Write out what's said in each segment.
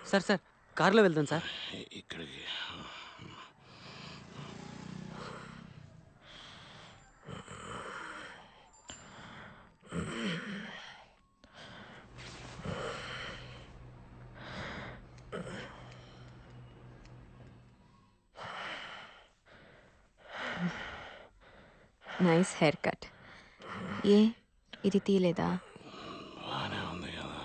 Sir sir కార్లో వెళ్దాం sir. ఇక్కడికి నైస్ హెయిర్ కట్. ఏ ఇది తీయలేదా? బాగానే ఉంది కదా.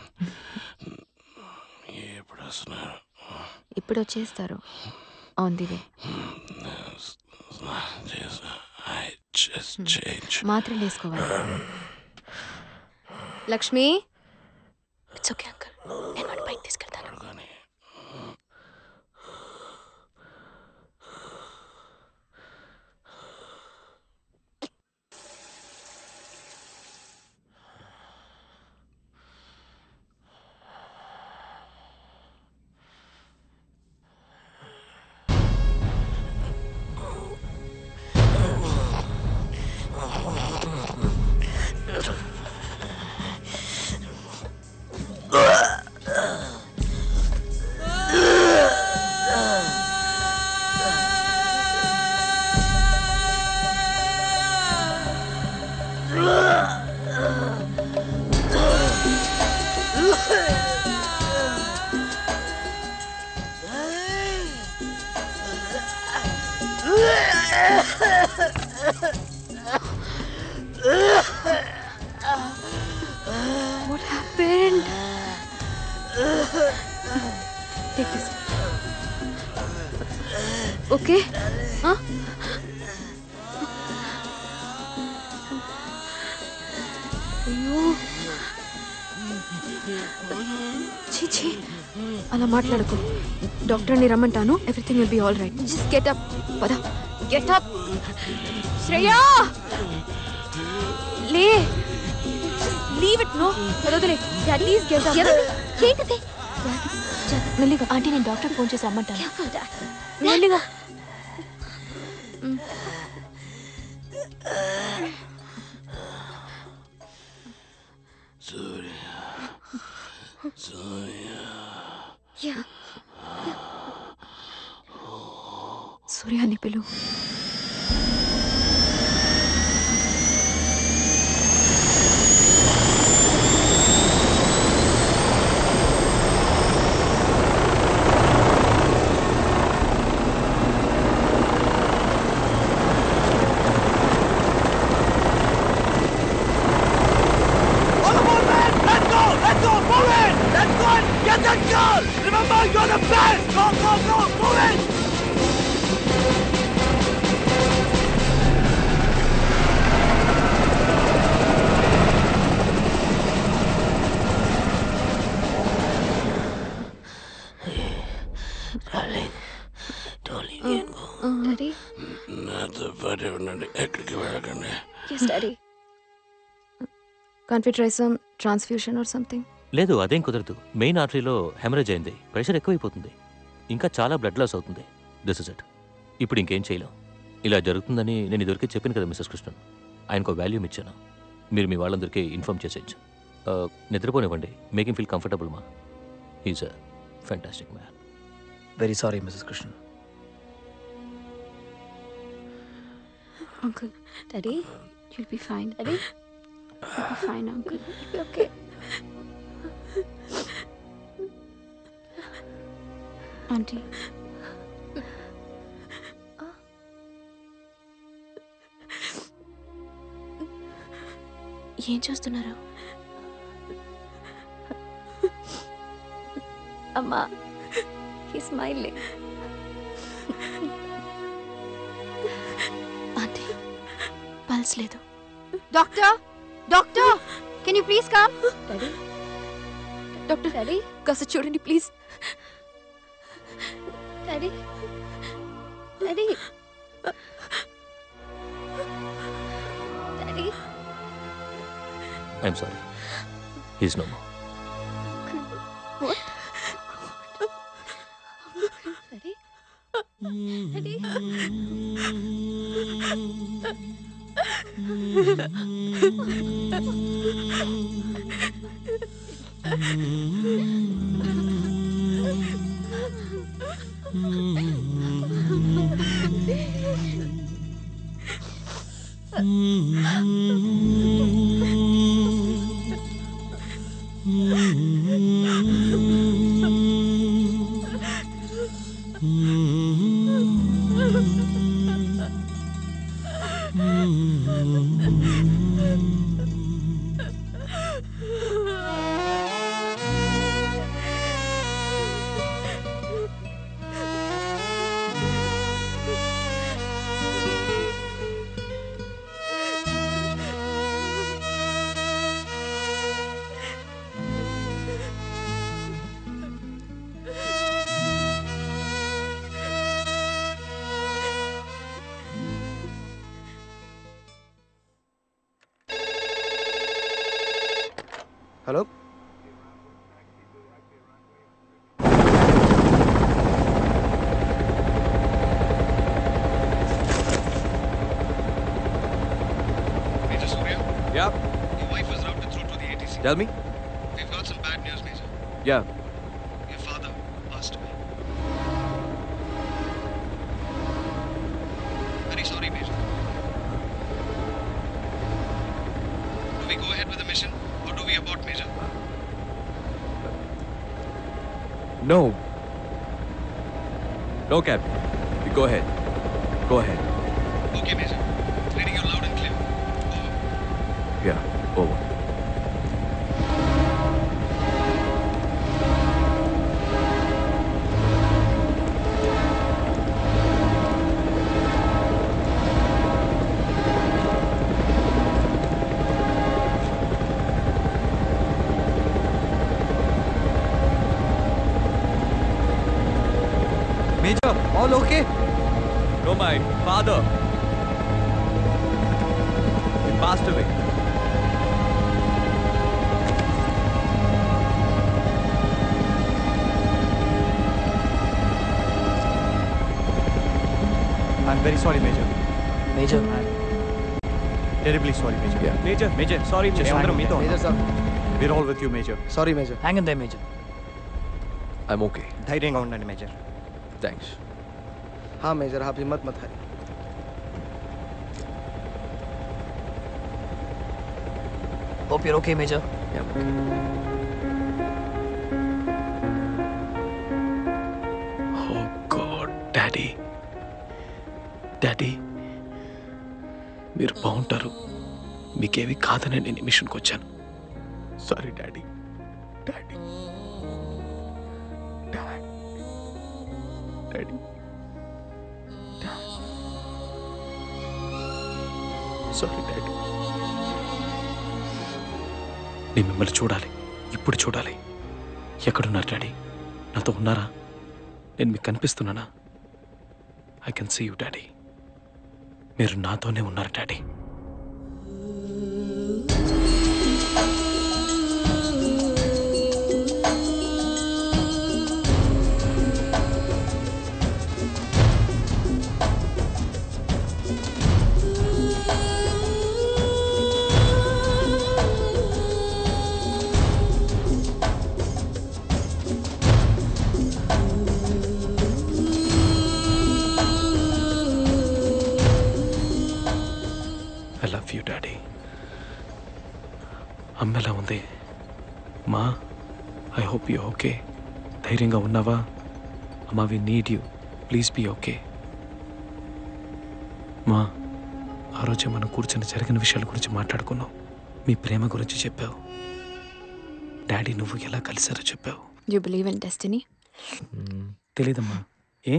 ఎప్పుడు వస్తున్నారు? ఇప్పుడు వచ్చేస్తారు. On the way. మాత్రలు వేసుకోవాలి. లక్ష్మి, ఇట్స్ ఓకే అంకుల్, నేను వాడి బైక్ తీసుకెళ్తాను. What happened? Take this. Okay? Huh? అయ్యో చీచి, అలా మాట్లాడకు. డాక్టర్ని రమ్మంటాను. Everything will be all right. Just get up. పద, గెట్ అప్. శ్రేయా, లే. Leave it. నో, వదలే. Please get up. ఏంటిది? మెల్లిగా. ఆంటీ, నేను డాక్టర్ ఫోన్ చేసి రమ్మంటాను. మెల్లిగా. సూర్యాన్ని పిలు. నాతో పాటు ఉండండి, ఎక్కడికి వెళ్ళకండి. Can't we try some transfusion or something? లేదు, అదేం కుదరదు. మెయిన్ ఆర్టరీలో హెమరేజ్ అయింది. ప్రెషర్ ఎక్కువైపోతుంది. ఇంకా చాలా బ్లడ్ లాస్ అవుతుంది. This is it. ఇప్పుడు ఇంకేం చేయలేం. ఇలా జరుగుతుందని నేను ఇదివరకే చెప్పాను కదా మిస్సెస్ కృష్ణన్. ఆయనకు వాల్యూమ్ ఇచ్చాను. మీరు మీ వాళ్ళందరికీ ఇన్ఫార్మ్ చేసేయచ్చు. నిద్రపోనివ్వండి. మేక్ హిమ్ ఫీల్ కంఫర్టబుల్ మా. He's a fantastic man. Very sorry Mrs Krishnan. Uncle, Daddy, you'll be fine. Daddy, you'll be fine, Uncle. You'll be okay. Auntie. ఏం చూస్తున్నారు? అమ్మా, he's smiling. ఆంటీ, పల్స్ లేదు. Doctor, doctor, can you please come? Daddy, doctor, daddy, కాస్త చూడండి please. Daddy, daddy, daddy. I'm sorry. He's no more. What? Daddy? Daddy? Hello Major Surya, yeah your wife was routed through to the ATC. Tell me We've got some bad news, Major. Yeah Your father passed away. Very sorry, Major. Do we go ahead with the mission or do we abort, Major? No no cab go ahead go ahead Okay, Major. Reading you loud and clear. Over. Yeah over Major, all okay? No, my father. He passed away. I'm very sorry, Major. Major Terribly sorry, Major. Yeah. Major, sorry. మేమందరం మీతో major sir We're all with you, Major. Sorry major hang in there major I'm okay. ధైర్యంగా ఉండండి, Major. Thanks. हाँ major आप हिम्मत मत हारिए hope you're okay major Yeah, I'm okay. Oh God, daddy daddy మీరు బాగుంటారు, మీకేమి కాదని నేను ఈ మిషన్కి వచ్చాను. Sorry daddy, daddy, daddy, sorry daddy. నేను మిమ్మల్ని చూడాలి, ఇప్పుడు చూడాలి. ఎక్కడున్నారు డాడీ? నాతో ఉన్నారా? నేను మీకు కనిపిస్తున్నానా? I can see you daddy. మీరు నాతోనే ఉన్నారు daddy. I love you daddy. అమ్మ ఎలా ఉంది? మా ఐ హోప్ యూ ఓకే. ధైర్యంగా ఉన్నావా? అమ్మ we need you, please be okay. మా ఆ రోజే మనం కూర్చొని జరిగిన విషయాల గురించి మాట్లాడుకున్నాం. మీ ప్రేమ గురించి చెప్పావు. డాడీ నువ్వు ఎలా కలిసారో చెప్పావు. You believe in destiny? తెలీదమ్మా. ఏ?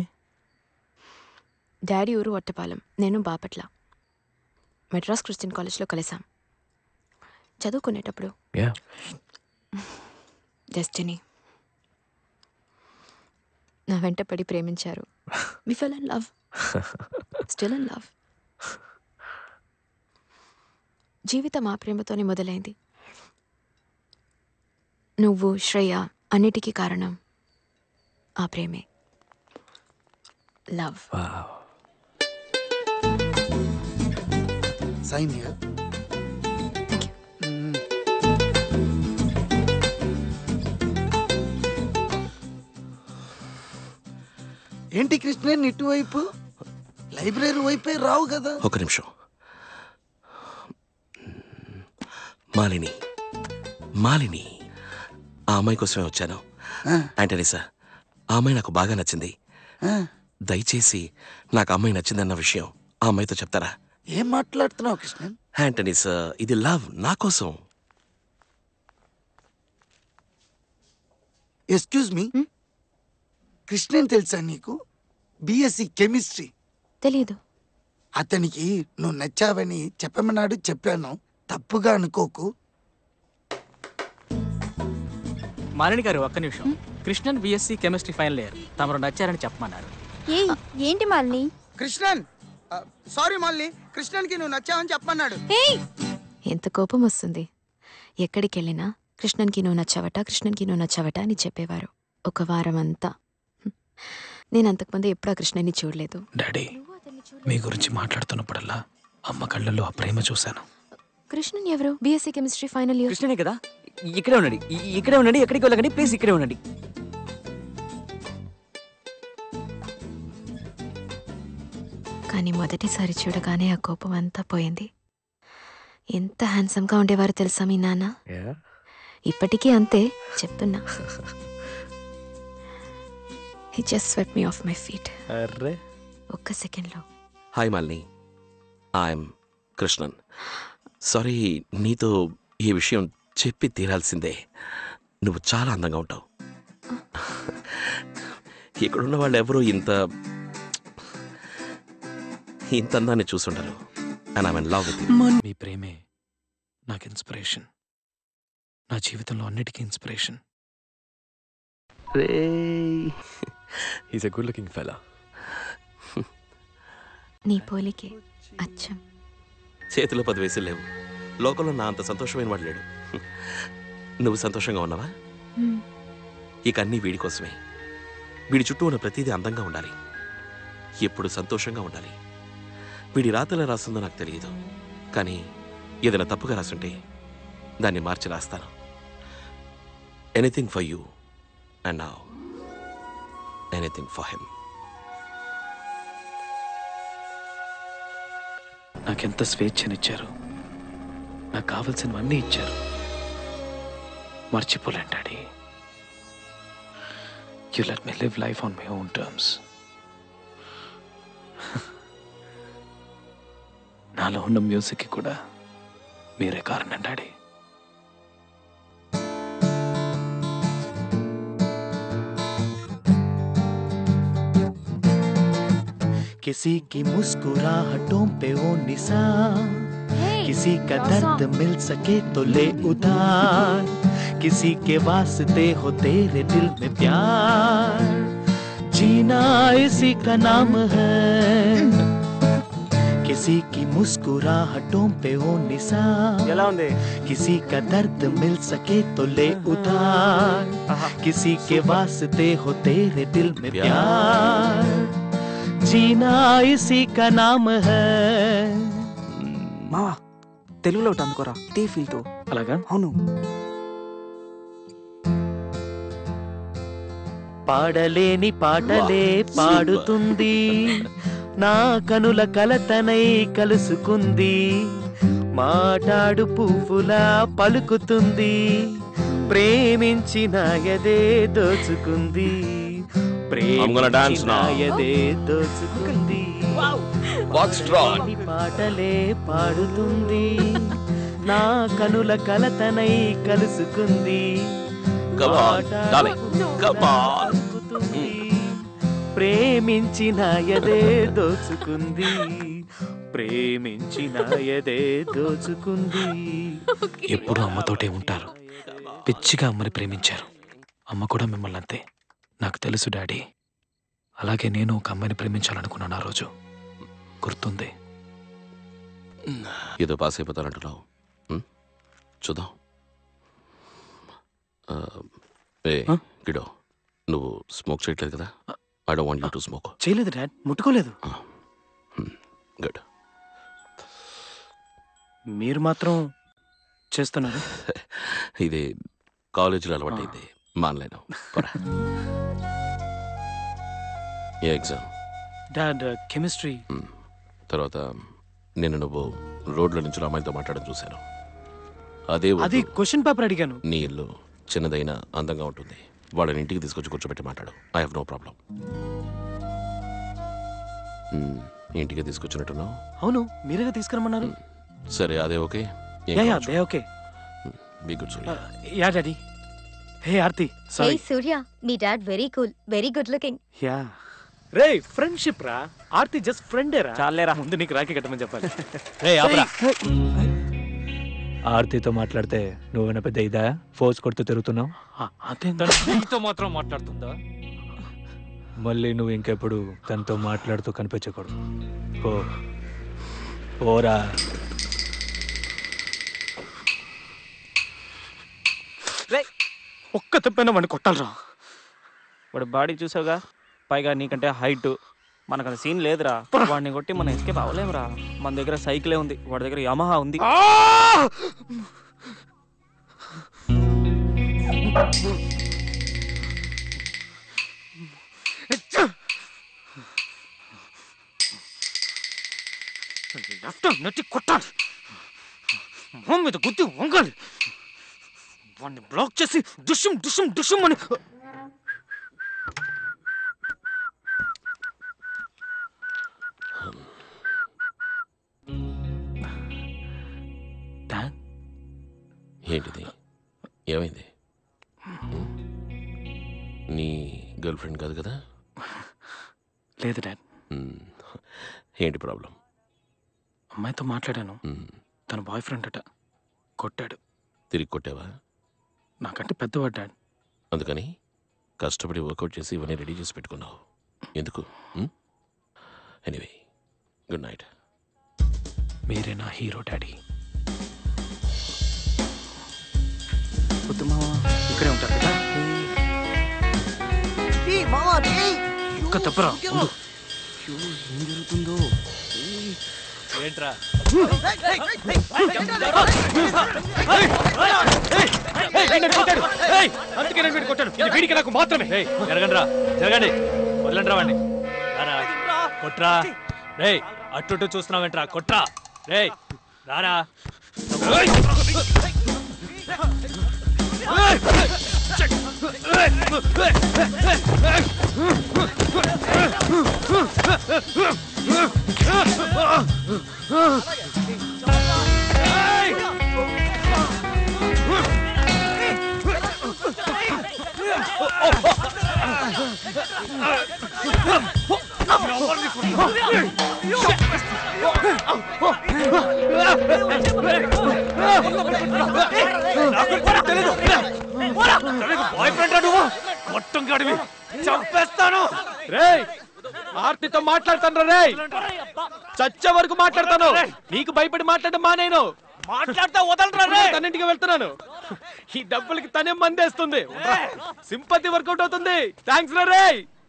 డాడీ ఊరు ఒట్టపాలెం, నేను బాపట్ల. మెడ్రాస్ క్రిస్టియన్ కాలేజ్లో కలిసాం. చదువుకునేటప్పుడు యా. డెస్టినీ నా వెంట పడి ప్రేమించారు. We fell in love, still in love. జీవితం ఆ ప్రేమతోనే మొదలైంది. నువ్వు శ్రేయ అన్నిటికీ కారణం ఆ ప్రేమే. లవ్. साइन हियर ఏంటి కృష్ణ ఇటువైపు లైబ్రరీ వైపే రావు కదా? ఒక నిమిషం. మాలిని మాలిని ఆ అమ్మాయి కోసమే వచ్చాను. ఆంటనీ సార్, ఆ అమ్మాయి నాకు బాగా నచ్చింది. దయచేసి నాకు అమ్మాయి నచ్చిందన్న విషయం ఆ అమ్మాయితో చెప్తారా? ఏం మాట్లాడుతున్నావు కృష్ణ? ఆంటనీ సార్, ఇది లవ్ నా కోసం. ఎక్స్క్యూజ్ మీ, కృష్ణన్ తెలుసా నీకు? BSc chemistry. తెలీదు. అతనికి నువ్వు నచ్చావని చెప్పమన్నాడు, చెప్పాను. తప్పుగా అనుకోకు. మాలిని గారు ఒక్క నిమిషం. Krishnan BSc chemistry final year, తమరు నచ్చారని చెప్పమన్నారు. ఏంటి మాలిని? కృష్ణన్ సారీ మాలిని, కృష్ణన్కి నువ్వు నచ్చావని చెప్పమన్నాడు. ఎంత కోపం వస్తుంది. ఎక్కడికి వెళ్ళినా కృష్ణన్కి నువ్వు నచ్చావట, కృష్ణన్కి నువ్వు నచ్చావట అని చెప్పేవారు. ఒక వారం అంతా. నేను అంతకుముందు ఎప్పుడు ఆ కృష్ణని చూడలేదు. డాడీ, మీ గురించి మాట్లాడుతున్నప్పుడల్లా అమ్మ కళ్ళల్లో ఆ ప్రేమ చూశాను. కృష్ణన్ ఎవరు? BSc chemistry final year. కృష్ణనే కదా? ఇక్కడే ఉండండి, ఇక్కడే ఉండండి, ఎక్కడికి వెళ్ళకండి ప్లీజ్, ఇక్కడే ఉండండి. కానీ మొదటిసారి చూడగానే ఆ కోపం అంతా పోయింది. ఎంత హ్యాండ్సమ్గా ఉండేవారు తెలుసా మీ నాన్న? ఇప్పటికీ అంతే, చెప్తున్నా. He just swept me off my feet. ఒక్క సెకండ్లో. Hi Malini, I'm Krishnan. Sorry, నీతో ఈ విషయం చెప్పి తీరాల్సిందే. నువ్వు చాలా అందంగా ఉంటావు. ఇక్కడున్న వాళ్ళు ఎవరూ ఇంత అందాన్ని చూసుండరు. And I'm in love with you. మీ ప్రేమే నాకు ఇన్స్పిరేషన్, నా జీవితంలో అన్నిటికీ inspiration. He's a good looking fella. నీ పోలికే అచ్చం. చేతిలో 10 వయసులు లేవు. లోకంలో నా అంత సంతోషమైన వాడు లేడు. నువ్వు సంతోషంగా ఉన్నావా? ఇక అన్నీ వీడి కోసమే. వీడి చుట్టూ ఉన్న ప్రతిదీ అందంగా ఉండాలి, ఎప్పుడు సంతోషంగా ఉండాలి. వీడి రాతలో రాస్తుందో నాకు తెలియదు, కానీ ఏదైనా తప్పుగా రాస్తుంటే దాన్ని మార్చి రాస్తాను. Anything for you and now anything for him. నాకెంత స్వేచ్ఛనిచ్చారు, నాకు కావలసినవన్నీ ఇచ్చారు. మర్చిపోలేను daddy. You let me live life on my own terms. నాలో ఉన్న మ్యూజిక్కి కూడా మీరే కారణం డాడీ. किसी की मुस्कुराहटों पे वो निशान, किसी का दर्द मिल सके तो ले उधार, किसी के वास्ते हो तेरे दिल में प्यार, जीना इसी का नाम है. किसी की मुस्कुराहटों पे वो निशान, किसी का दर्द मिल सके तो ले उधार, किसी के वास्ते हो तेरे दिल में प्यार, जीना इसी का नाम है. మావా, తెలుగులో ఒకటి అందుకోరా, టీ ఫీల్తో. అలాగా? అవును. పాడలేని పాటలే పాడుతుంది, నా కనుల కలతనై కలుసుకుంది, మాటాడు పువ్వులా పలుకుతుంది, ప్రేమించిన ఎదే దోచుకుంది, ప్రేమించిన ఎదే దోచుకుంది. పాటలే పాడుతుంది, నా కనుల కలతనై కలుసుకుంది, ప్రేమించిన ఎదే దోచుకుంది, ప్రేమించిన ఎదే దోచుకుంది. ఎప్పుడు అమ్మతోటే ఉంటారు. పిచ్చిగా అమ్మని ప్రేమించారు. అమ్మ కూడా మిమ్మల్ని అంతే. నాకు తెలుసు డాడీ. అలాగే నేను ఒక అమ్మాయిని ప్రేమించాలనుకున్నాను ఆ రోజు. గుర్తుంది. ఏదో పాస్ అయిపోతానంటున్నావు. చూద్దాం. గిడో, నువ్వు స్మోక్ చేయట్లేదు కదా? I don't want you to smoke. చేయలేదు డాడ్, ముట్టుకోలేదు. గుడ్. మీరు మాత్రం చేస్తున్నారు. ఇది కాలేజీలో అలవాటైంది, మానలేను. ఏ ఎగ్జామ్? Dad chemistry. తర్వాత నేను నువ్వు రోడ్ల నుంచి అమ్మాయిలతో మాట్లాడడం చూశాను. అదే అది క్వశ్చన్ పేపర్ అడిగాను. నీ ఇల్లు చిన్నదైనా అందంగా ఉంటుంది. వాళ్ళని ఇంటికి తీసుకొచ్చి కూర్చోబెట్టి మాట్లాడు. I have no problem. ఇంటికి తీసుకొచ్చినట్టున్నావు? అవును, మీరేగా తీసుకురమ్మన్నారు. సరే, అదే okay. They okay. Be good Surya. Yeah daddy. Hey Aarti. Hey Surya, మీ dad very cool, very good looking. Yeah రే, ఫ్రెండ్షిప్ రా. ఆర్తి జస్ట్ ఫ్రెండే రా. చాలేరా, ముందు నీకు రాఖీ కట్టమని చెప్పాలి. రే ఆపరా. ఆర్తితో మాట్లాడితే నువ్వు పెద్ద ఇదా ఫోర్స్ కొడుతూ తిరుగుతున్నావు? నీతో మాత్రం మాట్లాడుతుందా? మళ్ళీ నువ్వు ఇంకెప్పుడు తనతో మాట్లాడుతూ కనిపించకూడదు. ఓరా. ఒక్క తప్పైనా వాడిని కొట్టాలరా. వాడు బాడీ చూసావుగా, పైగా నీకంటే హైట్. మనకు అంత సీన్ లేదురా. వాడిని కొట్టి మనం ఎస్కేప్ అవ్వలేమురా. మన దగ్గర సైకిలే ఉంది, వాడి దగ్గర యమహా ఉంది. నెట్టి కొట్టాలి, మొహం మీద గుద్ది వంగాలి, వాడిని బ్లాక్ చేసి డుషుం డుషుం డుషుం అని. ఏంటిది? ఏమైంది? నీ గర్ల్ ఫ్రెండ్ కాదు కదా? లేదు డాడ్. ఏంటి ప్రాబ్లం? అమ్మాయితో మాట్లాడాను. తన బాయ్ ఫ్రెండ్ అట, కొట్టాడు. తిరిగి కొట్టావా? నాకంటే పెద్దవాడు డాడ్. అందుకని కష్టపడి వర్కౌట్ చేసి ఇవన్నీ రెడీ చేసి పెట్టుకున్నావు. ఎందుకు? Anyway, good night. మీరే నా హీరో డాడీ. ఇక్కడే ఉంటారు కదా? ఒక్క తప్పరా. ఏం జరుగుతుందో ఏంట్రా? అందుకే నేను వీడిని కొట్టాను. ఇది వీడికి నాకు మాత్రమే. జరగండి రా, జరగండి. వదలండి రా వాడిని. రారా, కొట్రా. రే, అట్టు చూస్తున్నావేంట్రా? కొట్రా. రే రారా. బాయ్ ఫ్రెండ్ నువ్వు మొత్తం గడివి చంపేస్తాను. రే, ఆర్తితో మాట్లాడతాను రే. చచ్చే వరకు మాట్లాడతాను. నీకు భయపడి మాట్లాడడం మానేను. మాట్లాడతా వదలరా రే. తన్నింటికి వెళ్తున్నాను. ఈ డబ్బులకి తనే మందేస్తుంది. సింపతి వర్కౌట్ అవుతుంది. థ్యాంక్స్ రే.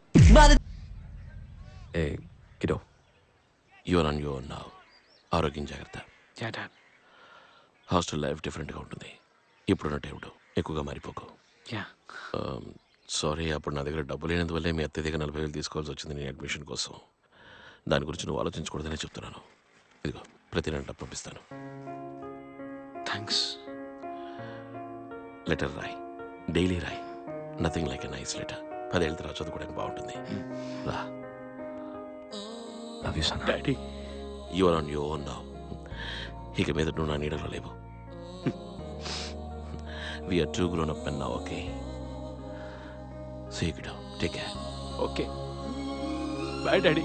Hey kiddo, you're on your now. ఆరోగ్యం జాగ్రత్త. హాస్టల్ లైఫ్ డిఫరెంట్గా ఉంటుంది. ఇప్పుడున్న టైంలో ఎక్కువగా మారిపోకు. సారీ, అప్పుడు నా దగ్గర డబ్బు లేనందువల్లే మీ అత్త దగ్గర 40,000 తీసుకోవాల్సి వచ్చింది నీ అడ్మిషన్ కోసం. దాని గురించి నువ్వు ఆలోచించకూడదనే చెప్తున్నాను. ఇదిగో, ప్రతి నెల డబ్బు పంపిస్తాను. థ్యాంక్స్. లెటర్ రాయ్, డైలీ రాయ్. Nothing like a nice letter. 10 ఏళ్ళ తర్వాత చదువుకోవడానికి బాగుంటుంది. రా. Love you son daddy. You're on your own now. ఇక మీద నువ్వు నా నీడలో లేవు. We are too grown up and now, okay? See you, kiddo. Take care. Okay. Bye, Daddy.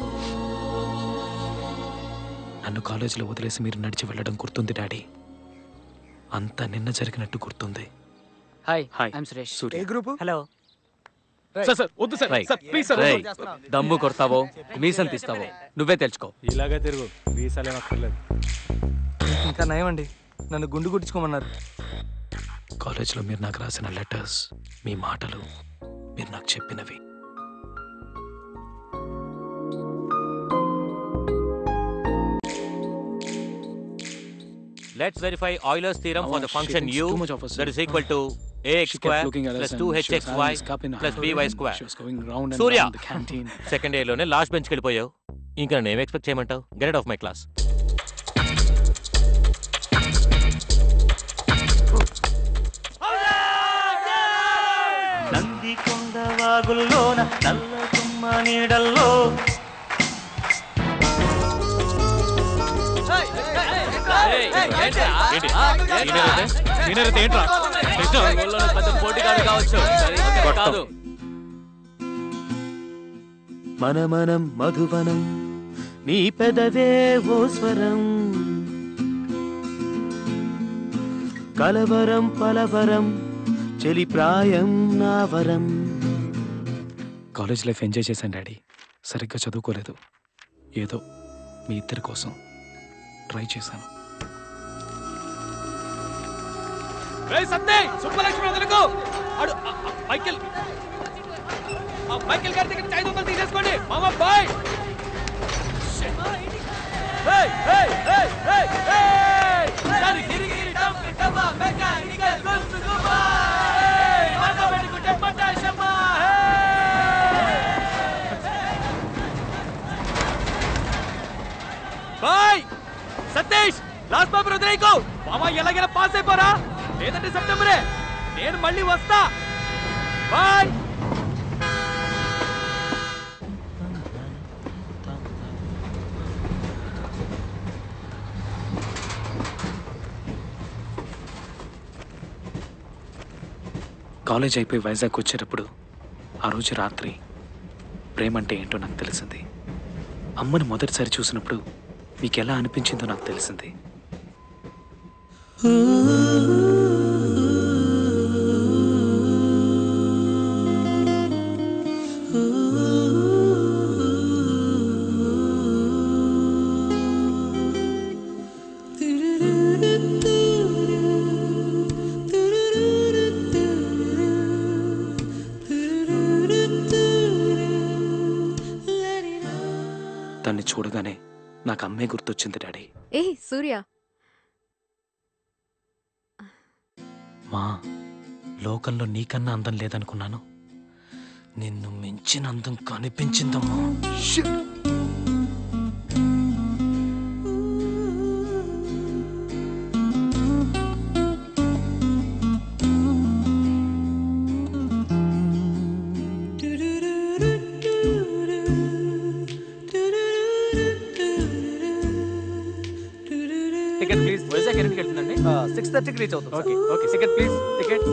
నన్ను కాలేజీలో వదిలేసి మీరు నడిచి వెళ్ళడం గుర్తుంది డాడీ. అంతా నిన్న జరిగినట్టు గుర్తుంది. Hi, hi. I'm Suresh. Surya. A group? Hello. Sir sir వద్దు సార్. Sir please sir. దమ్ము కొడతావో మీసం తీస్తావో నువ్వే తెలుసుకో. ఇలాగే తిరుగు, వీసాలేం అక్కర్లేదు. ఇంకా నయమండి, నన్ను గుండు కుట్టించుకోమన్నారు. కాలేజీలో మీరు నాకు రాసిన లెటర్స్, మీ మాటలు, మీరు నాకు చెప్పినవి. Let's verify Euler's theorem for the function u that is equal to ax She kept square looking at us plus and 2hxy she was having this cup in her plus hand by and square. she was going round and Surya! round the canteen. Second ఇయర్లోనే last బెంచ్కి వెళ్ళిపోయావు. ఇంకా నన్ను ఏం expect చేయమంటావు? Get out of my class. Nandikonda వాగుల్లోన నల్ల తుమ్మ నీడల్లో మనమనం మధువనం నీ పెదవే ఓ స్వరం కలవరం పలవరం చెలి ప్రాయం నా వరం. కాలేజ్ లైఫ్ ఎంజాయ్ చేశాను డాడీ. సరిగ్గా చదువుకోలేదు. ఏదో మీ ఇద్దరి కోసం ట్రై చేశాను. సుబ్బలక్ష్మి వదలకు మైకేల్ గారి దగ్గర 500 తీసేసుకోండి మామ bye. Bye Satish last paper వదిలేయకు మామ. ఎలాగైనా పాస్ అయిపోరా, లేదంటే సెప్టెంబరే. నేను మళ్ళీ వస్తా. బాయ్. కాలేజ్ అయిపోయి వైజాగ్ వచ్చేటప్పుడు ఆ రోజు రాత్రి ప్రేమ అంటే ఏంటో నాకు తెలిసింది. అమ్మను మొదటిసారి చూసినప్పుడు మీకు ఎలా అనిపించిందో నాకు తెలిసింది. దాన్ని చూడగానే నాకు అమ్మే గుర్తొచ్చింది డాడీ. ఏ సూర్య, మా లోకంలో నీకన్నా అందం లేదనుకున్నాను. నిన్ను మించిన అందం కనిపించిందమ్మా. Ticket please. వైజాగ్ ఎన్నింటికి వెళ్తుందండి? 6:30కి రీచ్ అవుతుంది. Okay okay. Ticket please. Ticket.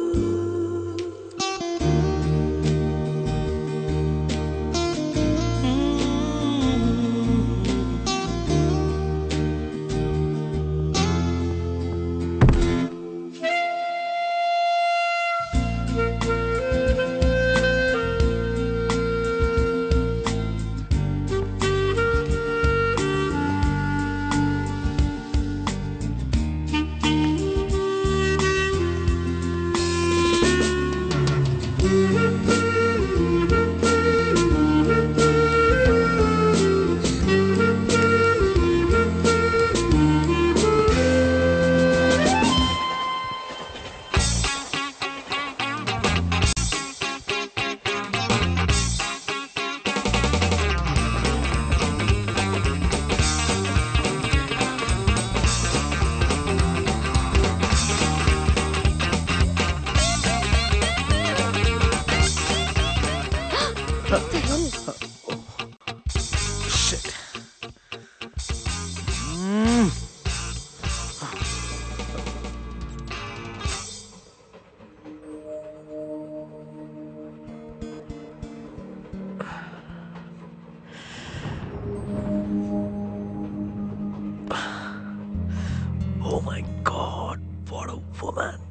Oh my God, what a woman.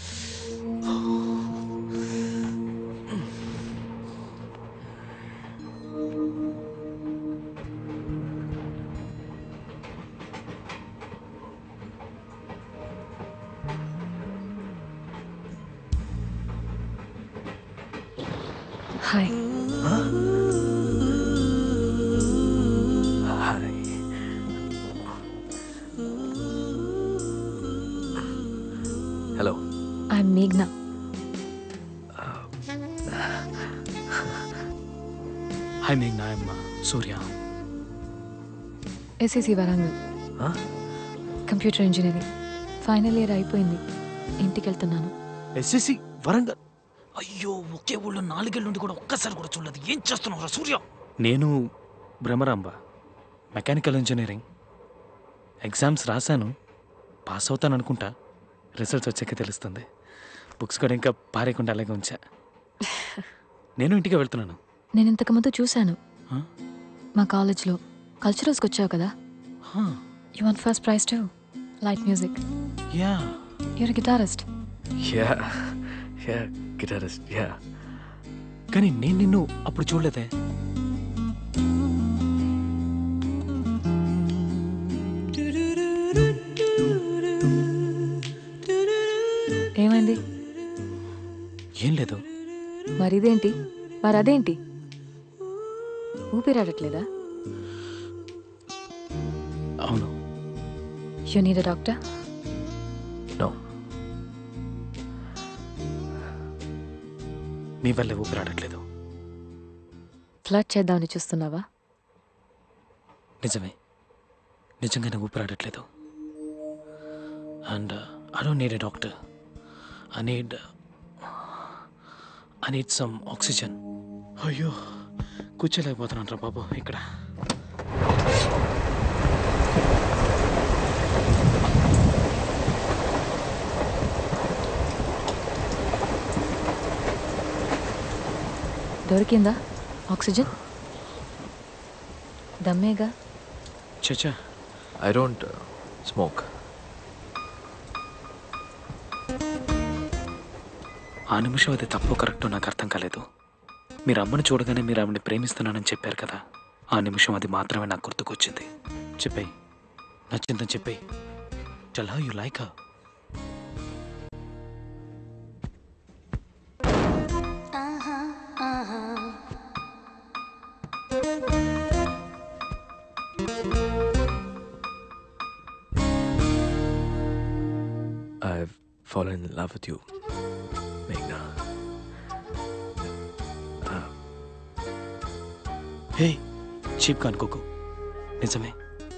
Hi. Hello. I'm మేఘ్నా. Hi మేఘ్నా, I'm Surya. SSC Warangal, computer engineering final year అయిపోయింది. ఇంటికి వెళ్తున్నాను. ఎస్ఎస్సి వరంగల్? అయ్యో, ఒకే ఊళ్ళో 4 ఏళ్ళ నుండి కూడా ఒక్కసారి కూడా చూడలేదు. ఏం చేస్తున్నావు సూర్య? నేను భ్రమరాంబ, మెకానికల్ ఇంజనీరింగ్. ఎగ్జామ్స్ రాశాను, పాస్ అవుతాను అనుకుంటా. రిజల్ట్స్ వచ్చాక తెలుస్తుంది. బుక్స్ కూడా ఇంకా పారేయకుండా అలాగే ఉంచా. నేను ఇంటికి వెళ్తున్నాను. నేను ఇంతకుముందు చూశాను మా కాలేజ్లో. కల్చరల్స్కి వచ్చావు కదా. You want first prize to light music. Yeah, you're guitarist. Yeah yeah guitarist, yeah. కానీ నేను నిన్ను అప్పుడు చూడలేదే. ఏమైంది? ఏం లేదు. మరిదేంటి? మరి అదేంటి? ఊపిరాడట్లేదా? అవును. You need a doctor? No, మీ వల్లే ఊపిరాడట్లేదు. ఫ్లడ్ చేద్దామని చూస్తున్నావా? నిజమే, నిజంగానే ఊపిరాడట్లేదు. And I don't need a doctor. I need some oxygen. అయ్యో, కూర్చోలేకపోతున్నాను రా బాబు ఇక్కడ. దొరికిందా ఆక్సిజన్? దమ్మేగా. చచ్చా, I don't smoke. ఆ నిమిషం అది తప్పు కరెక్టో నాకు అర్థం కాలేదు. మీరు అమ్మని చూడగానే మీరు ఆవిడని ప్రేమిస్తున్నానని చెప్పారు కదా, ఆ నిమిషం అది మాత్రమే నాకు గుర్తుకొచ్చింది. చెప్పేయి, నచ్చిందని చెప్పేయి. Tell her you like her. I've fallen in love with you, Meghna. హే, చీప్గా అనుకోకు, నిజమే.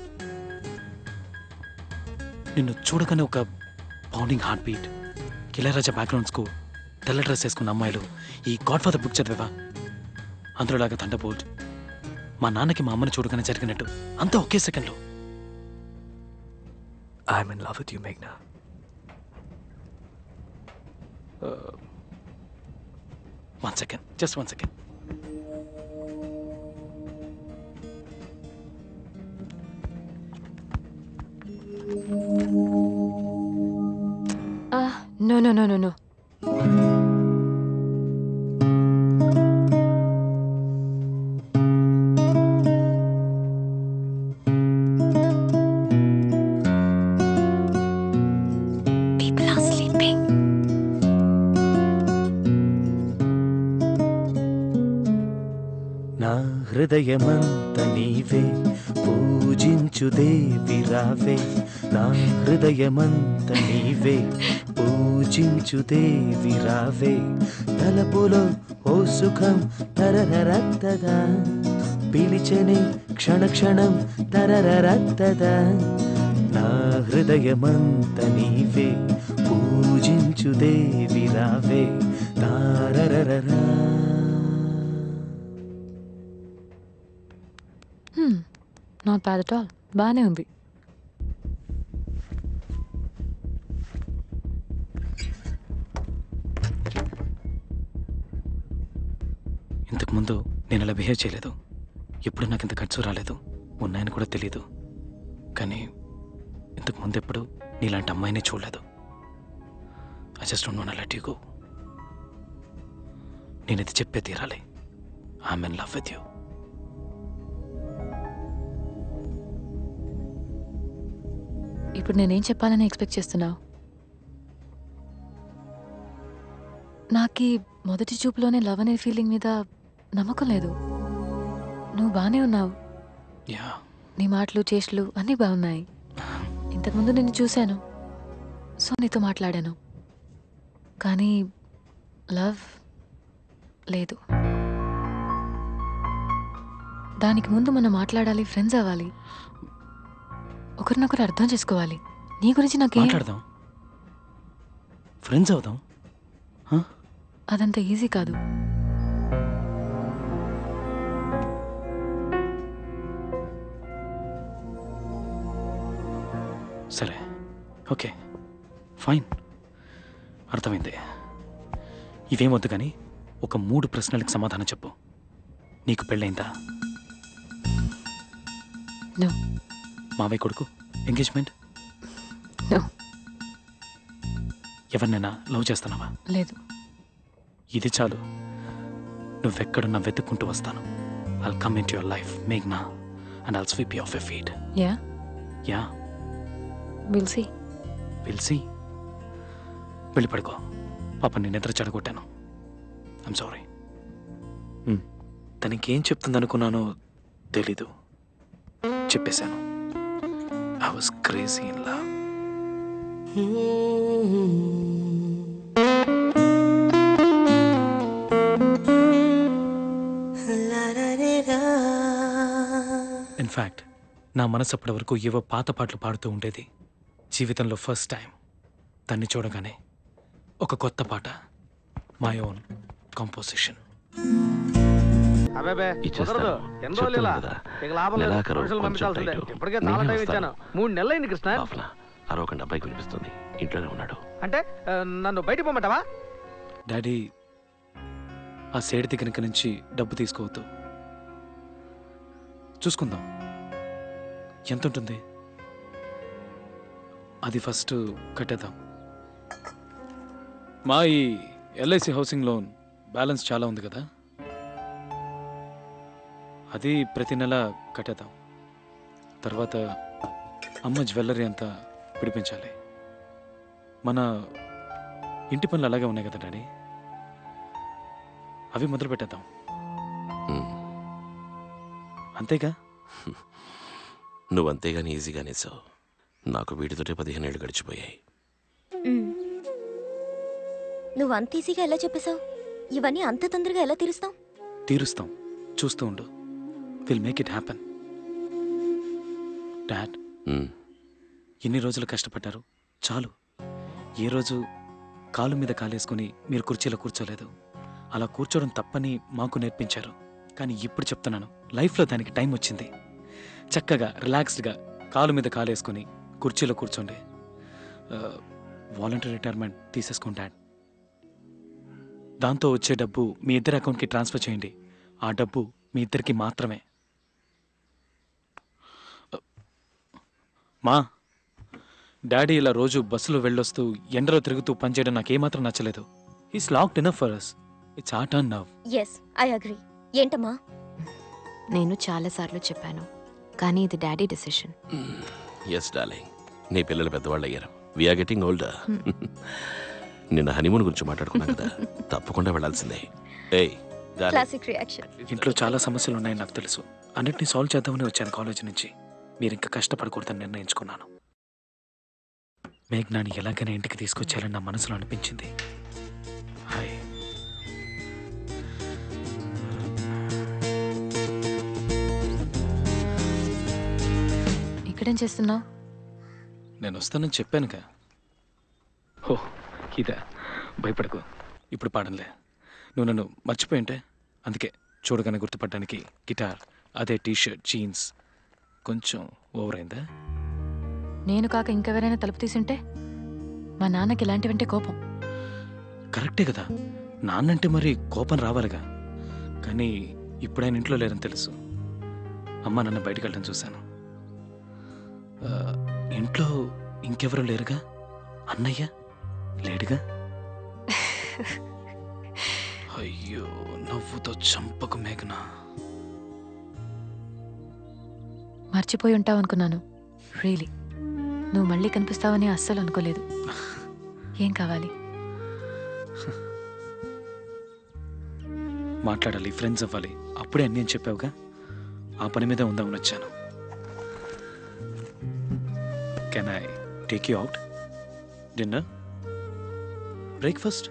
నిన్ను చూడగానే ఒక pounding heart beat, Ilaiyaraaja background score, తెల్ల డ్రెస్ వేసుకున్న అమ్మాయిలు, ఈ గాడ్ ఫాదర్ బుక్ చదివేవా, అందులోలాగా థండర్బోల్ట్, మా నాన్నకి మా అమ్మని చూడగానే జరిగినట్టు, అంతా ఒకే సెకండ్లో. I'm in love with you, Meghna. One second, just 1 second. No. People are sleeping. నా హృదయమంత నీవే, పూజించు దేవి రావే. నా హృదయమంత నీవే, పూజించు దేవి రావే. తలపులో ఓ సుఖం తరరరత్తదా, పిలిచని క్షణ క్షణం తరరరత్తదా. నా హృదయమంత నీవే, పూజించు దేవి రావే. తారరరరా. నాట్ బ్యాడ్ అట్ ఆల్, బాగానే ఉంది. ఇంతకుముందు నేను ఇలా బిహేవ్ చేయలేదు. ఎప్పుడు నాకు ఇంత ఖర్చు రాలేదు, ఉన్నాయని కూడా తెలియదు. కానీ ఇంతకుముందు ఎప్పుడు నీలాంటి అమ్మాయిని చూడలేదు. I just don't want to let you go. నేను ఇది చెప్పే తీరాలి. I'm in love with you. ఇప్పుడు నేనేం చెప్పాలని ఎక్స్పెక్ట్ చేస్తున్నావు? నాకు మొదటి చూపులోనే లవ్ అనే ఫీలింగ్ మీద నమ్మకం లేదు. నువ్వు బాగానే ఉన్నావు, నీ మాటలు చేష్టలు అన్నీ బాగున్నాయి. ఇంతకుముందు నిన్ను చూశాను, సో నీతో మాట్లాడాను. కానీ లవ్ లేదు. దానికి ముందు మనం మాట్లాడాలి, ఫ్రెండ్స్ అవ్వాలి, ఒకరినొకరు అర్థం చేసుకోవాలి. నీ గురించి నాకేం మాట్లాడదాం, ఫ్రెండ్స్ అవుదాం. అదంత ఈజీ కాదు. సరే, ఓకే, ఫైన్, అర్థమైంది. ఇవేమొద్దు కానీ ఒక 3 ప్రశ్నలకు సమాధానం చెప్పు. నీకు పెళ్ళైందా? No. మావయ్య కొడుకు, ఎంగేజ్మెంట్? No. ఎవరినైనా లవ్ చేస్తున్నావా? లేదు. ఇది చాలు, నువ్వెక్కడున్నా వెతుక్కుంటూ వస్తాను. I'll come into your life, Meghna, and I'll sweep you off your feet. Yeah? Yeah. We'll see. We'll see. వెళ్ళి పడుకో. పాప నేను నిద్ర చెడగొట్టాను. I'm sorry. తనకేం చెప్తుందనుకున్నానో తెలీదు, చెప్పేశాను. I was crazy in love. In fact నా మనసు అప్పటి వరకు ఏవో పాత పాటలు పాడుతూ ఉండేది. జీవితంలో ఫస్ట్ టైం తన్ని చూడగానే ఒక కొత్త పాట, మై ఓన్ కంపోజిషన్. అరవకండి, అబ్బాయికి వినిపిస్తుంది, ఇంట్లోనే ఉన్నాడు. అంటే నన్ను బయట పోమంటావా? డాడీ, ఆ సేడి దగ్గర నుంచి డబ్బు తీసుకోవద్దు, చూసుకుందాం. ఎంత ఉంటుంది అది ఫస్ట్ కట్టేద్దాం. మా ఈ ఎల్ఐసి హౌసింగ్ లోన్ బ్యాలెన్స్ చాలా ఉంది కదా, అది ప్రతి నెల కట్టేద్దాం. తర్వాత అమ్మ జ్యువెలరీ అంతా పిడిపించాలి. మన ఇంటి పనులు అలాగే ఉన్నాయి కదా డాడీ, అవి మొదలు పెట్టేద్దాం. అంతేగా? నువ్వంతేగాని ఈజీగానే సో నాకు వీటితోటే 15 ఏళ్ళు గడిచిపోయాయి. నువ్వు అంత ఈజీగా ఎలా చెప్పేశావు? ఇవన్నీ అంత తొందరగా ఎలా తీరుస్తావు? తీరుస్తాం, చూస్తూ ఉండు. Will make it happen. Dad, ఎన్ని రోజులు కష్టపడ్డారు, చాలు. ఏ రోజు కాలు మీద కాలేసుకుని మీరు కుర్చీలో కూర్చోలేదు. అలా కూర్చోవడం తప్పని మాకు నేర్పించారు. కానీ ఇప్పుడు చెప్తున్నాను, లైఫ్లో దానికి టైం వచ్చింది. చక్కగా రిలాక్స్డ్గా కాలు మీద కాలేసుకుని కుర్చీలో కూర్చోండి. వాలంటరీ రిటైర్మెంట్ తీసేసుకోండి డాడ్. దాంతో వచ్చే డబ్బు మీ ఇద్దరి అకౌంట్కి ట్రాన్స్ఫర్ చేయండి. ఆ డబ్బు మీ ఇద్దరికి మాత్రమే. మా డాడీ ఇలా రోజు బస్సులో వెళ్ళొస్తూ ఎండలో తిరుగుతూ పనిచేయడం నాకేమాత్రం నచ్చలేదు. Is locked enough for us. It's our turn now. yes I agree. ఏంటమ్మా? నేను చాలాసార్లు చెప్పాను, కానీ ఇది డాడీ డెసిషన్. ఎస్ డార్లింగ్, నీ పిల్లలు పెద్దవాళ్ళు అయ్యారు. We're getting older. నిన్న హనీమూన్ గురించి మాట్లాడుకున్నాం కదా, తప్పకుండా వెళ్ళాల్సిందే. Classic reaction. ఇంట్లో చాలా సమస్యలు ఉన్నాయని నాకు తెలుసు. అన్నిటినీ సాల్వ్ చేద్దామని వచ్చాను కాలేజ్ నుంచి. మీరు ఇంకా కష్టపడకూడదని నిర్ణయించుకున్నాను. మేఘ్నాని ఎలాగైనా ఇంటికి తీసుకొచ్చేయాలని నా మనసులో అనిపించింది. హాయ్. ఇక్కడేం చేస్తున్నావు? నేను వస్తానని చెప్పానుగా. ఓ ఇదా, భయపడకు, ఇప్పుడు పాడంలే. నువ్వు నన్ను మర్చిపోయింటే అందుకే చూడగానే గుర్తుపట్టడానికి గిటార్, అదే టీషర్ట్, జీన్స్ కొంచెం ఓవర్ అయిందా? నేను కాక ఇంకెవరైనా తలుపు తీసుంటే? మా నాన్నకి ఇలాంటివంటే కోపం. కరెక్టే కదా, నాన్నంటే మరి కోపం రావాలిగా. కానీ ఇప్పుడు ఆయన ఇంట్లో లేరని తెలుసు. అమ్మ నన్ను బయటకు వెళ్ళడం చూశాను. ఇంట్లో ఇంకెవరు లేరుగా? అన్నయ్య లేడుగా? అయ్యో, నవ్వుతో చంపకు మేఘనా. మర్చిపోయి ఉంటావు అనుకున్నాను. రియలీ నువ్వు మళ్ళీ కనిపిస్తావని అస్సలు అనుకోలేదు. ఏం కావాలి? మాట్లాడాలి, ఫ్రెండ్స్ అవ్వాలి, అప్పుడే అన్నీ అని చెప్పావుగా. ఆ పని మీద ఉందామని వచ్చాను. Can I take you out? Dinner, breakfast,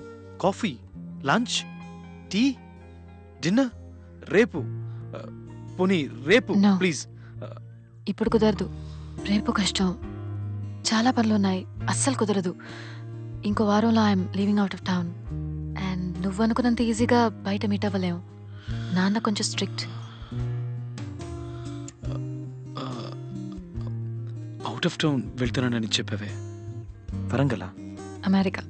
coffee, lunch, tea, dinner, రేపు పోనీ రేపు No. ప్లీజ్. ఇప్పుడు కుదరదు. రేపు కష్టం. చాలా పనులు ఉన్నాయి. అస్సలు కుదరదు. ఇంకో వారంలో I'm leaving out of town. And నువ్వు అనుకున్నంత ఈజీగా బయట మీట్ అవ్వలేము. నాన్న కొంచెం స్ట్రిక్ట్. అవుట్ ఆఫ్ టౌన్ వెళ్తున్నానని చెప్పావే, వరంగలా? అమెరికా.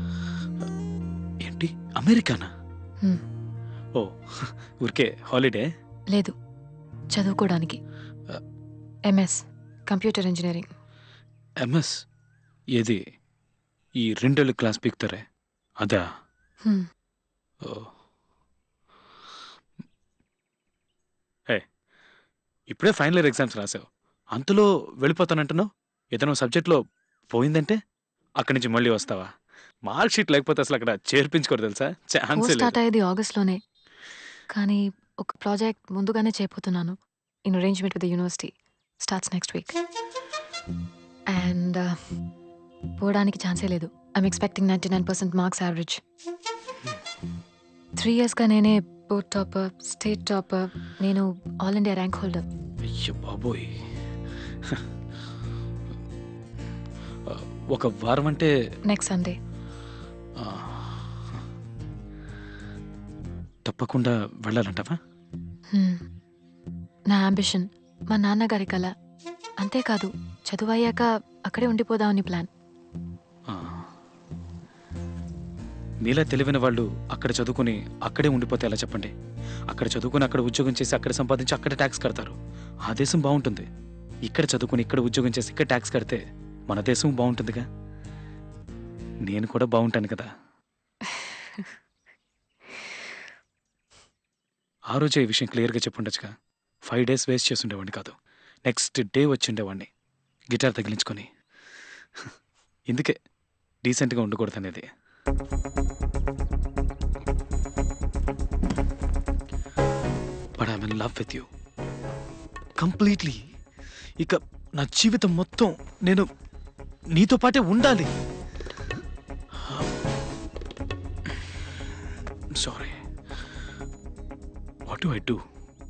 ఏంటి అమెరికానా? ఓ, ఊరికే హాలిడే? లేదు, చదువుకోవడానికి. MS computer engineering. ఎంఎస్ ఏది? ఈ 2 ఏళ్ళ క్లాస్ పీకుతారే అదా? ఓ, హే, ఇప్పుడే ఫైనల్ ఇయర్ ఎగ్జామ్స్ రాసావు, అంతలో వెళ్ళిపోతానంటున్నావు. ఏదైనా సబ్జెక్ట్లో పోయిందంటే అక్కడి నుంచి మళ్ళీ వస్తావా? మార్క్ షీట్ లేకపోతే అసలు అక్కడ చేర్పించుకోరు తెలుసా? ఛాన్సే లేదు. స్టార్ట్ అయ్యేది ఆగస్ట్లోనే, కానీ ఒక ప్రాజెక్ట్ ముందుగానే చేయబోతున్నాను. In arrangement with the university starts next week. And పోవడానికి ఛాన్సే లేదు. I'm expecting 99% marks average. 3 yearsగా నేనే బోర్డ్ టాపర్, స్టేట్ టాపర్, నేను ఆల్ ఇండియా ర్యాంక్ హోల్డర్. అయ్యో బాబోయ్, ఒక వారం అంటే నెక్స్ట్ సండే. తప్పకుండా వెళ్ళాలంటావా? నా అంబిషన్, మా నాన్నగారి కళ. అంతేకాదు, చదువు అయ్యాక అక్కడే ఉండిపోదామని ప్లాన్. మీలా తెలివైన వాళ్ళు అక్కడ చదువుకుని అక్కడే ఉండిపోతే ఎలా చెప్పండి? అక్కడ చదువుకుని అక్కడ ఉద్యోగం చేసి అక్కడ సంపాదించి అక్కడ ట్యాక్స్ కడతారు. ఆ దేశం బాగుంటుంది. ఇక్కడ చదువుకుని ఇక్కడ ఉద్యోగం చేసి ఇక్కడ ట్యాక్స్ కడితే మన దేశం బాగుంటుందిగా. నేను కూడా బాగుంటాను కదా. ఆ రోజే ఈ విషయం క్లియర్గా చెప్పుండొచ్చుగా. 5 days వేస్ట్ చేసి ఉండేవాడిని కాదు. నెక్స్ట్ డే వచ్చి ఉండేవాడిని గిటార్ తగిలించుకొని. ఇందుకే డీసెంట్గా ఉండకూడదు అనేది. But I'm in love with you completely. ఇక నా జీవితం మొత్తం నేను నీతో పాటే ఉండాలి. Sorry, what do I do?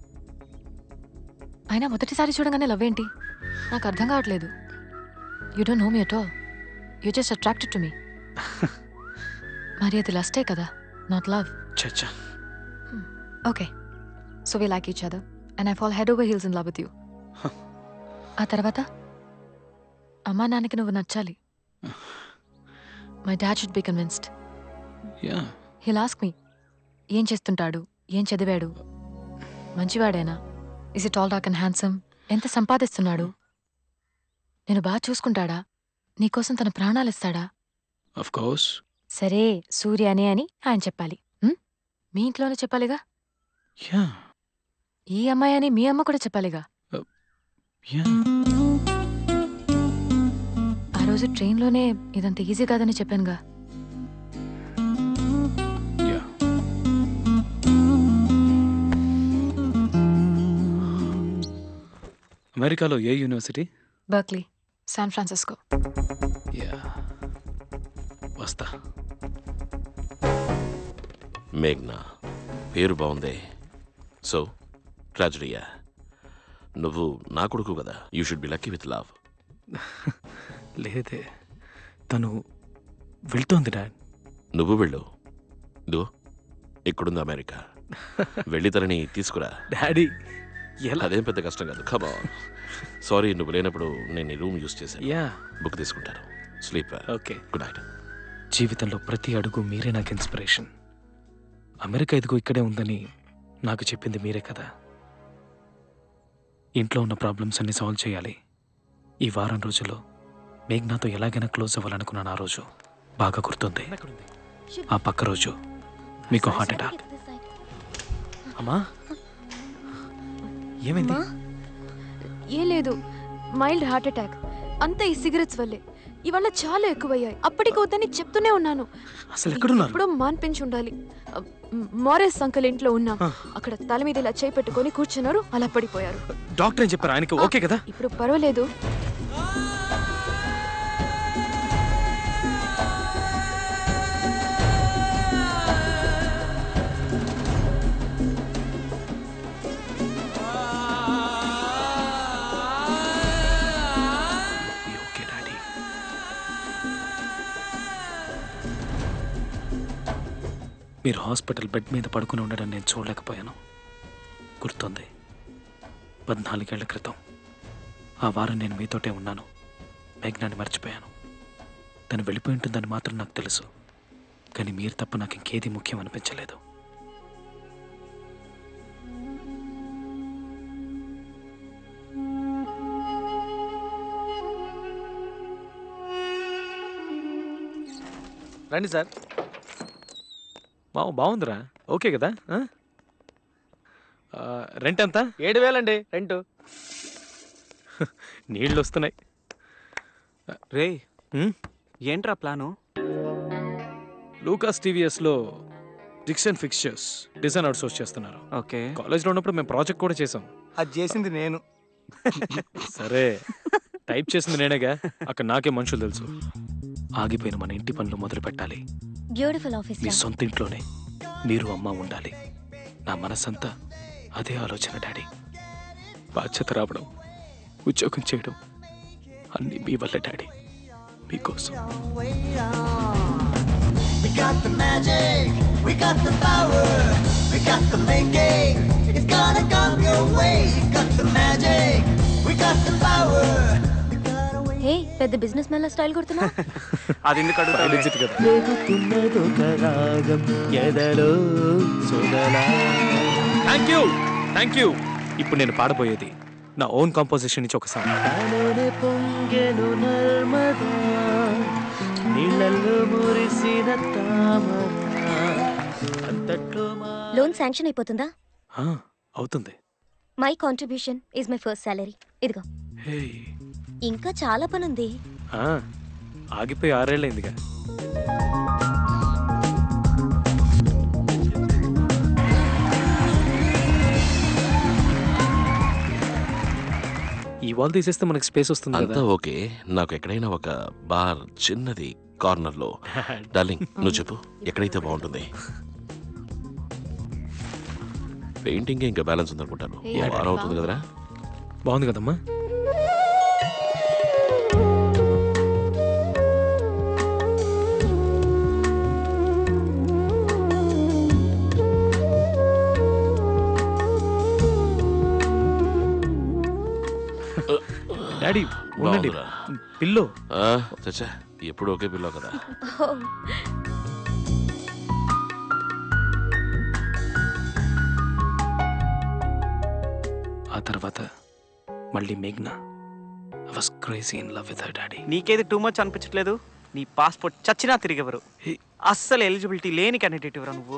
అయినా మొదటిసారి చూడగానే లవ్ ఏంటి? నాకు అర్థం కావట్లేదు. You don't know me at all. You just attracted to me. మరి అది లస్టే కదా, నాట్ లవ్. చచ్చా. Okay, so we like each other and I fall head over heels in love with you. ఆ తర్వాత అమ్మా నాన్నకి నువ్వు నచ్చాలి. My dad should be convinced. He'll ask me, ఏం చేస్తుంటాడు, ఏం చదివాడు, మంచివాడేనా, is it all dark and handsome, ఎంత సంపాదిస్తున్నాడు, నేను బాగా చూసుకుంటాడా, నీకోసం తన ప్రాణాలు ఇస్తాడా? Of course. సరే, సూర్యనే అని ఆయన చెప్పాలి. మీ ఇంట్లోనే చెప్పాలిగా. ఈ అమ్మాయి అని మీ అమ్మ కూడా చెప్పాలిగా. ఆ రోజు ట్రైన్లోనే ఇదంత ఈజీ కాదని చెప్పానుగా. అమెరికాలో ఏ యూనివర్సిటీ? Berkeley, San Francisco. వస్తా. మేఘ్నా, పేరు బాగుంది. సో ట్రాజడీయా? నువ్వు నా కొడుకు కదా, you should be lucky with love. లేదే, తను వెళ్తోంది డాడ్. నువ్వు వెళ్ళు. దో ఇక్కడుంది అమెరికా, వెళ్ళి తనని తీసుకురా. డాడీ, అదేం పెద్ద కష్టం కాదు. Come on. సారీ, నువ్వు లేనప్పుడు నేను ఈ రూమ్ యూస్ చేశాను. బుక్ తీసుకుంటాను. స్లీప్. Okay, good night. జీవితంలో ప్రతి అడుగు మీరే నాకు ఇన్స్పిరేషన్. అమెరికా ఇదిగో ఇక్కడే ఉందని నాకు చెప్పింది మీరే కదా. ఇంట్లో ఉన్న ప్రాబ్లమ్స్ అన్ని సాల్వ్ చేయాలి. ఈ వారం రోజుల్లో మేఘ్నాతో ఎలాగైనా క్లోజ్ అవ్వాలనుకున్నాను. ఆ రోజు బాగా గుర్తుంది. ఆ పక్క రోజు మీకు హార్ట్ అటాక్. అమ్మా, ఏమైంది? ఏం లేదు, మైల్డ్ హార్ట్ అటాక్. అంతా ఈ సిగరెట్స్ వల్లే. ఇవాళ చాలా ఎక్కువయ్యాయి. అప్పటికి వద్దని చెప్తూనే ఉన్నాను. అసలు ఎక్కడున్నారు? ఇప్పుడు మాన్పించి ఉండాలి. మోరేస్ అంకల్ ఇంట్లో ఉన్నాం. అక్కడ తల మీద ఇలా చేయి పెట్టుకొని కూర్చున్నారు, అలా పడిపోయారు. డాక్టర్ ఏం చెప్పారు? ఆయనకి ఓకే కదా? ఇప్పుడు పర్వాలేదు. మీరు హాస్పిటల్ బెడ్ మీద పడుకుని ఉండడం నేను చూడలేకపోయాను. గుర్తుంది, 14 ఏళ్ల క్రితం ఆ వారం నేను మీతోటే ఉన్నాను. మేఘ్నాన్ని మర్చిపోయాను. తను వెళ్ళిపోయి ఉంటుందని మాత్రం నాకు తెలుసు. కానీ మీరు తప్ప నాకు ఇంకేది ముఖ్యం అనిపించలేదు. రండి సార్. బాగుందిరా. ఓకే కదా? రెంట్ ఎంత? 7,000 అండి రెంట్. నీళ్ళు వస్తున్నాయి. రే ఏంట్రా ప్లాను? లూకాస్ టీవీఎస్లో డిక్షన్ ఫిక్స్చర్స్ డిజైన్ అవుట్సోర్స్ చేస్తున్నారు. ఓకే. కాలేజ్లో ఉన్నప్పుడు మేము ప్రాజెక్ట్ కూడా చేసాం. అది చేసింది నేను. సరే, టైప్ చేసింది నేనేగా. అక్కడ నాకే మనుషులు తెలుసు. ఆగిపోయిన మన ఇంటి పనులు మొదలు పెట్టాలి. Beautiful office. మీ సొంత ఇంట్లోనే మీరు అమ్మ ఉండాలి. నా మనసంతా అదే ఆలోచన డాడీ. బాధ్యత రావడం, ఉద్యోగం చేయడం అన్నీ మీ వల్ల డాడీ. మీకోసం. We got the magic, we got the power, we got the making, it's gonna come your way. We got the magic, we got the power. హే, పెద్ద బిజినెస్ మ్యాన్ స్టైల్ కొడుతున్నా. అది ఎందుకు అడుగుతావు? Thank you. ఇప్పుడు నేను పాడబోయేది నా own composition నుంచి ఒక సాంగ్. లోన్ శాంక్షన్ అయిపోతుందా? అవుతుంది. My contribution is my first salary. ఇదిగో. ఇంకా చాలా పని ఉంది. ఆగిపోయి 6 ఏళ్ళైందిగా. ఈ వాల్ తీసేస్తే మనకి స్పేస్ వస్తుంది అంతా ఓకే. నాకు ఎక్కడైనా ఒక బార్ చిన్నది కార్నర్లో. డార్లింగ్, నువ్వు చెప్పు ఎక్కడైతే బాగుంటుంది. పెయింటింగ్ ఇంకా బ్యాలెన్స్ ఉందనుకుంటాను. వారం అవుతుంది కదరా? బాగుంది కదమ్మా. డాడీ ఉండండి. పిల్లో చచ్చా, ఎప్పుడు ఒకే పిల్లో కదా. ఆ తర్వాత మళ్ళీ మేఘ్నా. I was crazy in love with her, daddy. నీకేది టూ మచ్ అనిపించట్లేదు? నీ పాస్పోర్ట్ చచ్చినా తిరిగెవరు. అస్సలు ఎలిజిబిలిటీ లేని క్యాండిడేట్ ఎవరా నువ్వు?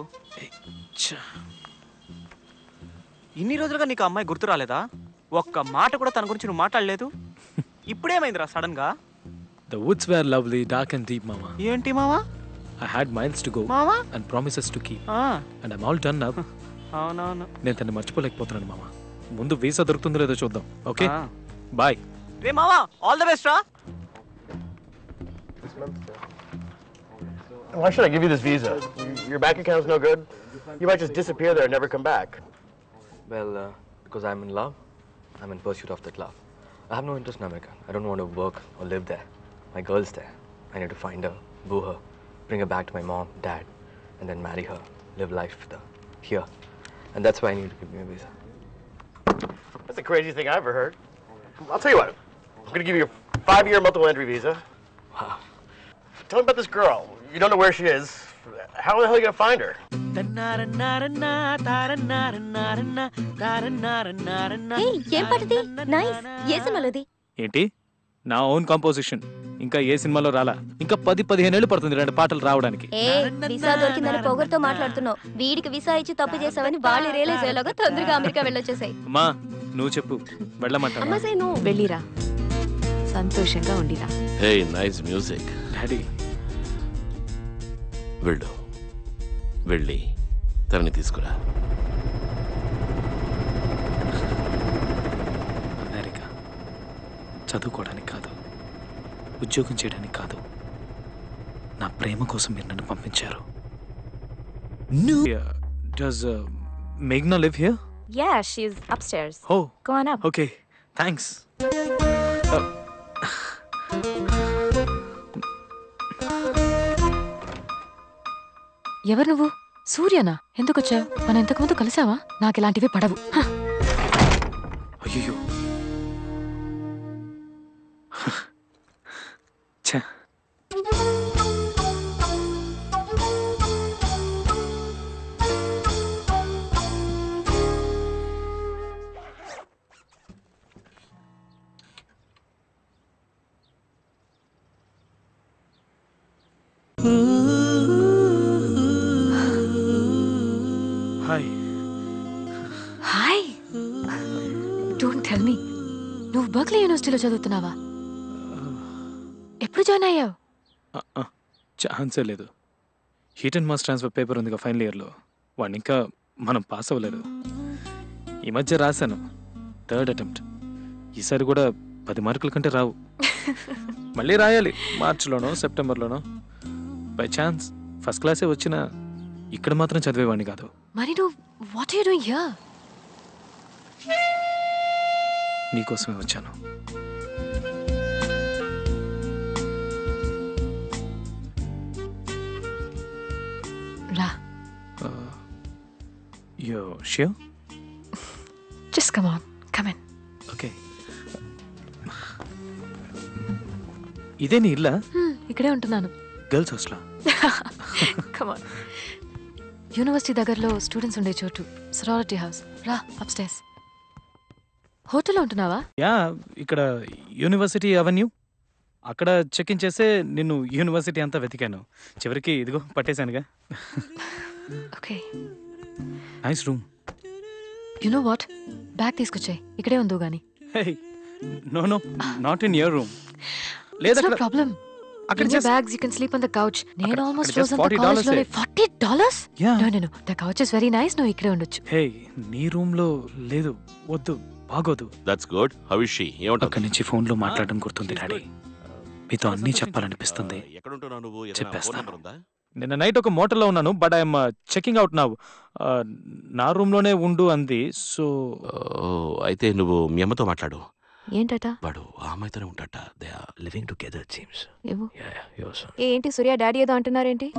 ఇన్ని రోజులుగా నీకు అమ్మాయి గుర్తు రాలేదా? ఒక్క మాట కూడా తన గురించి నువ్వు మాట్లాడలేదు. ఇప్పుడేమైందిరా సడన్ గా? The woods were lovely, dark and deep, mama. ఏంటి మావా? I had miles to go మావా and promises to keep. And I'm all done now. అవునవును. నేను తన్ని మర్చిపోలేకపోతున్నాను మామ. ముందు వీసా దొరుకుతుందో లేదో చూద్దాం. Okay, bye. రే మావా, ఆల్ ద బెస్ట్ రా. Why should I give you this visa? Your bank account's no good. You might just disappear there and never come back. Well, because I'm in love. I'm in pursuit of that love. I have no interest in America. I don't want to work or live there. My girl's there. I need to find her, boo her, bring her back to my mom, dad, and then marry her, live life with her here. And that's why I need to give me a visa. That's the craziest thing I've ever heard. I'll tell you what. I'm going to give you a 5-year multiple entry visa. Wow. Tell me about this girl. You don't know where she is. How the hell are you going to find her? ఏం పాటది? Nice. ఏ సినిమాలోది? ఏంటి? నా own composition. ఇంకా ఏ సినిమాలో రాలా. ఇంకా 10-15 ఏళ్ళు పడుతుంది 2 పాటలు రావడానికి. ఏ వీసా దొరికిందని పొగరుతో మాట్లాడుతున్నావు. వీడికి వీసా ఇచ్చి తప్పు చేసావని వాళ్ళు రియలైజ్ అయ్యేలాగా తొందరగా అమెరికా వెళ్ళొచ్చేసాయి. అమ్మా, నువ్వు చెప్పు, వెళ్ళమంటావా? అమ్మా సే నువ్వు వెళ్ళిరా, సంతోషంగా ఉండిరా. Hey, nice music. డాడీ, వెళ్ళు, వెళ్ళి తనని తీసుకురా. అమెరికా చదువుకోవడానికి కాదు, ఉద్యోగం చేయడానికి కాదు, నా ప్రేమ కోసం మీరు నన్ను పంపించారు. Does Meghna live here? Yeah, she's upstairs. Oh. Go on up. Okay, thanks. ఎవరు నువ్వు? సూర్యనా ఎందుకు వచ్చావు? మనం ఇంతకుముందు కలిసావా? నాకు ఇలాంటివి పడవు. అయ్యో ఛ. Hi. Hi. Don't tell me, నువ్వు బర్క్లీ యూనివర్సిటీలో చదువుతున్నావా? ఎప్పుడు జాయిన్ అయ్యావు? ఛాన్సే లేదు. Heat and mass transfer paper ఉందిగా ఫైనల్ ఇయర్లో, వాడిని ఇంకా మనం పాస్ అవ్వలేదు. ఈ మధ్య రాశాను, 3rd అటెంప్ట్. ఈసారి కూడా 10 మార్కుల కంటే రావు. మళ్ళీ రాయాలి, మార్చిలోనో సెప్టెంబర్లోనో. బై ఛాన్స్ ఫస్ట్ క్లాసే వచ్చినా ఇక్కడ మాత్రం చదివేవాడిని కాదు. మరి నువ్వు what are you doing here? నీకోసమే వచ్చాను. రా. You sure? Just come on, come in. Okay. ఇదే నీ ఇల్లా? ఇక్కడే ఉంటున్నాను. గర్ల్స్ హాస్టలా? Come on. యూనివర్సిటీ దగ్గరలో స్టూడెంట్స్ ఉండే చోటు, సరారిటీ హౌస్. రా అప్స్టైర్స్. హోటల్లో ఉంటున్నావా? యా, ఇక్కడ యూనివర్సిటీ అవెన్యూ. అక్కడ చెక్ ఇన్ చేసే నిన్ను యూనివర్సిటీ అంతా వెతికాను. చివరికి ఇదిగో పట్టేశానుగా. Okay. Nice room. You know what, bag తీసుకొచ్చాయి, ఇక్కడే ఉందో గానీ. No no, not in your room. లేదా నో ప్రాబ్లం. అక్కడ In your bags, you can sleep on the couch. నేను almost frozen the college లోనే. $40? Yeah. No. The couch is very nice. నువ్వు ఇక్కడే ఉండొచ్చు. హే, నీ రూమ్ లో లేదు, వద్దు, బాగోదు. That's good. How is she? ఏమంటావు? అక్కడి నుంచి ఫోన్ లో మాట్లాడడం గుర్తుంది డాడీ. మీతో అన్నీ చెప్పాలనిపిస్తుంది. ఎక్కడుంటున్నావు నువ్వు? చెప్పేస్తాను. నిన్న నైట్ ఒక మోటల్లో ఉన్నాను, but I'm checking out now. నా రూమ్ లోనే ఉండు అంది. సో అయితే నువ్వు మీ అమ్మతో మాట్లాడు. ఏంటట? వాడు ఆ అమ్మాయితోనే ఉంటాట. They are living together it seems. ఏంటి సూర్య డాడీ ఏదో అంటున్నారేంటి?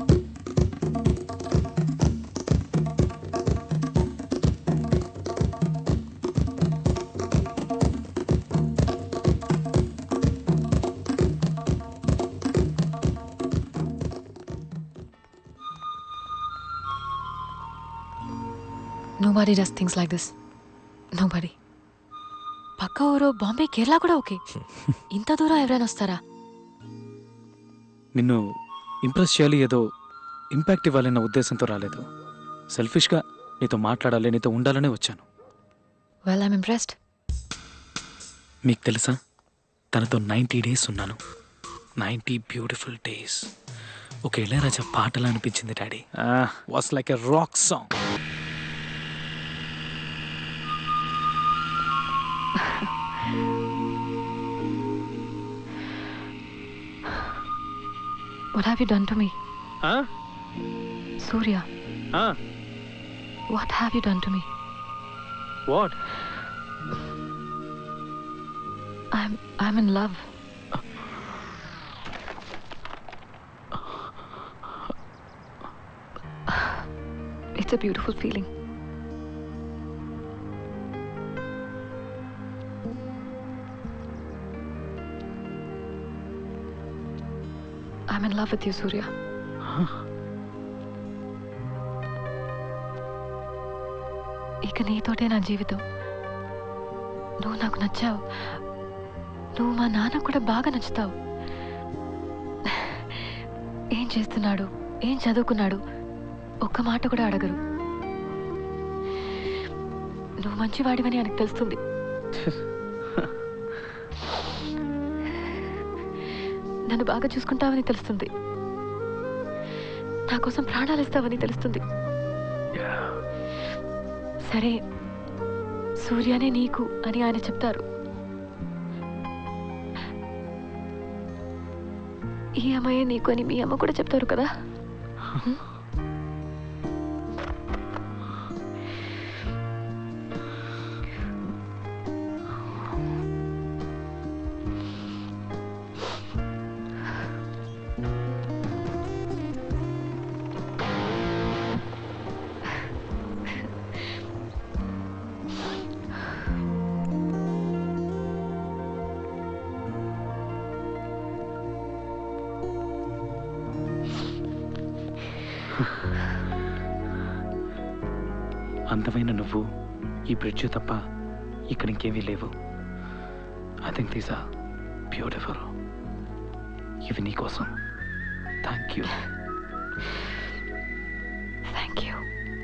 Nobody does things like this. Nobody. పక్క ఊరు బాంబే, కేరళ కూడా ఓకే. ఇంత దూరం ఎవరైనా వస్తారా? నిన్ను ఇంప్రెస్ చేయాలి, ఏదో ఇంపాక్ట్ ఇవ్వాలన్న ఉద్దేశంతో రాలేదు. సెల్ఫిష్గా నీతో మాట్లాడాలి, నీతో ఉండాలనే వచ్చాను. Well, I'm impressed. మీకు తెలుసా, తనతో 90 days ఉన్నాను. 90 beautiful days. ఒక ఇళయరాజా పాటలా అనిపించింది daddy. Was like a rock song. What have you done to me? Surya. What have you done to me? What? I'm in love. It's a beautiful feeling. I'm in love with you, Surya. ఇక నీతోటే నా జీవితం. నువ్వు నాకు నచ్చావు. నువ్వు మా నాన్న కూడా బాగా నచ్చుతావు. ఏం చేస్తున్నాడు, ఏం చదువుకున్నాడు, ఒక్క మాట కూడా అడగరు. నువ్వు మంచివాడివని ఆయనకు తెలుస్తుంది. నన్ను బాగా చూసుకుంటావని తెలుస్తుంది. నా కోసం ప్రాణాలు ఇస్తావని తెలుస్తుంది. సరే, సూర్యనే నీకు అని ఆయన చెప్తారు. ఈ అమ్మాయే నీకు అని మీ అమ్మ కూడా చెప్తారు కదా. అందమైన నువ్వు, ఈ బ్రిడ్జ్ తప్ప ఇక్కడ ఇంకేమీ లేవు. I think these are beautiful. ఇవి నీ కోసం. Thank you. Thank you.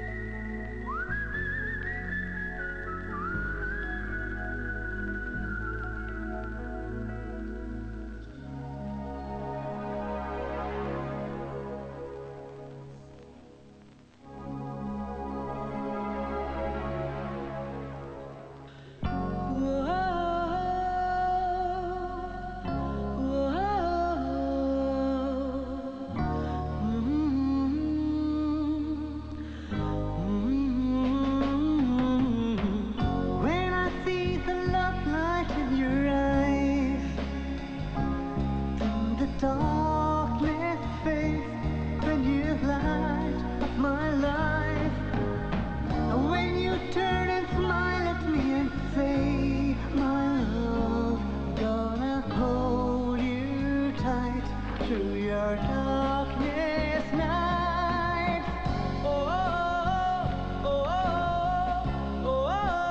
When I see the love light in your eyes, through the darkness face, when you light up my life, and when you turn and smile at me and say, my love, gonna hold you tight through your darkness night. Oh, oh, oh, oh,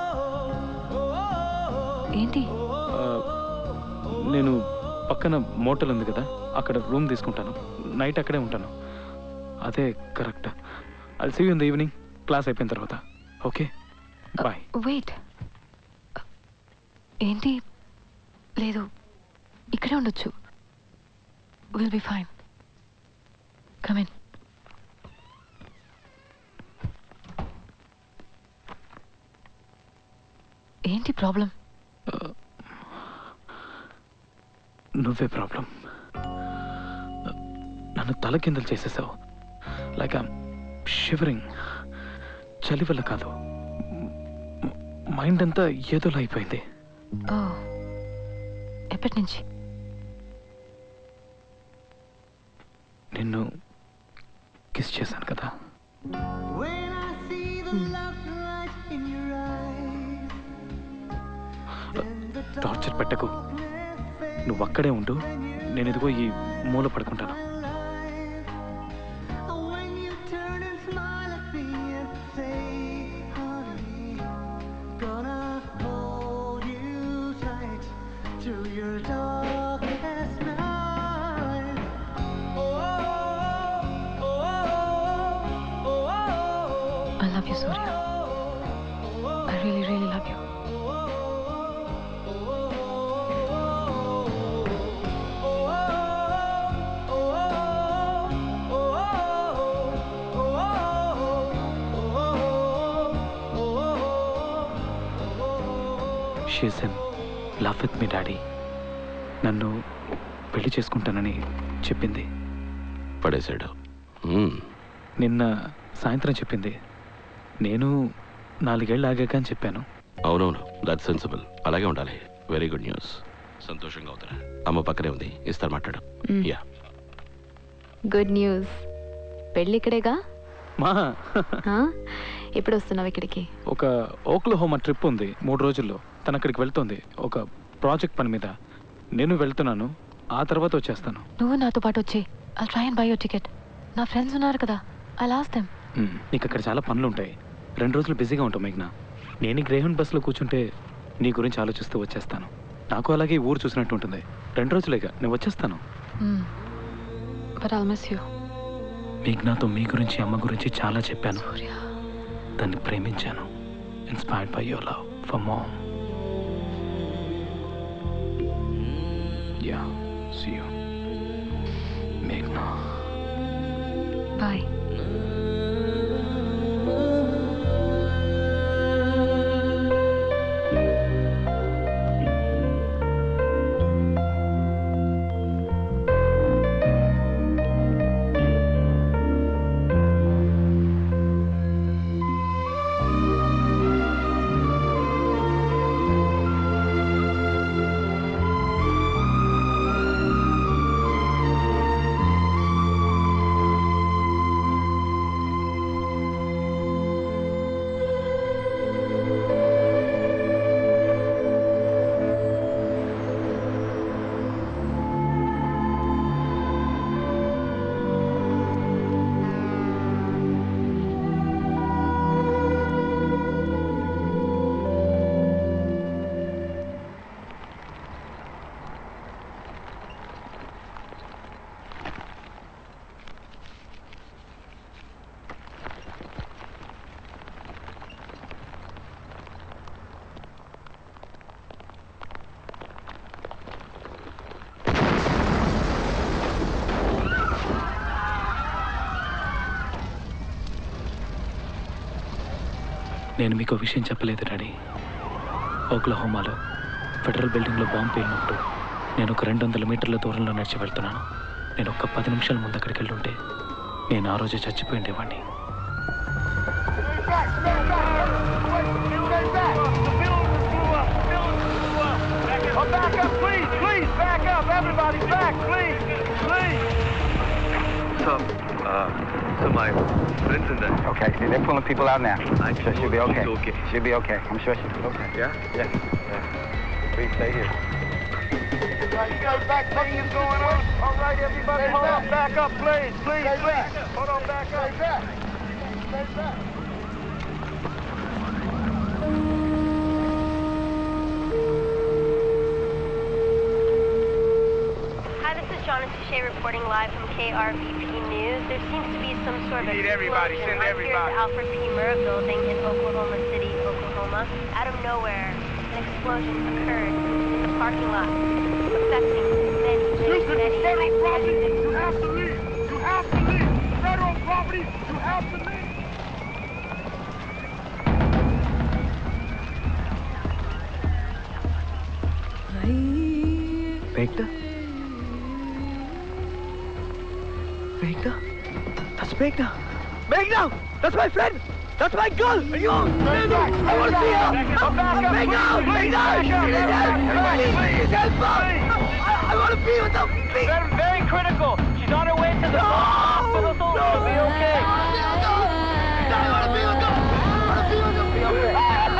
oh. ఏంటి? నేను పక్కన motel ఉంది కదా, అక్కడ room తీసుకుంటాను. Night అక్కడే ఉంటాను. అదే correct. I'll see you in the evening, class అయిపోయిన తర్వాత. Okay, bye. వెయిట్, ఏంటి? లేదు, ఇక్కడే ఉండొచ్చు. Will be fine. Come in. ఏంటి ప్రాబ్లం? నువ్వే ప్రాబ్లం. నన్ను తల కిందలు చేసేసావు. Like I'm shivering. చలి వల్ల కాదు, మైండ్ అంతా ఏదోలా అయిపోయింది. ఓ, ఎప్పటి నుంచి? నిన్ను కిస్ చేశాను కదా. When I see the love light in your eyes, torture పెట్టకు. నువ్వు అక్కడే ఉండు, నేను ఇదిగో ఈ మూల పడుకుంటాను. when you turn and smile at me and say, honey, gonna hold you tight through your darkest night. Oh, oh, oh, oh, I love you, Surya. I really, really love you. She's in love with me daddy. నన్ను పెళ్లి చేసుకుంటానని చెప్పింది. పడేశాడు. నిన్న సాయంత్రం చెప్పింది. నేను 4 ఏళ్ళు ఆగాక అని చెప్పాను. అవునవును, దట్ సెన్సిబుల్. అలాగే ఉండాలి. Very good news. సంతోషంగా అవుతారా? అమ్మ పక్కనే ఉంది, ఇస్తారు మాట్లాడు. Yeah, good news. పెళ్ళి ఇక్కడేగా? మా ఎప్పుడు వస్తున్నావు ఇక్కడికి? ఒక ఓక్లహోమా ట్రిప్ ఉంది 3 రోజుల్లో. తను అక్కడికి వెళ్తుంది ఒక ప్రాజెక్ట్ పని మీద. నేను వెళ్తున్నాను, ఆ తర్వాత వచ్చేస్తాను. నువ్వు నాతో పాటు వచ్చి I'll try and buy your ticket. నా ఫ్రెండ్స్ ఉన్నారు కదా, ఐల్ ఆస్క్ దెమ్. నీకు అక్కడ చాలా పనులు ఉంటాయి. 2 రోజులు బిజీగా ఉంటావు మేఘ్నా. నేను గ్రేహౌండ్ బస్సులో కూర్చుంటే నీ గురించి ఆలోచిస్తూ వచ్చేస్తాను. నాకు అలాగే ఊరు చూసినట్టు ఉంటుంది. 2 రోజులేగా, నేను వచ్చేస్తాను. But I'll miss you. మేఘ్నాతో మీ గురించి, అమ్మ గురించి చాలా చెప్పాను. దాన్ని ప్రేమించాను. Inspired by your love for mom. Yeah, see you మేఘ్నా. బాయ్. నేను మీకు విషయం చెప్పలేదు డాడీ. ఓక్లహోమాలో ఫెడరల్ బిల్డింగ్లో బాంబు పేలినప్పుడు నేను ఒక 200 మీటర్ల దూరంలో నడిచి వెళ్తున్నాను. నేను ఒక 10 నిమిషాల ముందు అక్కడికి వెళ్ళుంటే నేను ఆ రోజే చచ్చిపోయి ఉండేవాడిని. Back up, please, please, back up, everybody, back, please, please. So my friends in there. Okay, they're pulling people out now. I'm sure she'll be okay. Okay. She'll be okay. I'm sure she'll be okay. Yeah? Yeah. Please stay here. You got back things going on? All right, everybody, hold on, back up, please, please, please. Hold on, back up. Stay back. Stay back. Shauna Touche reporting live from KRVP News. There seems to be some sort of explosion right here at the Alfred P. Murrah building in Oklahoma City, Oklahoma. Out of nowhere, an explosion occurred in the parking lot, affecting many. Federal property, you have to leave. You have to leave. Federal property, you have to leave. Megna? Megna? That's Megna! Megna! That's my friend! That's my girl! Are you? I want to see her! Megna! Megna! Everybody, please help her! I want to be with her! Please! Very critical. She's on her way to the hospital. She'll be okay. I want to be with her! I want to be with her! Be okay!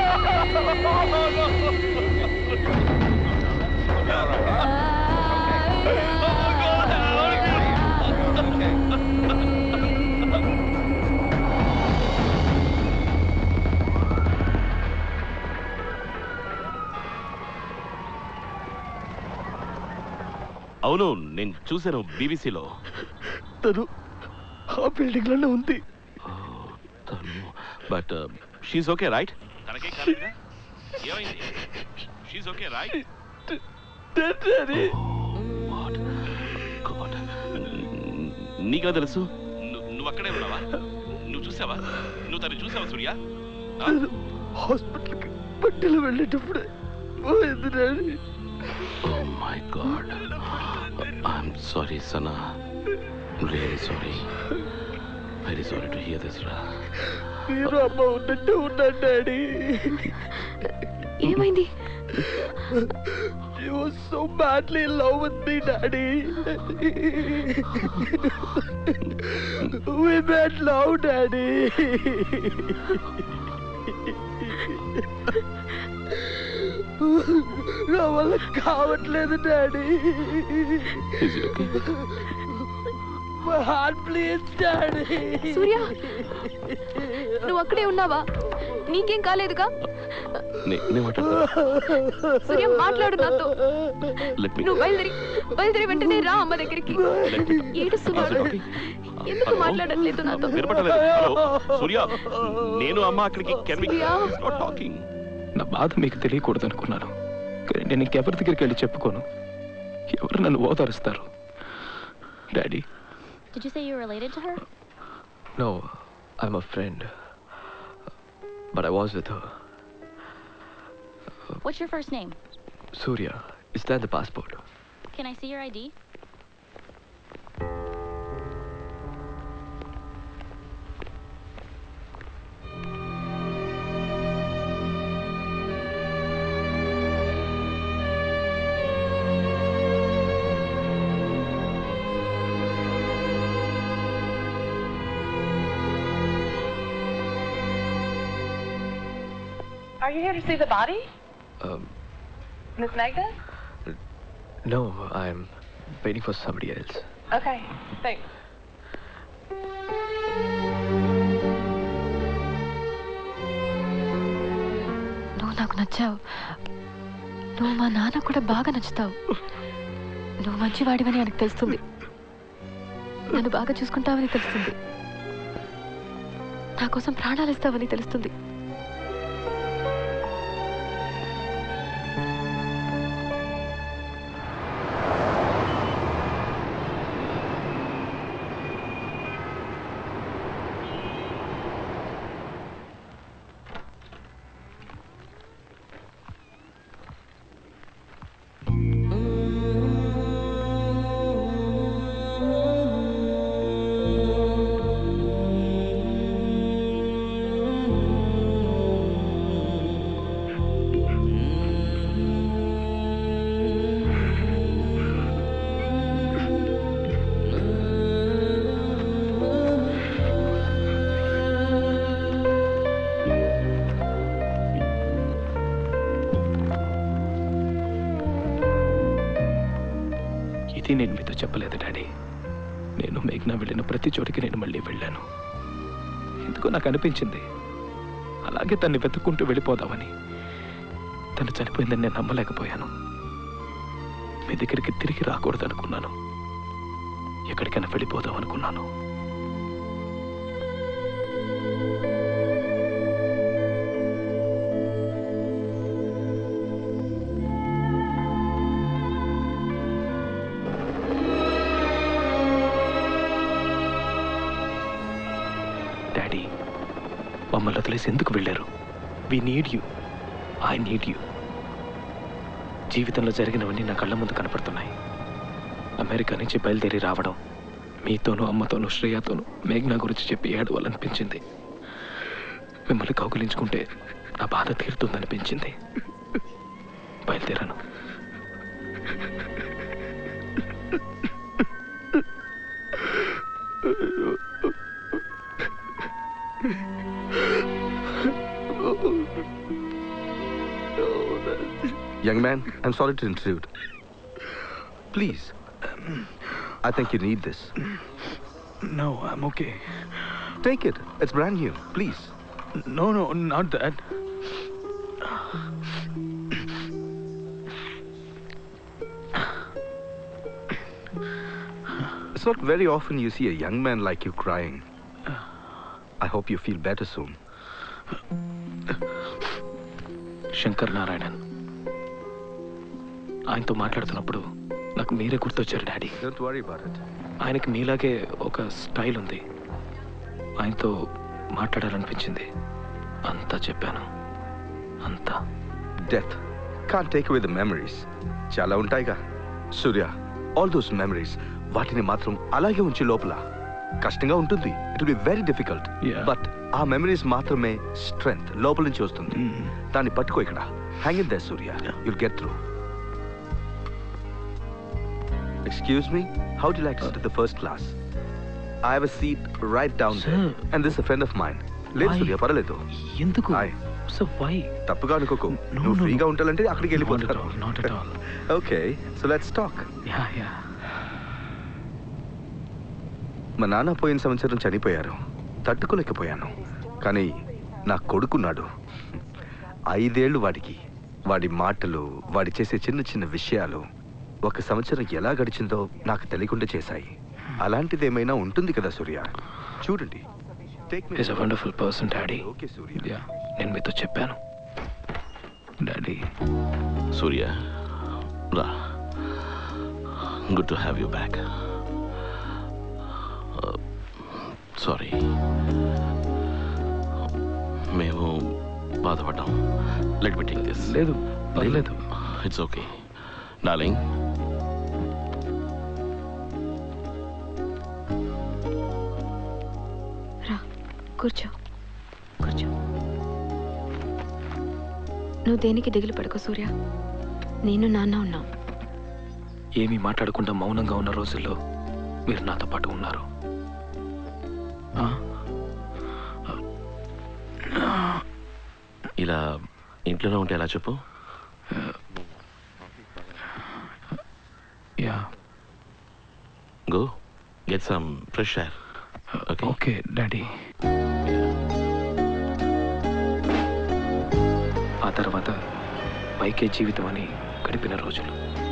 అవును, నేను చూశాను బీబీసీలో. తను ఆ building లోనే ఉంది. But she's okay right? తనకేం కాలేదా? ఏమైంది? She's okay right? నీకా తెలుసు? నువ్వు అక్కడే ఉన్నావా? నువ్వు చూసావా? నువ్వు తను చూసావా సూర్య? హాస్పిటల్కి పట్టెలు వెళ్ళేటప్పుడే పోయింది daddy. Oh my God. I'm sorry, Sana. Really sorry. Very sorry to hear this, Ra. మీరు అమ్మ ఉన్నట్టు ఉన్నాడు డాడీ. ఏమైంది? She was so madly in love with me, Daddy. We made love, Daddy. నా వల్ల కావట్లేదు daddy. My heart bleeds, Daddy. Surya, నువ్వు అక్కడే ఉన్నావా? నీకేం కాలేదుగా? సూర్య, మాట్లాడు నాతో. నువ్వు బయలుదేరి వెంటనే రా అమ్మ దగ్గరికి. ఏడుస్తున్నాడు. ఎందుకు మాట్లాడట్లేదు నాతో? సూర్య, నేను అమ్మ అక్కడికి టాకింగ్. నా బాధ మీకు తెలియకూడదు అనుకున్నాను, కానీ నేను ఇంకెవరి దగ్గరికి వెళ్ళి చెప్పుకోను. ఎవరు నన్ను ఓదారుస్తారు? Daddy. Did you say you were related to her? No, I'm a friend. But I was with her. What's your first name? Surya. Is that the passport? Can I see your ID? Are you here to see the body? Miss Magda? No, I'm waiting for somebody else. Okay, thanks. నువ్వు నాకు నచ్చావు. నువ్వు మా నాన్న కూడా బాగా నచ్చుతావు. నువ్వు మంచివాడివని ఆయనకు తెలుస్తుంది. నన్ను బాగా చూసుకుంటావని తెలుస్తుంది. నా కోసం ప్రాణాలు ఇస్తావని తెలుస్తుంది. ఇది నేను మీతో చెప్పలేదు డాడీ. నేను మేఘ్నా వెళ్ళిన ప్రతి చోటికి నేను మళ్ళీ వెళ్ళాను. ఎందుకో నాకు అనిపించింది అలాగే తన్ని వెతుక్కుంటూ వెళ్ళిపోదామని. తను చనిపోయిందని నేను నమ్మలేకపోయాను. మీ దగ్గరికి తిరిగి రాకూడదు అనుకున్నాను. ఎక్కడికైనా వెళ్ళిపోదాం అనుకున్నాను. డాడీ, మమ్మల్ని వదిలేసి ఎందుకు వెళ్ళారు? We need you. I need you. జీవితంలో జరిగినవన్నీ నా కళ్ళ ముందు కనపడుతున్నాయి. అమెరికా నుంచి బయలుదేరి రావడం, మీతోనూ అమ్మతోనూ శ్రేయతోనూ మేఘ్నా గురించి చెప్పి ఏడవాలనిపించింది. మిమ్మల్ని కౌగిలించుకుంటే నా బాధ తీరుతుందనిపించింది. బయలుదేరాను. Young man, I'm sorry to intrude. Please, I think you need this. No, I'm okay. Take it. It's brand new. Please. No, not that. It's not very often you see a young man like you crying. I hope you feel better soon. Shankar Narayanan. ఆయనతో మాట్లాడుతున్నప్పుడు నాకు మీరే గుర్తొచ్చారు daddy. Don't worry about it. ఆయనకి మీలాగే ఒక style ఉంది. ఆయనతో మాట్లాడాలనిపించింది. అంతా చెప్పాను. అంతా. Death can't take away the memories. చాలా ఉంటాయిగా సూర్య. All those memories, వాటిని మాత్రం అలాగే ఉంచి లోపల. కష్టంగా ఉంటుంది. It will be very difficult. But ఆ మెమరీస్ మాత్రమే స్ట్రెంగ్త్ లోపల నుంచి వస్తుంది. దాన్ని పట్టుకో ఇక్కడ. Hang in there, Surya. You'll get through. Excuse me, how would you like to sit at the first class? I have a seat right down there. And this is a friend of mine. లేదు సూర్య, పర్వాలేదు. ఎందుకు? So why? తప్పుగా అనుకోకు. నువ్వు ఫ్రీగా ఉండాలంటే అక్కడికి వెళ్ళిపోతాను. Not at all. Okay, so let's talk. Yeah. మా నాన్న పోయిన సంవత్సరం చనిపోయారు. తట్టుకోలేకపోయాను. కానీ నా కొడుకున్నాడు. 5 ఏళ్ళు వాడికి. వాడి మాటలు, వాడి చేసే చిన్న చిన్న విషయాలు 1 సంవత్సరం ఎలా గడిచిందో నాకు తెలియకుండా చేశాయి. అలాంటిది ఏమైనా ఉంటుంది కదా సూర్య? చూడండి. He's a wonderful person, Daddy. Okay, Surya. Yeah, నేను మీతో చెప్పాను. Daddy. సూర్య, రా. Good to have you back. Sorry, మేము బాధపడ్డాం. Let me take this. లేదు, పర్లేదు. It's okay darling. రా, కూర్చో. నువ్వు దేనికి దిగులు పడకు సూర్య. నేను నాన్న ఉన్నాం. ఏమీ మాట్లాడకుండా మౌనంగా ఉన్న రోజుల్లో మీరు నాతో పాటు ఉన్నారు. ఇలా ఇంట్లోనే ఉంటే ఎలా చెప్పు? Yeah, go get some fresh air. Okay daddy. ఆ తర్వాత పైకే జీవితం అని గడిపిన రోజులు.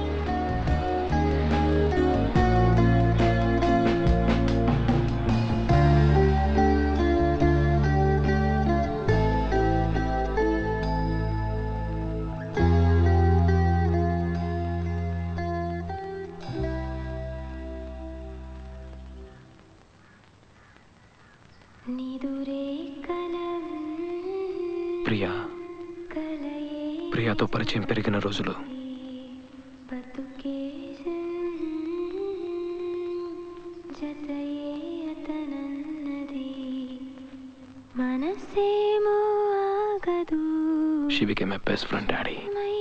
ప్రియాతో పరిచయం పెరిగిన రోజులు. She became my best friend, Daddy.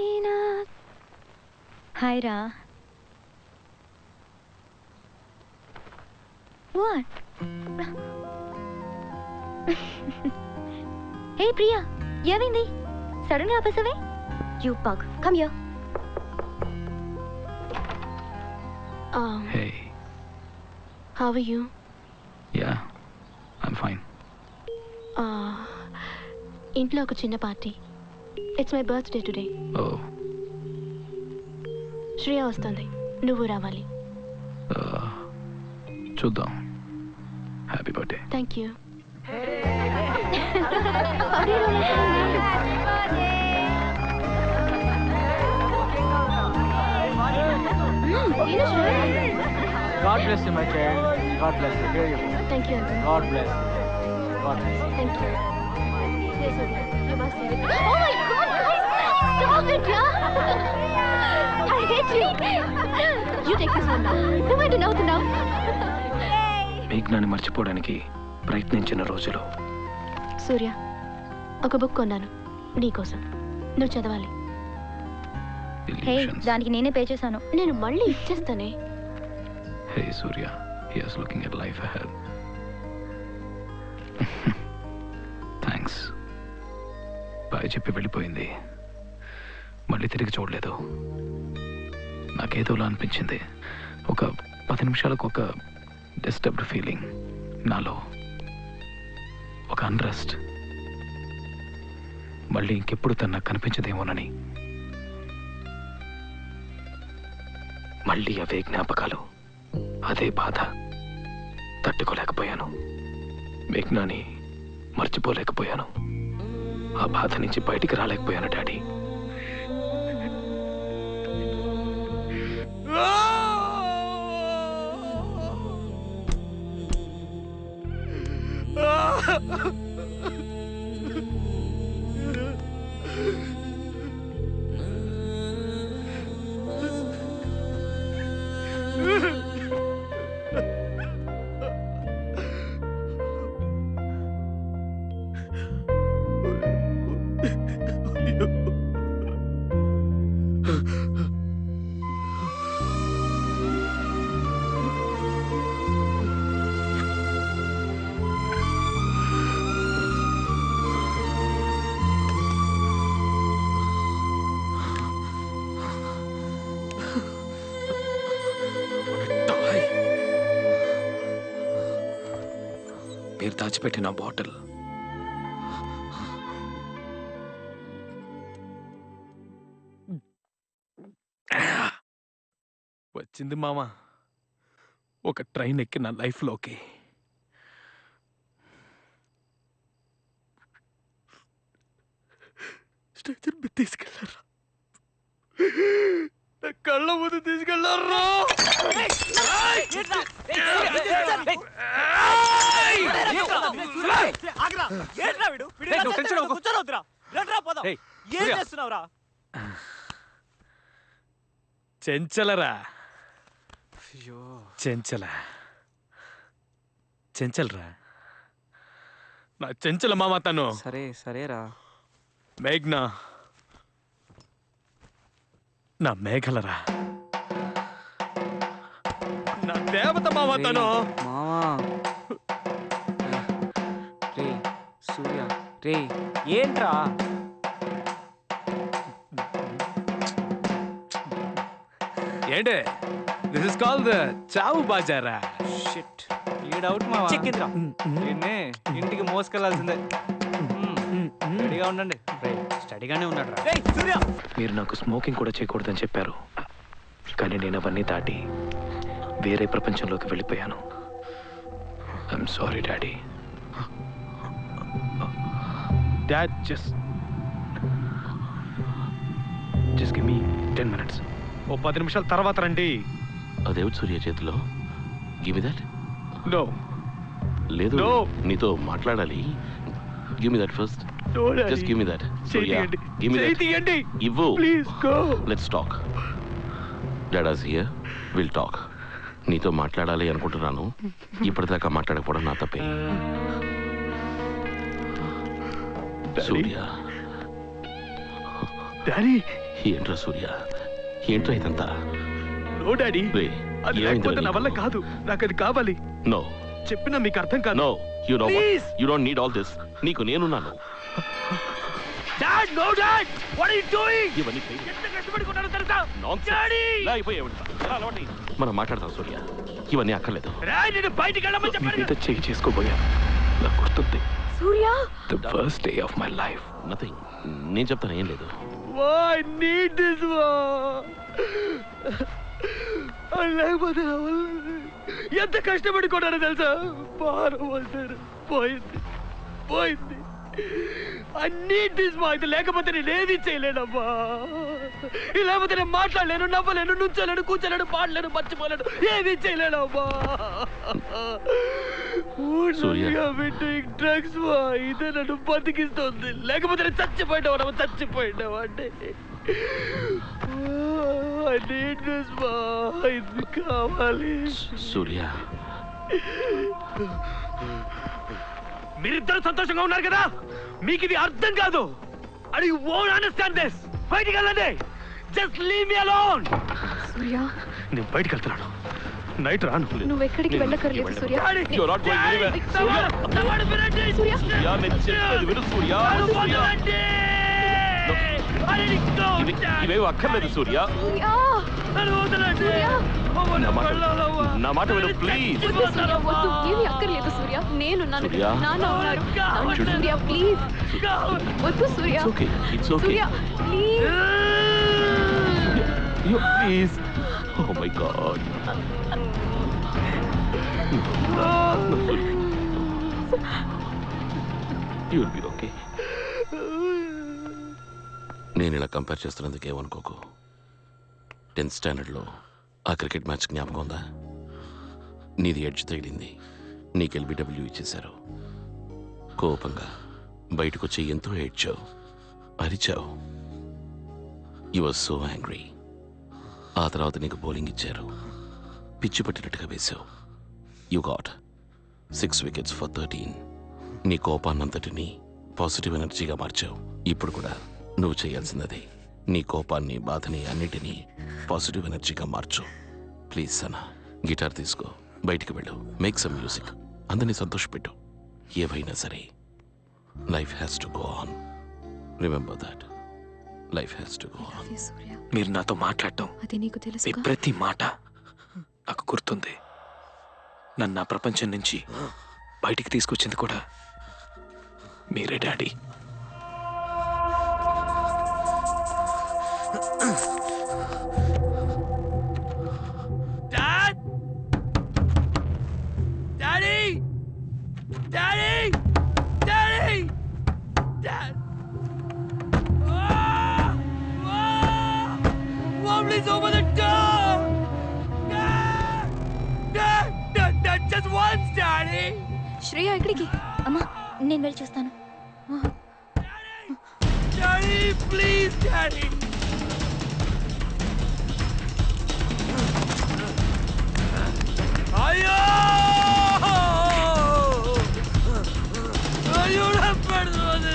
Hi, Ra. What? Hey, Priya. ఏమైంది? సడన్గా ఆపేసావే? You pug. Come here. Hey. How are you? Yeah, I'm fine. ఇంట్లో ఒక చిన్న party. It's my birthday today. Oh. Shreya వస్తుంది, నువ్వు రావాలి. చూద్దాం. Happy birthday. Thank you. God bless you, my child. God bless you. Here you go. Thank you, Uncle. God bless you. God bless you. Thank you. Yes, Surya. You must see it. Oh my God, guys! Stop it, yeah! I hate you. You take this one now. No matter now. మేఘ్నాన్ని మర్చిపోవడానికి ప్రయత్నించిన రోజులు. సూర్య, ఒక book కొన్నాను నీకోసం, నువ్వు చదవాలి. హే, దానికి నేనే పే చేశాను. నేను మళ్ళీ ఇచ్చేస్తానే. Hey Surya, he is looking at life ahead. Thanks. Bye చెప్పి వెళ్ళిపోయింది. మళ్ళీ తిరిగి చూడలేదు. నాకేదోలా అనిపించింది. ఒక 10 నిమిషాలకు ఒక డిస్టర్బ్డ్ ఫీలింగ్ నాలో, ఒక అన్రెస్ట్. మళ్ళీ ఇంకెప్పుడు తను నాకు కనిపించదేమోనని. మళ్ళీ అవే జ్ఞాపకాలు, అదే బాధ. తట్టుకోలేకపోయాను. మేఘ్నాని మర్చిపోలేకపోయాను. ఆ బాధ నుంచి బయటికి రాలేకపోయాను డాడీ. మీరు దాచిపెట్టిన బాటిల్ వచ్చింది మామ. ఒక ట్రైన్ ఎక్కి నా లైఫ్లోకి. స్ట్రెచర్ మీద తీసుకెళ్ళారా? నా కళ్ళ ముందు తీసుకెళ్ళారా? చెంచలరా, చెంచలరా, నా చెంచల మామ తను. సరేరా. మేఘ్నా నా మేఘలరా, నా దేవత మామ తను. రే సూర్య, రే ఏంట్రా? ఏంటే? దిస్ ఇస్ కాల్డ్ ద చావు బాజారా. షిట్, ఈ డౌట్ మా చెక్కిందిరా. నిన్నే ఇంటికి మోసుకెళ్లాల్సిందే. రెడీగా ఉండండి. స్టడీగానే ఉన్నాడు రా. సూర్య, మీరు నాకు స్మోకింగ్ కూడా చేయకూడదని చెప్పారు, కానీ నేను అవన్నీ దాటి వేరే ప్రపంచంలోకి వెళ్ళిపోయాను. I'm sorry daddy. Dad, just give me 10 minutes. ఓ 10 నిమిషాల తర్వాత రండి. అదేవిడు సూర్య చేతిలో. Give me that. నో లేదు, నీతో మాట్లాడాలి. Give me that first. Just give me that. Surya, give me that. Ivu. Please go. Let's talk. Dada's here. We'll talk. నీతో మాట్లాడాలి అనుకుంటున్నాను. ఇప్పటిదాకా మాట్లాడకపోవడం నా తప్పే. సూర్య, డాడీ. ఏంట్రా సూర్య, ఏంట్రా ఇదంతా? నో డాడీ, అది లేకపోతే నా వల్ల కాదు. నాకు అది కావాలి. నో, చెప్పినా మీకు అర్థం కాదు. No, you know what? You don't need all this. నీకు నేనున్నాను. Dad! No, Dad! What are you doing? ఇవన్నీ ప్రేమ. ఎంత కష్టపడుకుంటారో తెలుసా? Nonsense. Daddy! ఇలా అయిపోయావు ఇంకా. ఎలా అలవాటు? మనం మాట్లాడదాం సూర్య. ఇవన్నీ అక్కర్లేదు. రా, నేను బయటికి వెళ్ళమని చెప్పాను. మీద చేయి చేసుకోబోయాను నాకు గుర్తుంది. Surya the first day of my life. Nothing. నేను చెప్తాను ఏం లేదు. I need this one. లేకపోతే ఎంత కష్టపడుకున్నారో తెలుసా? భారం వస్తారు పోయింది. I need this one. ఇది లేకపోతే నేను ఏది చేయలేనమ్మా. ఇది లేకపోతే నేను మాట్లాడలేను, నవ్వలేను, నుంచోలేను, కూర్చోలేను, పాడలేను, మర్చిపోలేను, ఏది చేయలేనమ్మా. డ్రగ్స్ ఇదే నన్ను బతికిస్తుంది. లేకపోతే నేను చచ్చిపోయినావా అంటే ఇది కావాలి. సూర్య మీరిద్దరు సంతోషంగా ఉన్నారు కదా, మీకు ఇది అర్థం కాదు. And you won't understand this. బయటికి వెళ్ళండి. Just leave me alone. Surya నేను బయటికి వెళ్తున్నాను. నైట్ రాను. నువ్వు ఎక్కడికి వెళ్ళకర్లేదు సూర్య. You're not going anywhere. సూర్య నేను చెప్పేది విను సూర్య. ఇవేవి అక్కర్లేదు సూర్య. నా మాట విను ప్లీజ్. ఏమి అక్కర్లేదు సూర్య. నేను సూర్య. నాన్న ఉన్నారు. సూర్య ప్లీజ్ వద్దు Surya. It's okay. Surya please. Please. Oh my God. You'll be okay. నేను ఇలా కంపేర్ చేస్తున్నందుకు ఏమనుకోకు. 10th స్టాండర్డ్లో ఆ క్రికెట్ మ్యాచ్ జ్ఞాపకం ఉందా? నీది ఎడ్జ్ తగిలింది, నీకు ఎల్బిడబ్ల్యూ ఇచ్చేశారు. కోపంగా బయటకు వచ్చి ఎంతో ఏడ్చావు, అరిచావు. You was so angry. ఆ తర్వాత నీకు బౌలింగ్ ఇచ్చారు, పిచ్చి పట్టినట్టుగా వేశావు. You got 6 wickets for 13. నీ కోపాన్నంతటినీ పాజిటివ్ ఎనర్జీగా మార్చావు. ఇప్పుడు కూడా నువ్వు చేయాల్సినది నీ కోపాన్ని, బాధని అన్నిటినీ పాజిటివ్ ఎనర్జీగా మార్చు. ప్లీజ్ సనా, గిటార్ తీసుకో, బయటికి వెళ్ళు, మేక్ సమ్ మ్యూజిక్, అందరినీ సంతోషపెట్టు. ఏవైనా సరే life has to go on. Remember that. Life has to go on. మీరు నాతో మాట్లాడటం, అది నీకు తెలుసు. మీ ప్రతి మాట నాకు గుర్తుంది. నన్ను నా ప్రపంచం నుంచి బయటికి తీసుకొచ్చింది కూడా మీరే daddy. Please open the door! Dad, just once, Daddy! Shreya ఎక్కడికి? అమ్మా నేను వెళ్ళి చూస్తాను. Daddy, please, Daddy! అయ్యో! అయ్యో నా పడుతుంది.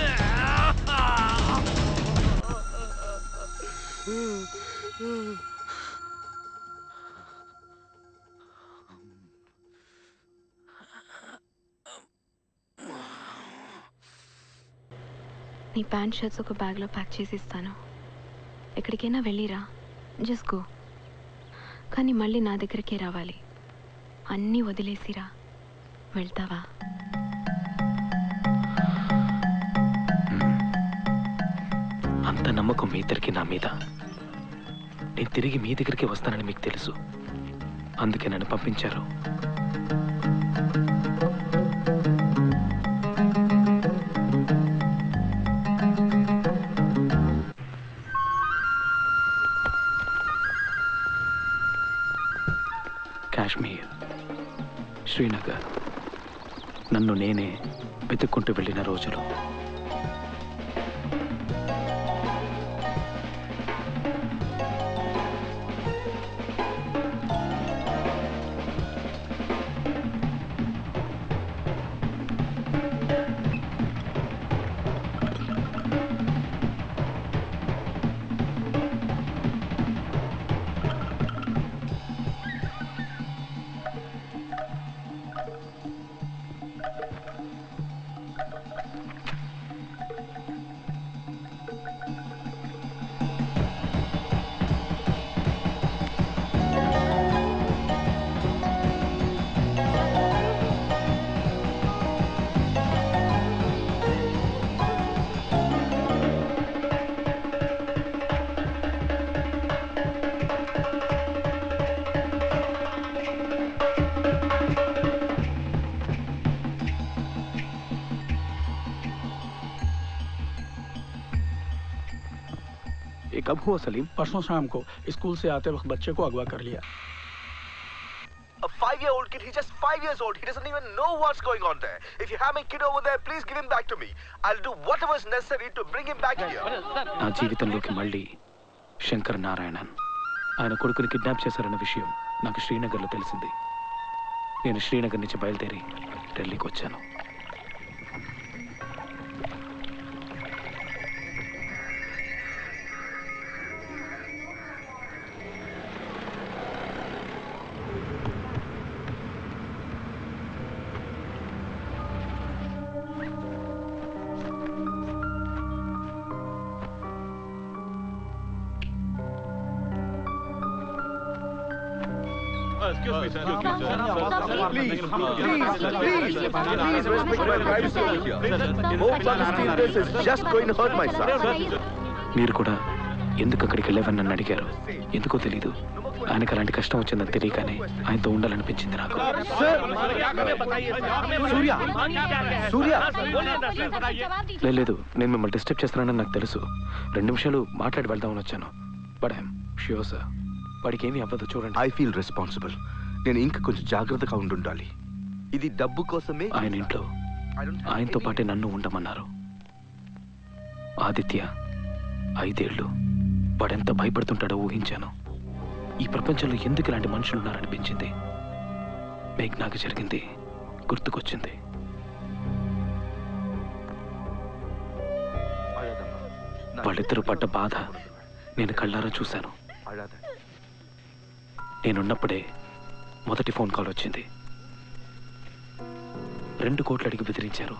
నీ ప్యాంట్ షర్ట్స్ ఒక బ్యాగ్లో ప్యాక్ చేసి ఇస్తాను. ఎక్కడికైనా వెళ్ళిరా, జస్ట్ గో. కానీ మళ్ళీ నా దగ్గరికే రావాలి. అన్నీ వదిలేసిరా. వెళ్తావా? అంత నమ్మకం మీ ఇద్దరికి నా మీద. నేను తిరిగి మీ దగ్గరికి వస్తానని మీకు తెలుసు, అందుకే నన్ను పంపించారు. కాశ్మీర్, శ్రీనగర్, నన్ను నేనే వెతుక్కుంటూ వెళ్ళిన రోజులు. ये कब हुआ सलीम? परसों शाम को स्कूल से आते वक्त बच्चे को अगवा कर लिया। A 5-year-old kid, he's just 5 years old. He doesn't even know what's going on there. If you have my kid over there, please give him back to me. I'll do whatever is necessary to bring him back here. నా జీవితంలోకి మళ్ళీ శంకర్ నారాయణన్ ఆయన కొడుకుని kidnap చేశారన్న విషయం నాకు శ్రీనగర్లో తెలిసింది. నేను శ్రీనగర్ నుంచి బయలుదేరి ఢిల్లీకి వచ్చాను. Excuse me, sir. Please, respect my privacy here. More publicity in this is just going to hurt my son. మీరు కూడా ఎందుకు అక్కడికి వెళ్ళావని నన్ను అడిగారు. ఎందుకో తెలీదు. ఆయనకు అలాంటి కష్టం వచ్చిందని తెలియగానే ఆయనతో ఉండాలనిపించింది నాకు. లేదు, నేను మిమ్మల్ని డిస్టర్బ్ చేస్తున్నానని నాకు తెలుసు. 2 నిమిషాలు మాట్లాడి వెళ్దామని వచ్చాను. బట్ ఐఎమ్ ష్యూర్ సార్, వాడికి ఏమీ అవ్వదు. చూడండి, ఐ ఫీల్ రెస్పాన్సిబుల్. నేను ఇంకా కొంచెం జాగ్రత్తగా ఉండాలి. ఇది డబ్బు కోసమే. ఆయన ఇంట్లో ఆయనతో పాటే నన్ను ఉండమన్నారు. ఆదిత్య 5 ఏళ్ళు వాడెంత భయపడుతుంటాడో ఊహించాను. ఈ ప్రపంచంలో ఎందుకు ఇలాంటి మనుషులు ఉన్నారనిపించింది. మేఘ్నాకి జరిగింది గుర్తుకొచ్చింది. వాళ్ళిద్దరూ పడ్డ బాధ నేను కళ్ళారా చూశాను. నేనున్నప్పుడే మొదటి ఫోన్ కాల్ వచ్చింది. 2 కోట్లు అడిగి బెదిరించారు.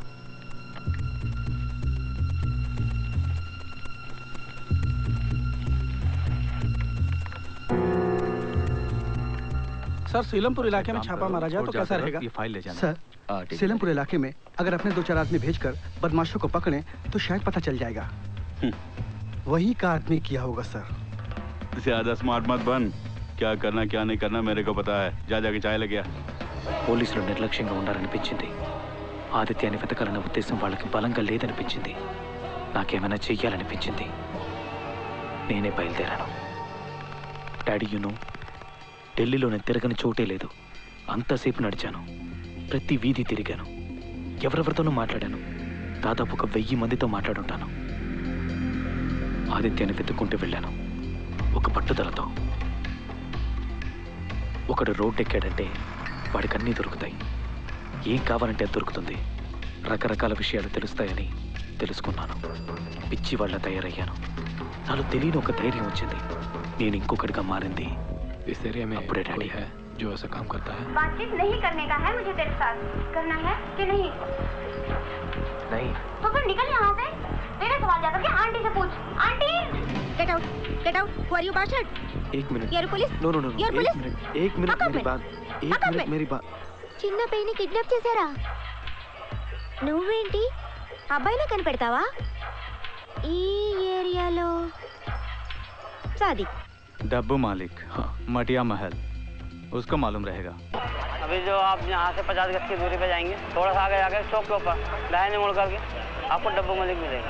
सर, सीलमपुर इलाके में छापा मारा जाए तो कैसा रहेगा? ये फाइल ले जाना। सर, सीलमपुर इलाके में अगर अपने 2-4 आदमी भेजकर बदमाशों को पकड़े तो शायद पता चल जाएगा। वही का आदमी किया होगा सर। ज्यादा स्मार्ट मत बन। क्या करना क्या नहीं करना मेरे को पता है। जा जाके चाय ले गया। పోలీసులు నిర్లక్ష్యంగా ఉండాలనిపించింది. ఆదిత్యాన్ని వెతకాలన్న ఉద్దేశం వాళ్ళకి బలంగా లేదనిపించింది. నాకేమైనా చెయ్యాలనిపించింది. నేనే బయలుదేరాను. డాడీ, ఢిల్లీలో నేను తిరగని చోటే లేదు. అంతసేపు నడిచాను. ప్రతి వీధి తిరిగాను. ఎవరెవరితోనూ మాట్లాడాను. దాదాపు 1000 మందితో మాట్లాడుంటాను. ఆదిత్యాన్ని వెతుక్కుంటూ వెళ్ళాను ఒక పట్టుదలతో. ఒకడు రోడ్డు ఎక్కాడంటే వాడికి అన్నీ దొరుకుతాయి. ఏం కావాలంటే అది దొరుకుతుంది. రకరకాల విషయాలు తెలుస్తాయని తెలుసుకున్నాను. పిచ్చి వాళ్ళ తయారయ్యాను. నాలో తెలియని ఒక ధైర్యం వచ్చింది. నేను ఇంకొకటిగా మారింది. इस एरिया में अప్పుడే డాడీ है जो ऐसा काम करता है. बातचीत नहीं करने का है मुझे तेरे साथ. करना है कि नहीं? नहीं. तो फिर निकल यहाँ से. मेरे सवाल जाकर के आंटी से पूछ. Aunty, get out, get out. Who are you, bastard? 1 minute. You're police. No. You're police. 1 minute मेरी बात. 1 मिनट मेरी बात. చిన్న పైని కిడ్నాప్ చేశారా? నువ్వేంటి అబ్బాయిలా కనిపెడతావా? ఈ ఏరియాలో సాది डब्बू मालिक, हाँ, मटिया महल, उसको मालूम रहेगा। अभी जो आप यहाँ से 50 गज की दूरी पे जाएंगे, थोड़ा सा आगे जाकर चौक के ऊपर दाहिने मुड़ करके आपको डब्बू मालिक मिलेगा।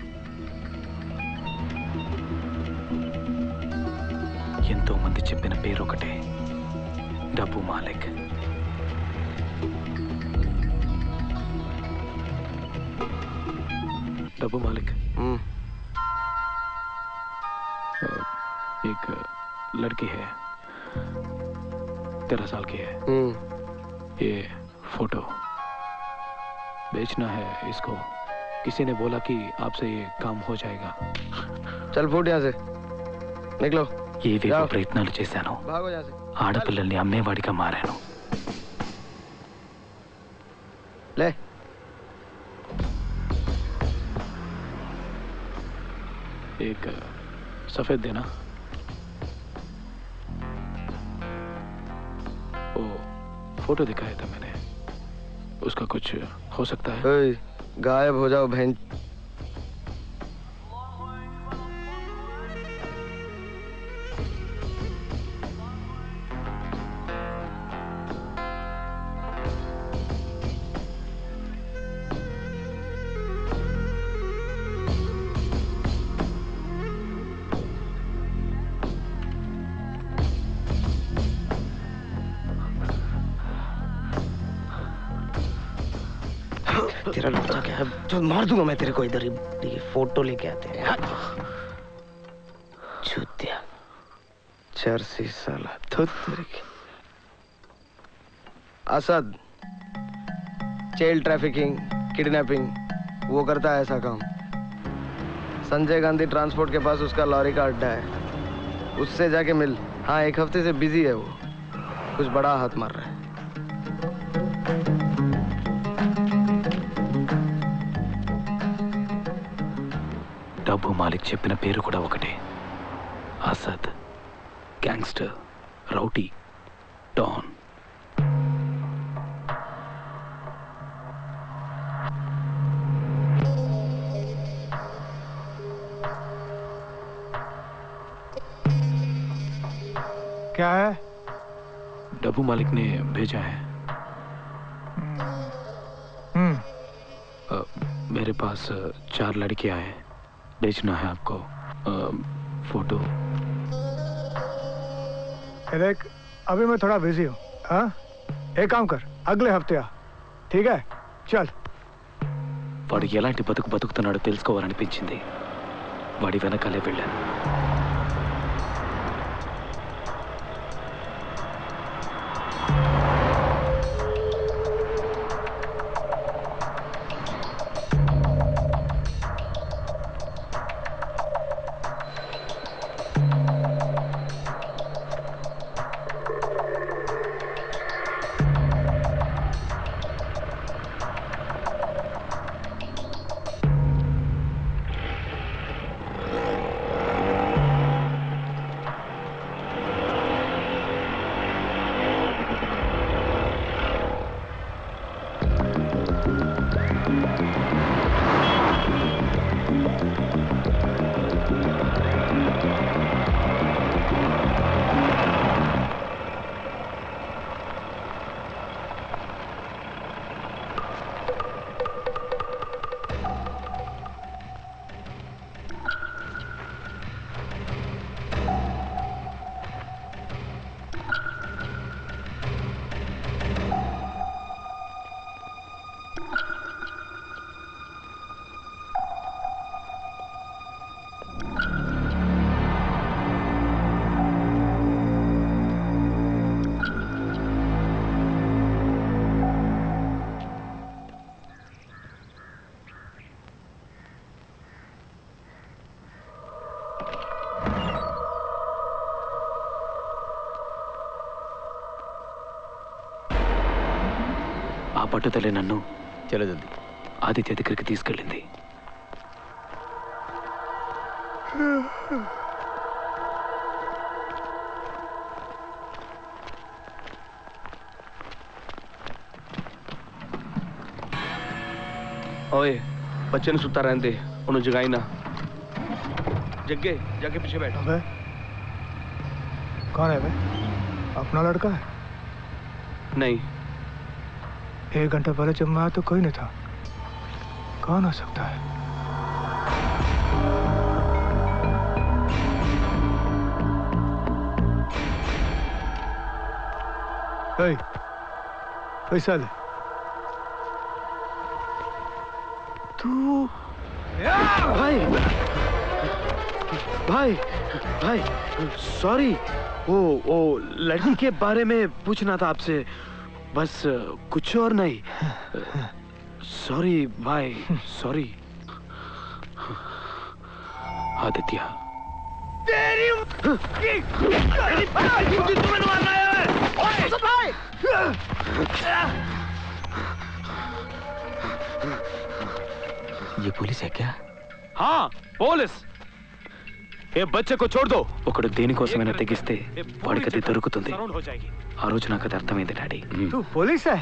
ఎంతో మంది చెప్పిన పేరు ఒకటే, డబ్బు మాలిక్. डब्बू मालिक, एक लड़की है 13 साल की है. ये फोटो बेचना है इसको. किसी ने बोला कि आपसे ये काम हो जाएगा. चल फूट यहाँ से निकलो. ఏవేవో ప్రయత్నాలు చేశాను. भागो यहाँ से. ఆడపిల్లల్ని అమ్మేవాడిగా మారాను. ले एक सफेद देना. वो फोटो दिखाया था मैंने, उसका कुछ हो सकता है? गायब हो जाओ बहन. तेरा लड़का क्या है? चल मार दूंगा मैं तेरे को इधर ही। ये फोटो लेके आते हैं। चूतिया चर्सी साला धुत तेरे की। असद चाइल्ड ट्रैफिकिंग, किडनैपिंग, वो करता है ऐसा काम। संजय गांधी ट्रांसपोर्ट के पास उसका लॉरी का अड्डा है, उससे जाके मिल। हाँ, 1 हफ्ते से बिजी है वो, कुछ बड़ा हाथ मार रहा है। డబ్బు మాలిక్ చెప్పిన పేరు కూడా ఒకటే. Asad, gangster, rowdy, don. क्या है? डब्बू मालिक ने भेजा है. मेरे पास 4 लड़कियां हैं, बेचना है आपको. फोटो. देख, अभी मैं थोड़ा बिजी हूँ. हाँ, एक काम कर, अगले हफ्ते आ, ठीक है? चल. వాడు ఎలాంటి బతుకు బతుకుతున్నాడో తెలుసుకోవాలనిపించింది. వాడి వెనకాలే వెళ్ళాను. పట్టుదలే నన్ను చలో జల్దీ ఆదిత్య దగ్గరికి తీసుకెళ్ళింది. ओए, बच्चे ने सुता रहने दे, उन्हें जगाई ना. जग गए, जाके पीछे बैठ. अबे, कौन है बे? अपना लड़का है? नहीं. 1 घंटा पहले जब मैं आया तो कोई नहीं था. कौन हो सकता है? पैसा ले. तू भाई भाई भाई सॉरी, वो लड़की के बारे में पूछना था आपसे, बस कुछ और नहीं. सॉरी भाई, सॉरी. आदित्य तेरी तुम्हें मारना है. ये पुलिस है क्या? हाँ, पुलिस. ఏ బచ్చే కో छोड़ दो. ఒకడు దేనికోసమైనా తెగిస్తే వాడికి అది దొరుకుతుంది. ఆ రోజు నాకు అది అర్థమైంది డాడీ. तू पुलिस है?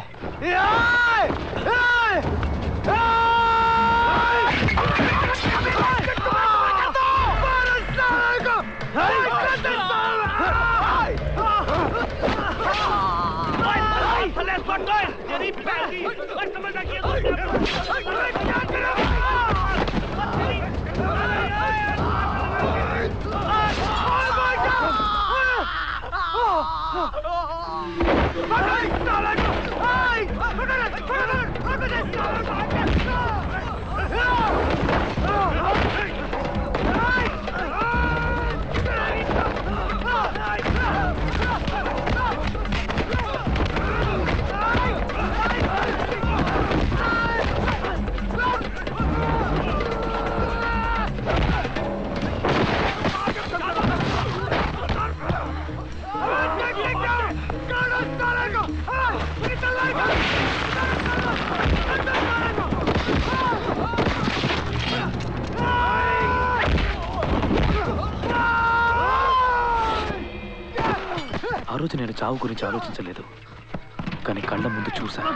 ఆ రోజు నేను చావు గురించి ఆలోచించలేదు, కానీ కళ్ళ ముందు చూశాను.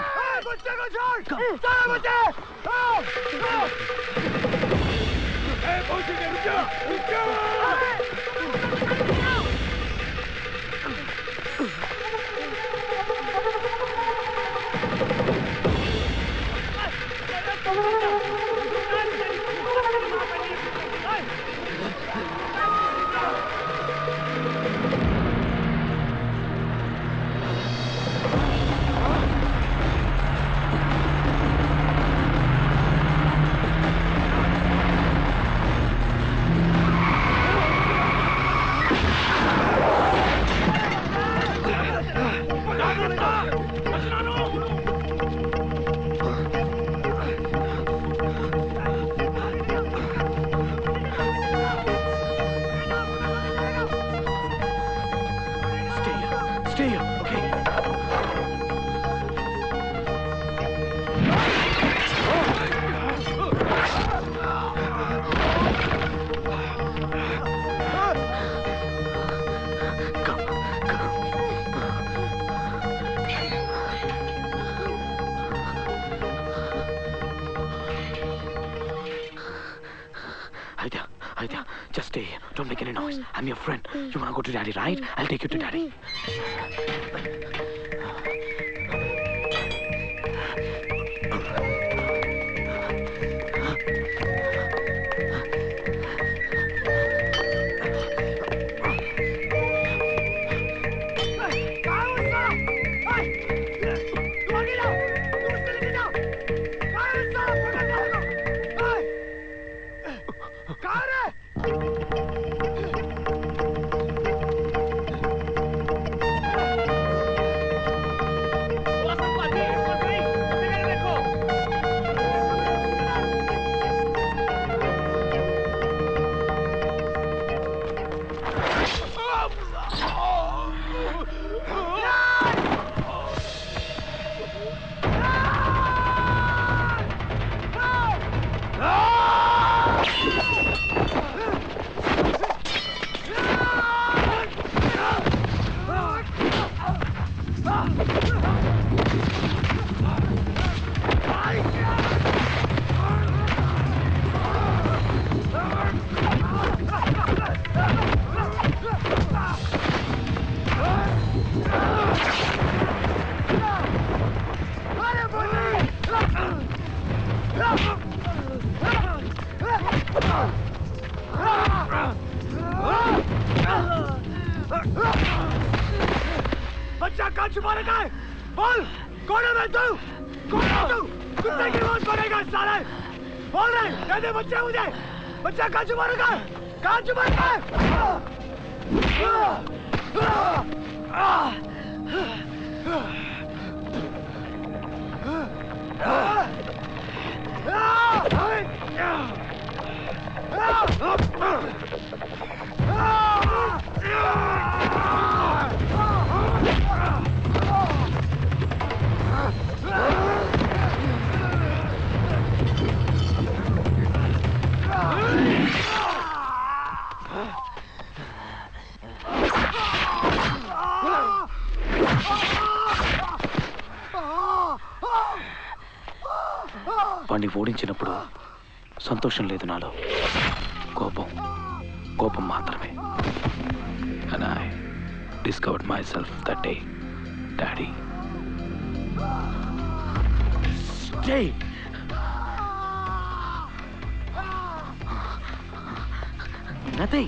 Aidya, just stay here. Don't make any noise. I'm your friend. You wanna go to Daddy, right? I'll take you to Daddy. बच्चा कहाँ छुपा रखा है? बोल, कौन है मैं तू? कौन है तू? कुत्ते की मौत करेगा साले? बोल रहे, दे दे बच्चे मुझे। बच्चा कहाँ छुपा रखा है? कहाँ छुपा रखा है? వాడిని ఓడించినప్పుడు సంతోషం లేదు నాలో, కోపం మాత్రమే. And I discovered myself that day, Daddy. Stay! Nothing.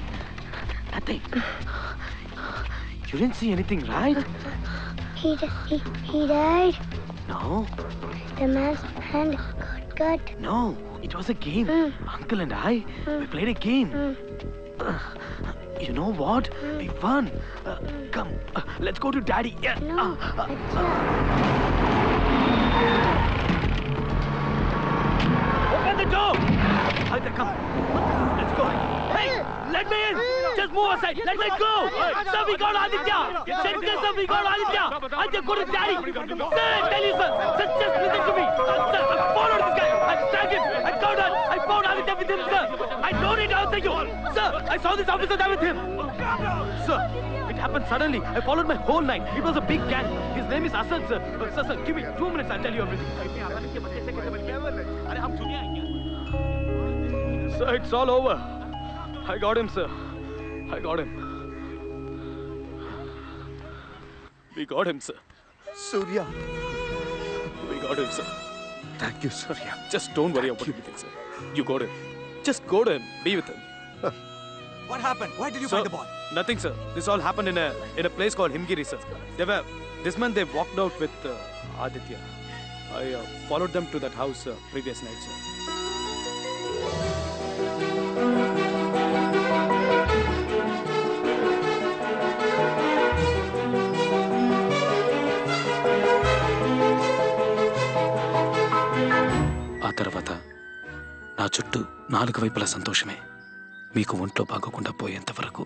You didn't see anything, right? He died. No. The man's hand got cut. No, it was a game. Uncle and I, we played a game. You know what? We won. Come, let's go to Daddy. Yeah. Open the door. Come. Let's go. Hey, let me in. Just move aside. Let me go. Sir, we got Aditya. Sir, we got Aditya. I just go to Daddy. Sir, I tell you, sir. Just listen to me. Sir, I followed this guy. I tracked him. I found her. I found Aditya with him, sir. I don't need to answer you. Sir, I saw this officer there with him. Sir, it happened suddenly. I followed my whole night. It was a big gang. His name is Asad, sir. Sir, give me 2 minutes. I'll tell you everything. Sir, it's all over. I got him, sir. I got him. We got him, sir. Surya. We got him, sir. Thank you, Surya. Just don't worry about anything, sir. You got him. Just go to him. Be with him. What happened? Why did you Sir, find the boy? Nothing, sir. This all happened in a place called Himgiri, sir. This month they walked out with Aditya. I followed them to that house previous night, sir. ఆ తర్వాత నా చుట్టూ 4 వైపుల సంతోషమే మీకు ఒంట్లో బాగోకుండా పోయేంత వరకు.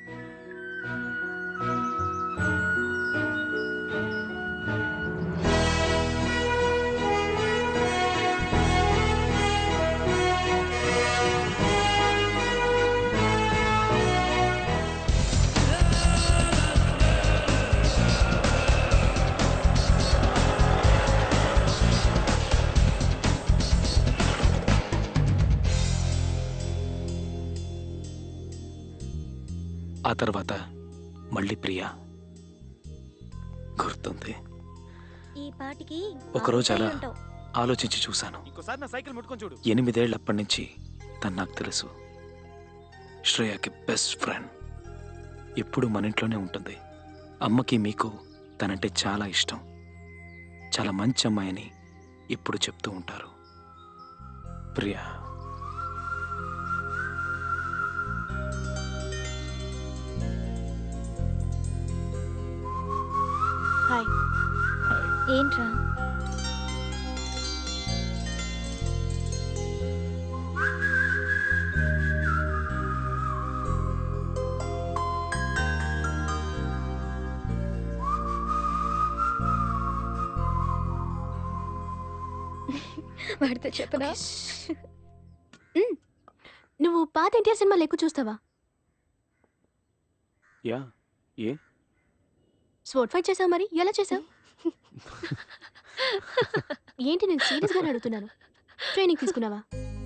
ఆ తర్వాత మళ్ళీ ప్రియా గుర్తుంది. ఈ పాటికి ఒకరోజు అలా ఆలోచించి చూశాను. 8 ఏళ్ళప్పటి నుంచి తను నాకు తెలుసు. శ్రేయకి బెస్ట్ ఫ్రెండ్. ఎప్పుడు మన ఇంట్లోనే ఉంటుంది. అమ్మకి మీకు తనంటే చాలా ఇష్టం. చాలా మంచి అమ్మాయిని ఎప్పుడు చెప్తూ ఉంటారు. ప్రియా హాయ్. ఏంట్రా? వాడితో చెప్పనా? నువ్వు పాత ఎన్టీఆర్ సినిమాలు ఎక్కువ చూస్తావా? యా. ఏ స్పోర్ట్ ఫైట్ చేసావు మరి? ఎలా చేసావు? ఏంటి నేను సీరియస్ గా అడుగుతున్నాను. ట్రైనింగ్ తీసుకున్నావా?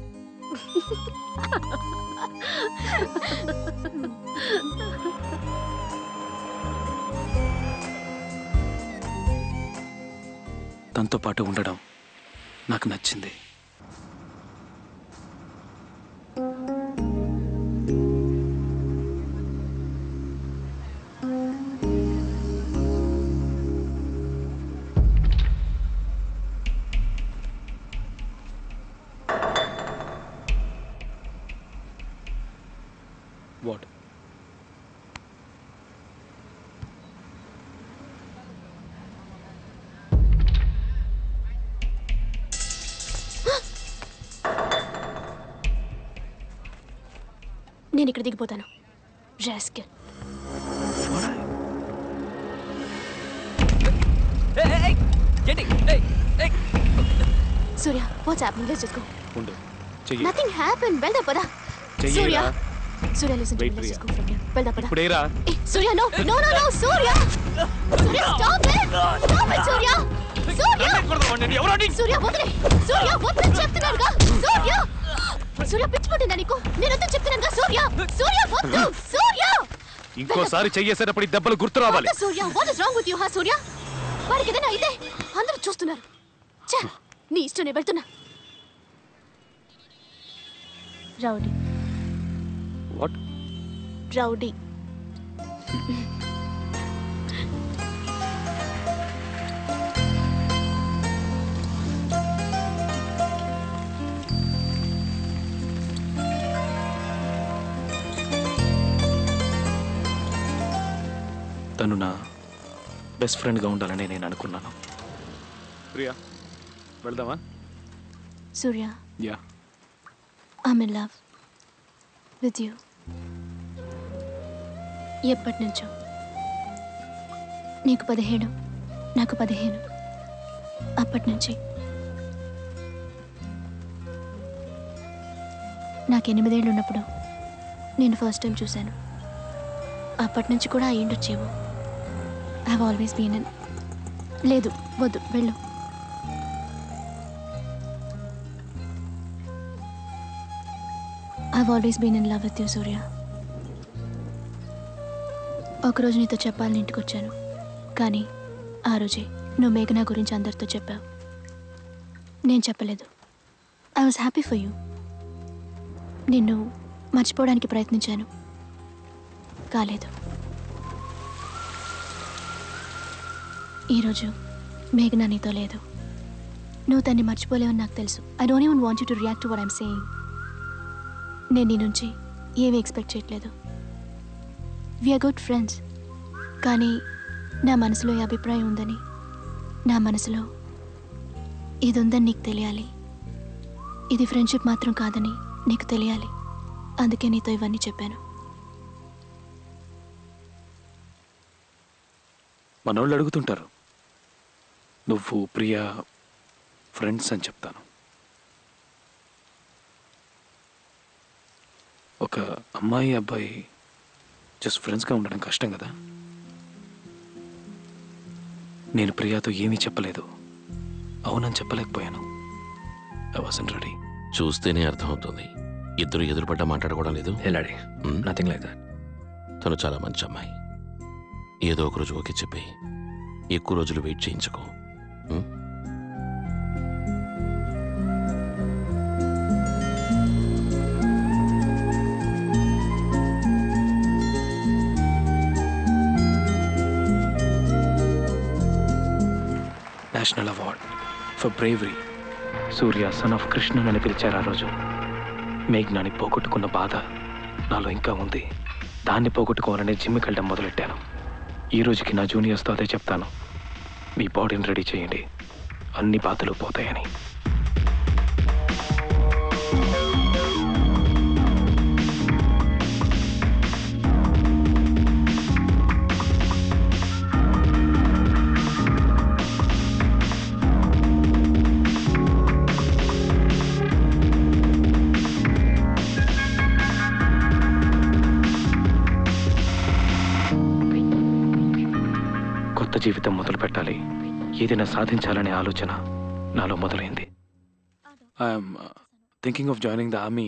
తనతో పాటు ఉండడం నాకు నచ్చింది. What? నేను ఇక్కడ దిగిపోతాను. Rascal. Surya, what's happening? Let's just go. ఉండు. చెయ్యి. Nothing happen. వెళ్దాం పద. Surya. Surya, listen to me. Let's just go from here. వెళ్దాం పద. ఇప్పుడేరా? Surya, no no no no. Surya, Surya, stop it. Stop it Surya. Surya, Surya వదిలే. సూర్య వదిలే చెప్తున్నానుగా. సూర్య, సూర్య పిచ్చి పట్టిందా నీకు? నేను వద్దు చెప్తున్నానుగా. సూర్య, సూర్య వద్దు. సూర్య, ఇంకోసారి చెయ్యేసేటప్పుడు ఈ దెబ్బలు గుర్తు రావాలి. Surya, what is wrong with you? హా సూర్య, వాడికి ఏదైనా అయితే అందరూ చూస్తున్నారు. ఛే, నీ ఇష్టం. నేను వెళ్తున్నా. రౌడీ. వాట్? రౌడీ. తను నా బెస్ట్ ఫ్రెండ్గా ఉండాలని నేను అనుకున్నాను. ప్రియా వెళ్దామా? Surya, yeah, I'm in love with you. ఎప్పటి నుంచో. నీకు 17, నాకు 15. అప్పటి నుంచి. నాకు 8 ఏళ్ళు ఉన్నప్పుడు నేను ఫస్ట్ టైం చూశాను. అప్పటి నుంచి కూడా అయ్యిండొచ్చేమో. I have always been in. లేదు, వద్దు, వెళ్ళు. I have always been in love with you Surya. ఒకరోజు నీతో చెప్పాలని ఇంటికి వచ్చాను, కానీ ఆ రోజే నువ్వు మేఘనా గురించి అందరితో చెప్పావు. నేను చెప్పలేదు. I was happy for you. నిన్ను మర్చిపోవడానికి ప్రయత్నించాను, కాలేదు. ఈరోజు మేఘనా నీతో లేదు. నువ్వు తన్ని మర్చిపోలేవని నాకు తెలుసు. I don't even want you to react to what I'm saying. నేను నీ నుంచి ఏమీ ఎక్స్పెక్ట్ చేయట్లేదు. We're good friends. కానీ నా మనసులో ఈ అభిప్రాయం ఉందని, నా మనసులో ఇది ఉందని నీకు తెలియాలి. ఇది ఫ్రెండ్షిప్ మాత్రం కాదని నీకు తెలియాలి. అందుకే నీతో ఇవన్నీ చెప్పాను. మనోళ్ళు అడుగుతుంటారు, నువ్వు ప్రియా ఫ్రెండ్స్ అని చెప్తాను. ఒక అమ్మాయి అబ్బాయి జస్ట్ ఫ్రెండ్స్గా ఉండడం కష్టం కదా. నేను ప్రియాతో ఏమీ చెప్పలేదు, అవునని చెప్పలేకపోయాను. I wasn't ready. చూస్తేనే అర్థమవుతుంది, ఇద్దరు ఎదురుపడ్డ మాట్లాడుకోవడం లేదు. ఎలాడి నథింగ్ లైక్ దట్. తను చాలా మంచి అమ్మాయి. ఏదో ఒక రోజు ఓకే చెప్పి ఎక్కువ రోజులు వెయిట్ చేయించుకో. National award for bravery. Surya son of Krishnan అని పిలిచారు ఆ రోజు. మేఘ్నాని పోగొట్టుకున్న బాధ నాలో ఇంకా ఉంది. దాన్ని పోగొట్టుకోవాలని జిమ్కి వెళ్ళడం మొదలెట్టాను. ఈ రోజుకి నా జూనియర్స్తో అదే చెప్తాను, మీ బాడీని రెడీ చేయండి, అన్ని బాధలు పోతాయని. కొత్త జీవితం మొదలు పెట్టాలి, ఏదైనా సాధించాలనే ఆలోచన నాలో మొదలైంది. I'm thinking of joining the army.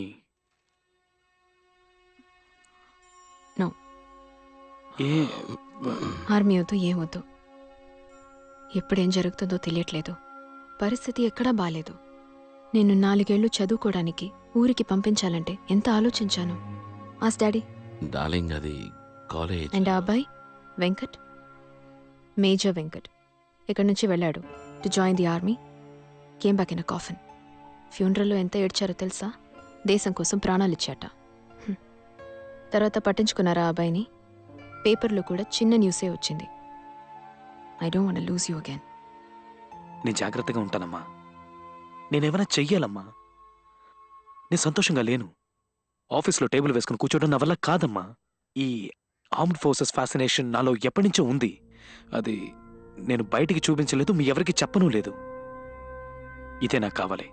No, ఏ ఆర్మీ వద్దు, ఏమొద్దు. ఎప్పుడేం జరుగుతుందో తెలియట్లేదు. పరిస్థితి ఎక్కడా బాలేదు. నేను 4 ఏళ్ళు చదువుకోవడానికి ఊరికి పంపించాలంటే ఎంత ఆలోచించాను. ఆస్ డాడీ. డార్లింగ్, అది కాలేజ్. అండ్ ఆ అబ్బాయి వెంకట్, మేజర్ వెంకట్, ఇక్కడి నుంచి వెళ్ళాడు to join the army. Came back in a coffin. ఫ్యూనరల్లో ఎంత ఏడ్చారో తెలుసా? దేశం కోసం ప్రాణాలు ఇచ్చాట. తర్వాత పట్టించుకున్నారా ఆ అబ్బాయిని? పేపర్లో కూడా చిన్న న్యూసే వచ్చింది. I don't want to lose you again. నేను జాగ్రత్తగా ఉంటానమ్మా. నేనేమైనా చెయ్యాలమ్మా. నేను సంతోషంగా లేను. ఆఫీస్లో టేబుల్ వేసుకుని కూర్చోవడం నా వల్ల కాదమ్మా. ఈ ఆర్మ్డ్ ఫోర్సెస్ ఫ్యాసినేషన్ నాలో ఎప్పటి నుంచో ఉంది. అది నేను బయటికి చూపించలేదు, మీ ఎవరికి చెప్పను లేదు. ఇదే నాకు కావాలి.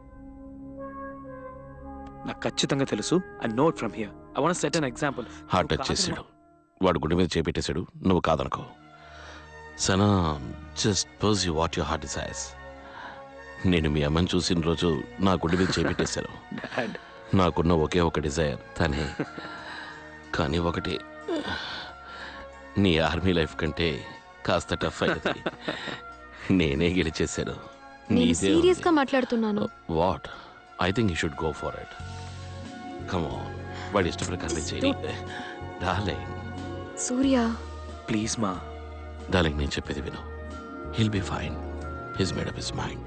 నాకు ఖచ్చితంగా తెలుసు. I know it from here. I want to set an example. Heart touch చేశాడు, వాడు గుండె మీద చేపెట్టేశాడు. నువ్వు కాదనుకో. Sana, just pursue what your heart desires. నేను మీ అమ్మని చూసిన రోజు నా గుండె మీద చేపెట్టేశాను. నాకున్న ఒకే ఒక డిజైర్ తనే. కానీ ఒకటి, నీ ఆర్మీ లైఫ్ కంటే కాస్త టఫ్ అయ్యింది. నేనే గెలిచేశాను. నేను సీరియస్ గా మాట్లాడుతున్నాను. What? I think you should go for it. Come on, వాడి ఇష్ట ప్రకారం చేయండి. డార్లింగ్. సూర్య ప్లీజ్ మా. డార్లింగ్, నేను చెప్పేది విను. He'll be fine. He's made up his mind.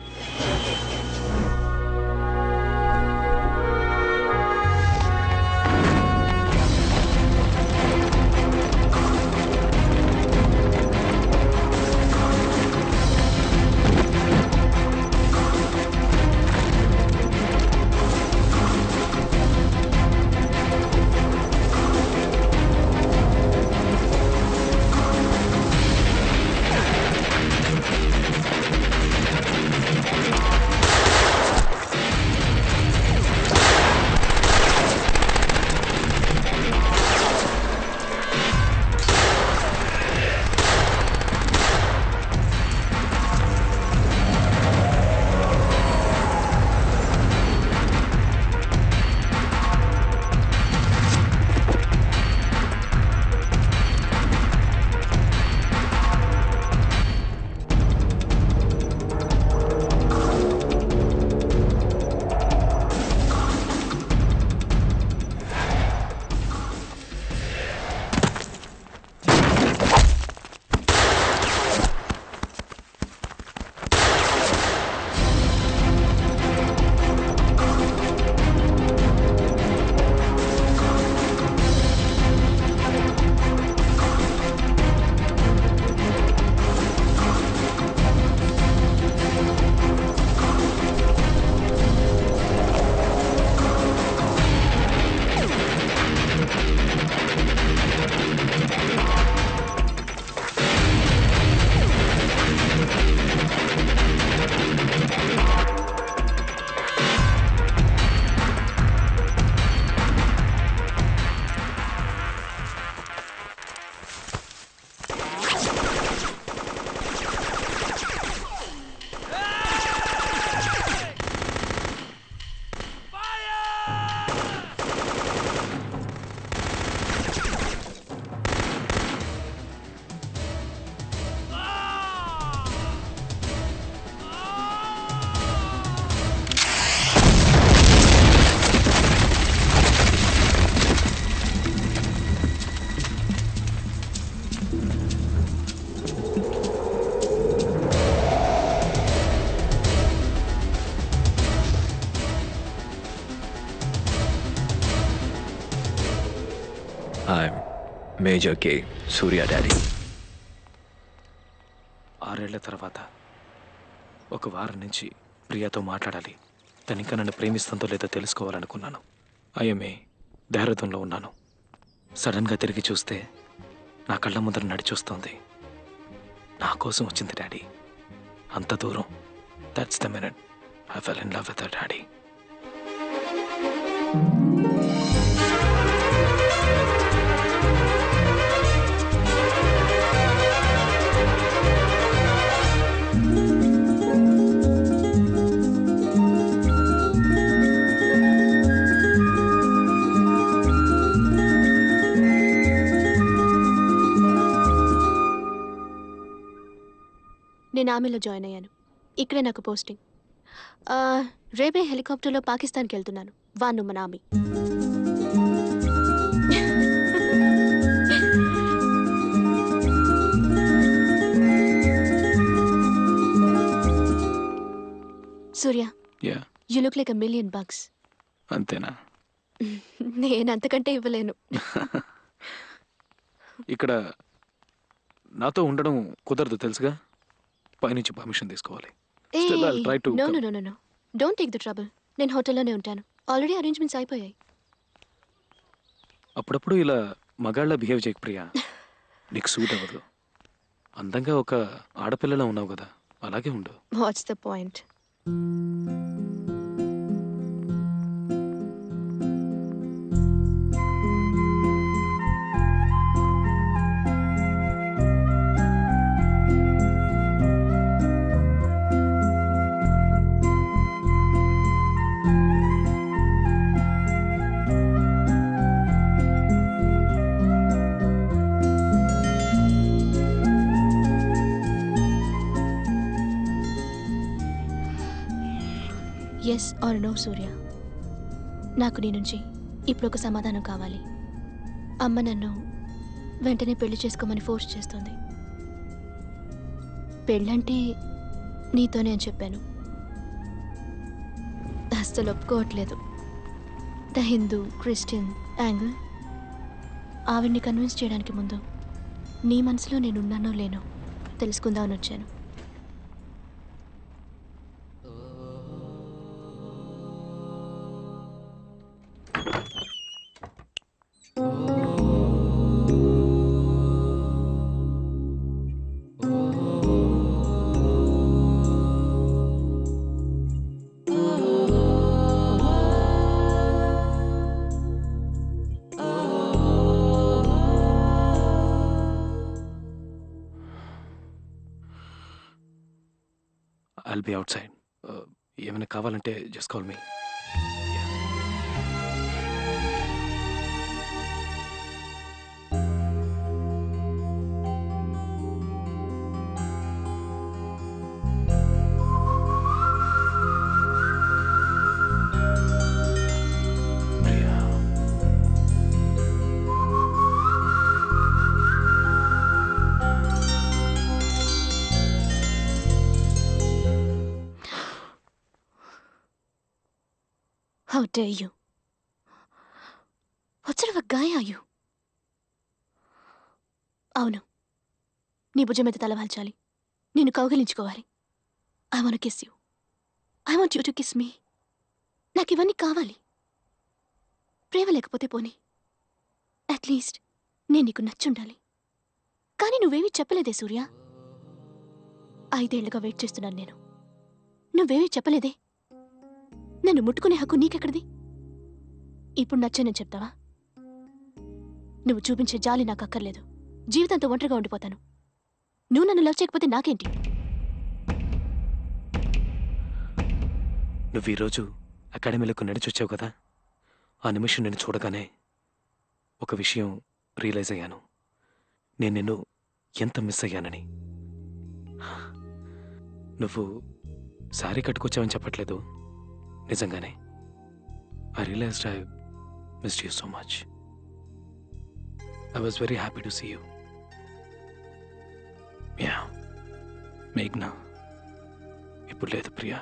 I'm major K Surya daddy. 6 ఏళ్ల తర్వాత ఒక వారం నుంచి ప్రియాతో మాట్లాడాలి. తను ఇంకా నన్ను ప్రేమిస్తుందో లేదో తెలుసుకోవాలనుకున్నాను. ఐఎంఏ దేహరాదూన్లో ఉన్నాను. సడన్గా తిరిగి చూస్తే నా కళ్ళ ముందర నడిచొస్తోంది. నా కోసం వచ్చింది డాడీ. అంత దూరం. That's the minute I fell in love with her daddy. నేను ఆమెలో జాయిన్ అయ్యాను. ఇక్కడే నాకు పోస్టింగ్. రేపే హెలికాప్టర్లో పాకిస్తాన్కి వెళ్తున్నాను. వాను మన ఆమె. Surya, you look like $1 million. అంతేనా? నేను అంతకంటే ఇవ్వలేను. ఇక్కడ నాతో ఉండడం కుదరదు తెలుసుగా. పైనుంచి పర్మిషన్ తీసుకోవాలి. No don't take the trouble. నేను హోటల్లోనే ఉంటాను. ఆల్రెడీ అరేంజ్మెంట్స్ అయిపోయాయి. అప్పుడప్పుడు ఇలా మగాళ్ళ బిహేవ్ చేయకు ప్రియా. నీకు సూట్ అవ్వదు. అందంగా ఒక ఆడపిల్లలా ఉన్నావు కదా, అలాగే ఉండు. What's the point? Yes or no Surya. నాకు నీ నుంచి ఇప్పుడు ఒక సమాధానం కావాలి. అమ్మ నన్ను వెంటనే పెళ్లి చేసుకోమని ఫోర్స్ చేస్తుంది. పెళ్ళంటే నీతోనే అని చెప్పాను. అస్సలు ఒప్పుకోవట్లేదు. The Hindu Christian angle. ఆవిడ్ని కన్విన్స్ చేయడానికి ముందు నీ మనసులో నేనున్నానో లేనో తెలుసుకుందామని వచ్చాను. I'll be outside. ఏమైనా కావాలంటే just call me. How dare you? What sort of a guy are you? అవును, నీ భుజం మీద తలవాల్చాలి. నిన్ను కౌగిలించుకోవాలి. I want to kiss you. I want you to kiss me. నాకు ఇవన్నీ కావాలి. ప్రేమ లేకపోతే పోనీ, అట్లీస్ట్ నేను నీకు నచ్చుండాలి. కానీ నువ్వేమీ చెప్పలేదే సూర్య. 5 ఏళ్లుగా వెయిట్ చేస్తున్నాను నేను. నువ్వేమీ చెప్పలేదే. నన్ను ముట్టుకునే హక్కు నీకెక్కడిది? ఇప్పుడు నచ్చానని చెప్తావా? నువ్వు చూపించే జాలి నాకు అక్కర్లేదు. జీవితంతో ఒంటరిగా ఉండిపోతాను. నువ్వు నన్ను లవ్ చేయకపోతే నాకేంటి? నువ్వు ఈరోజు అకాడమీలకు నడిచొచ్చావు కదా, ఆ నిమిషం నేను చూడగానే ఒక విషయం రియలైజ్ అయ్యాను. నేను నిన్ను ఎంత మిస్ అయ్యానని. నువ్వు శారీ కట్టుకొచ్చావని చెప్పట్లేదు, నిజంగానే. I realized I missed you so much. I was very happy to see you. Yeah. మేఘ్నా ఇప్పుడు లేదు ప్రియా.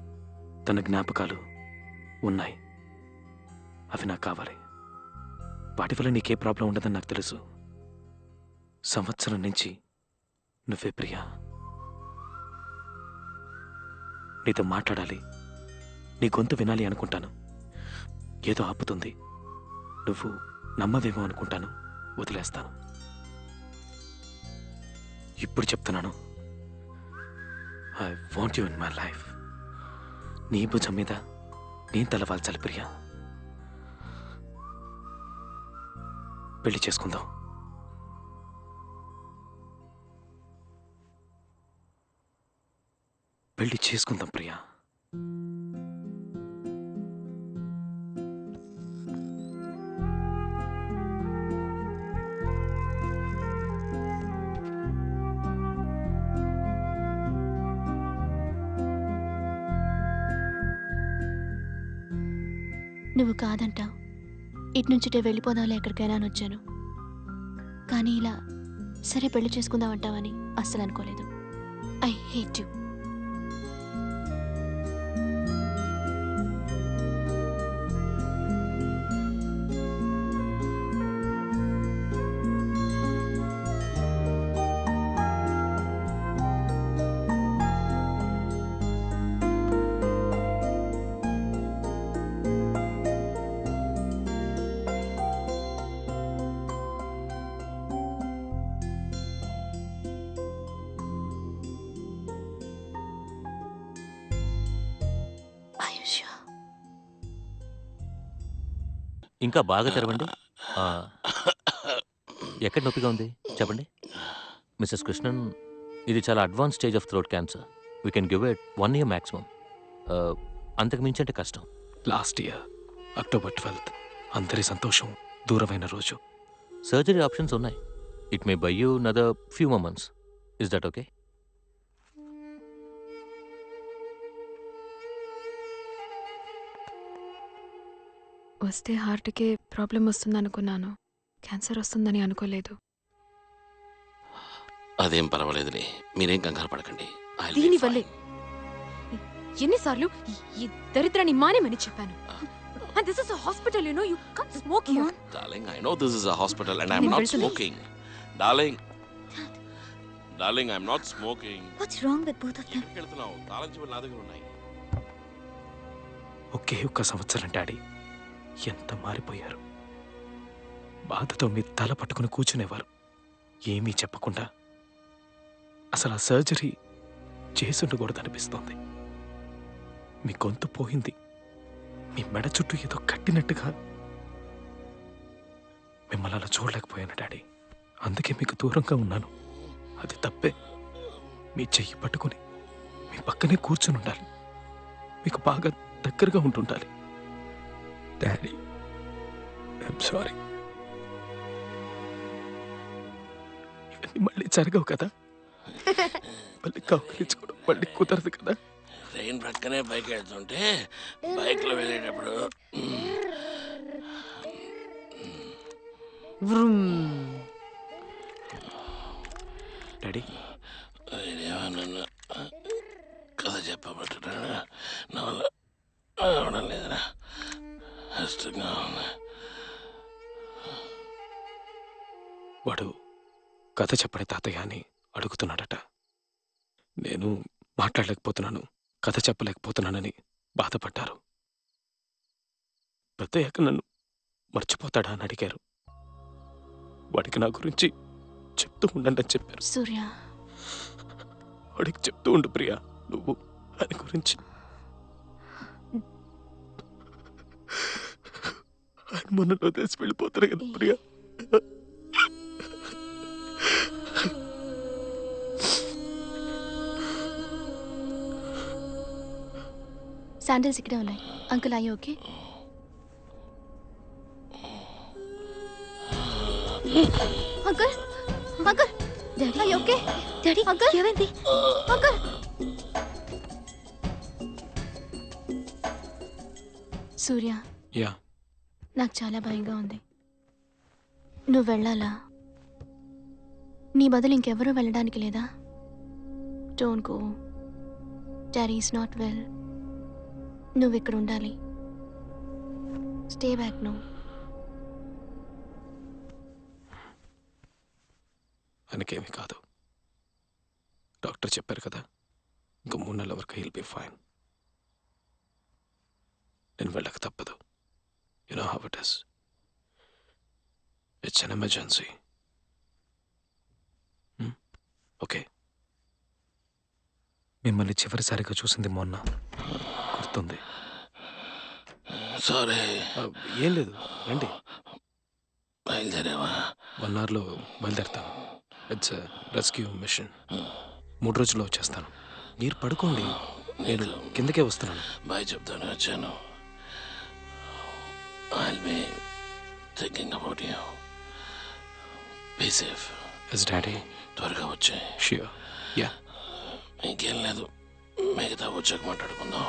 తన జ్ఞాపకాలు ఉన్నాయి. అవి నాకు కావాలి. వాటి వల్ల నీకే ప్రాబ్లం ఉండదని నాకు తెలుసు. సంవత్సరం నుంచి నువ్వే ప్రియా. నీతో మాట్లాడాలి, నీ గొంతు వినాలి అనుకుంటాను. ఏదో ఆపుతుంది. నువ్వు నమ్మవేమో అనుకుంటాను, వదిలేస్తాను. ఇప్పుడు చెప్తున్నాను, I want you in my life. నీ భుజం మీద నేను తలవాల్చాలి ప్రియా. పెళ్లి చేసుకుందాం. పెళ్లి చేసుకుందాం ప్రియా. నువ్వు కాదంటావు. ఇటు నుంచిటే వెళ్ళిపోదాంలే ఎక్కడికైనా అని వచ్చాను. కానీ ఇలా సరే పెళ్లి చేసుకుందాం అంటావని అస్సలు అనుకోలేదు. I hate you. ఇంకా బాగా తెరవండి. ఎక్కడ నొప్పిగా ఉంది చెప్పండి. మిస్సెస్ కృష్ణన్, ఇది చాలా advance stage of throat cancer. We can give it 1 year maximum. అంతకు మించి అంటే కష్టం. లాస్ట్ ఇయర్ October 12th అందరి సంతోషం దూరమైన రోజు. సర్జరీ ఆప్షన్స్ ఉన్నాయి. It may buy you another few more months. Is that okay? వస్తే హార్ట్కే ప్రాబ్లం వస్తుంది అనుకున్నాను. క్యాన్సర్ వస్తుందని అనుకోలేదు. అదేం పర్వాలేదులే, మీరేం కంగారు పడకండి. దీనివల్లే ఎన్నిసార్లు ఈ దరిద్రాన్ని మానేమని చెప్పాను. And this is a hospital, you know. You can't smoke here. Darling, I know this is a hospital and I'm not smoking. Darling, I'm not smoking. What's wrong with both of them? వెళ్తున్నావు, తాళం చెవులు నా దగ్గర ఉన్నాయి. ఒకే ఒక్క సంవత్సరం daddy ఎంత మారిపోయారు. బాధతో మీ తల పట్టుకుని కూర్చునేవారు, ఏమీ చెప్పకుండా. అసలు ఆ సర్జరీ చేసుండకూడదనిపిస్తోంది. మీ గొంతు పోయింది, మీ మెడ చుట్టూ ఏదో కట్టినట్టుగా. మిమ్మల్ని అలా చూడలేకపోయాను డాడీ, అందుకే మీకు దూరంగా ఉన్నాను. అది తప్పే. మీ చెయ్యి పట్టుకుని మీ పక్కనే కూర్చుని ఉండాలి, మీకు బాగా దగ్గరగా ఉంటుండాలి. Daddy, I'm sorry. ఇవన్నీ మళ్ళీ జరగవు కదా. మళ్ళీ కౌగిలించుకోవడం మళ్ళీ కుదరదు కదా. ట్రైన్ ప్రక్కనే బైక్ వెళ్తుంటే బైక్లో వెళ్ళేటప్పుడు డాడీ ఏమన్నా కథ చెప్పబట్టున్నాడా? నా వల్ల అవడం లేదురా, కష్టంగా ఉంది. వాడు కథ చెప్పని తాతయ్య అని అడుగుతున్నాడట. నేను మాట్లాడలేకపోతున్నాను, కథ చెప్పలేకపోతున్నానని బాధపడ్డారు. పెద్దయ్యాక నన్ను మర్చిపోతాడా అని అడిగారు. వాడికి నా గురించి చెప్తూ ఉండండి అని చెప్పారు. సూర్య, వాడికి చెప్తూ ఉండు ప్రియా, నువ్వు ఆయన గురించి. ఆయన మొన్నలో తెలిసి వెళ్ళిపోతారు కదా ప్రియా. శాండిల్స్ ఇక్కడే ఉన్నాయి. అంకుల్, అయ్యి ఓకే? అంకుల్, అంకుల్, డాడీ అయ్యి ఓకే? డాడీ, అంకుల్ ఏమైంది? అంకుల్, సూర్య, యా, నాకు చాలా భయంగా ఉంది. నువ్వు వెళ్ళాలా? నీ బదులు ఇంకెవరూ వెళ్ళడానికి లేదా? Don't go. Daddy is not well. నువ్వు ఇక్కడ ఉండాలి. Stay back. నువ్వు ఆయనకేమీ కాదు. డాక్టర్ చెప్పారు కదా, ఇంకో 3 నెలల వరకు హీల్ బి ఫైన్. నేను వెళ్ళక తప్పదు. You know how it is. It's an emergency. Okay. మిమ్మల్ని చివరిసారిగా చూసింది మొన్న, గుర్తుంది? సారీ. ఏం లేదు, రండి. బయలుదేరావా? 1 అవర్లో బయలుదేరుతాను. It's rescue machine. 3 రోజుల్లో వచ్చేస్తాను. మీరు పడుకోండి, నేను కిందకే వస్తున్నాను. బాయ్ చెప్తాను వచ్చాను. I'll be thinking about you. Be safe. Yes, Daddy. త్వరగా వచ్చే. Sure. Yeah. ఇంకేం లేదు, మిగతా వచ్చాక మాట్లాడుకుందాం.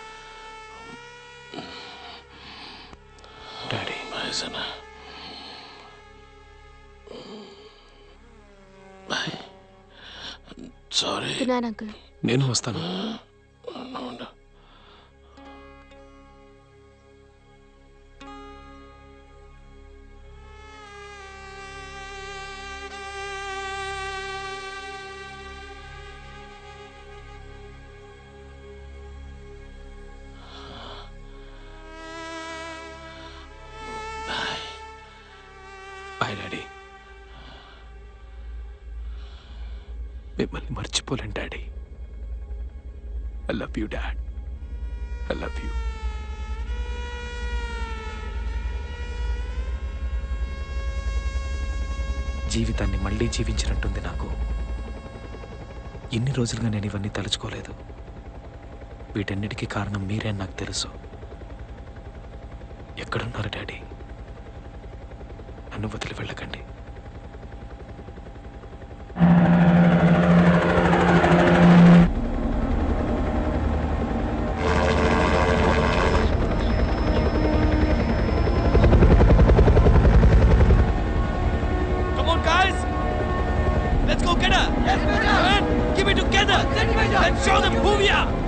Daddy. Bye Sana. Bye. Sorry. Good night uncle. నేను వస్తాను. Bye daddy. మిమ్మల్ని మర్చిపోలేను daddy. I love you dad. I love you. జీవితాన్ని మళ్ళీ జీవించినట్టుంది నాకు. ఎన్ని రోజులుగా నేను ఇవన్నీ తలుచుకోలేదు. వీటన్నిటికీ కారణం మీరే అని నాకు తెలుసు. ఎక్కడున్నారు డాడీ? నన్ను వదిలి వెళ్ళకండి. Come on, guys! Let's go get her! Yes, Major! Keep it together! Let's show them who we are!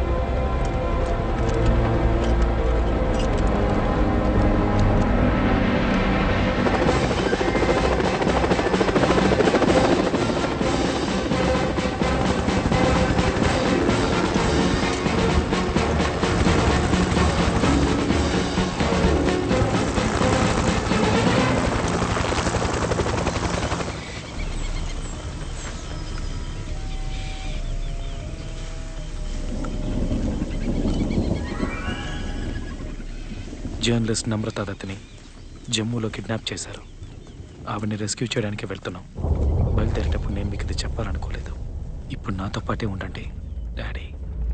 Journalist Namrata దత్తిని జమ్మూలో కిడ్నాప్ చేశారు. ఆవిడని రెస్క్యూ చేయడానికి వెళ్తున్నాం. బయలుదేరేటప్పుడు నేను మీకు ఇది చెప్పాలనుకోలేదు. ఇప్పుడు నాతో పాటే ఉండండి daddy.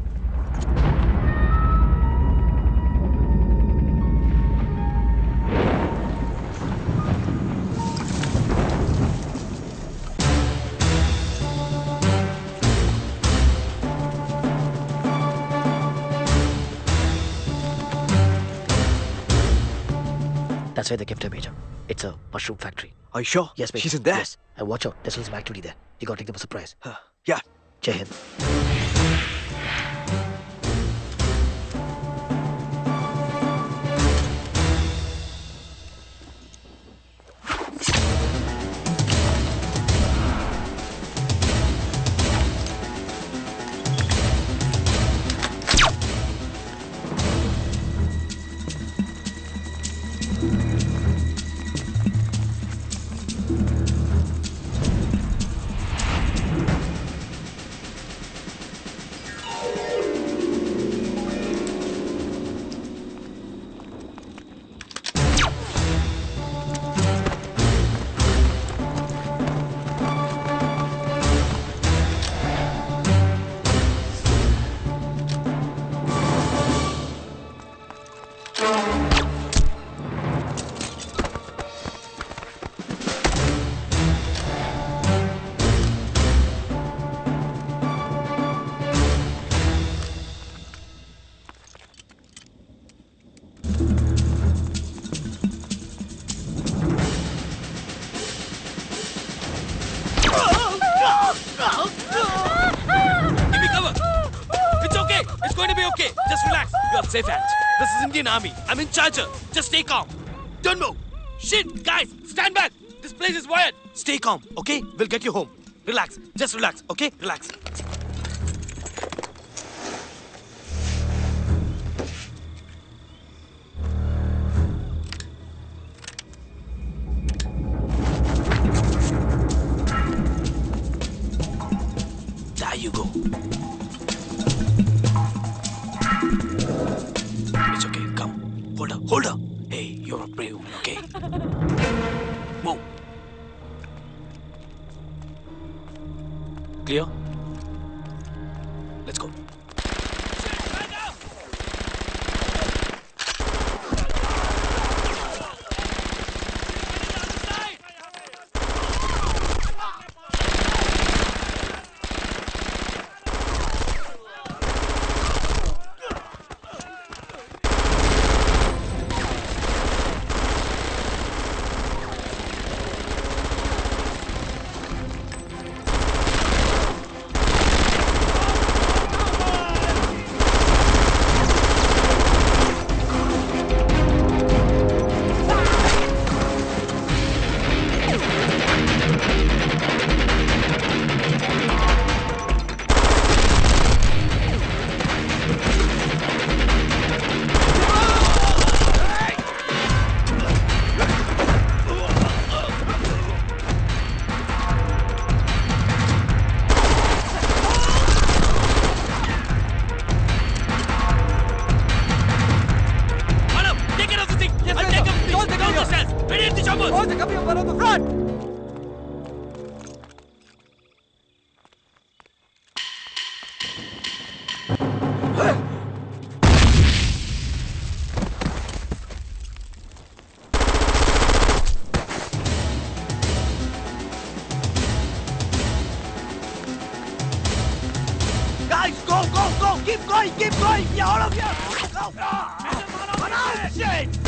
That's where they kept her, Major. It's a mushroom factory. Are you sure? Yes, Major. She's in there? Yes. And watch out. There's still some activity there. You gotta take them by surprise. Yeah. Jai Hind. Safe hands. This is Indian Army. I'm in charge. Just stay calm. Don't move. Shit, guys, stand back. This place is wired. Stay calm, okay? We'll get you home. Relax. Just relax, okay? Relax. There you go. It's okay. Come. Hold her. Hold her. Hey, you're a brave woman, okay? Move. Clear? Let's go. Guys, go, go, go! Keep going, keep going! Yeah, all of you! Go! Shit!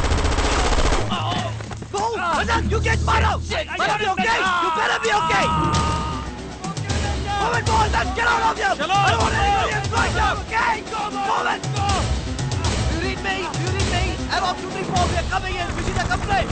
Go! Azad, you get Maro! Maro, you okay? You better be okay! Move it, move it! Get out of here! I don't want anybody else going down, okay? Move it! You read me? You read me? Airlock 234, we are coming in! We see the complaint!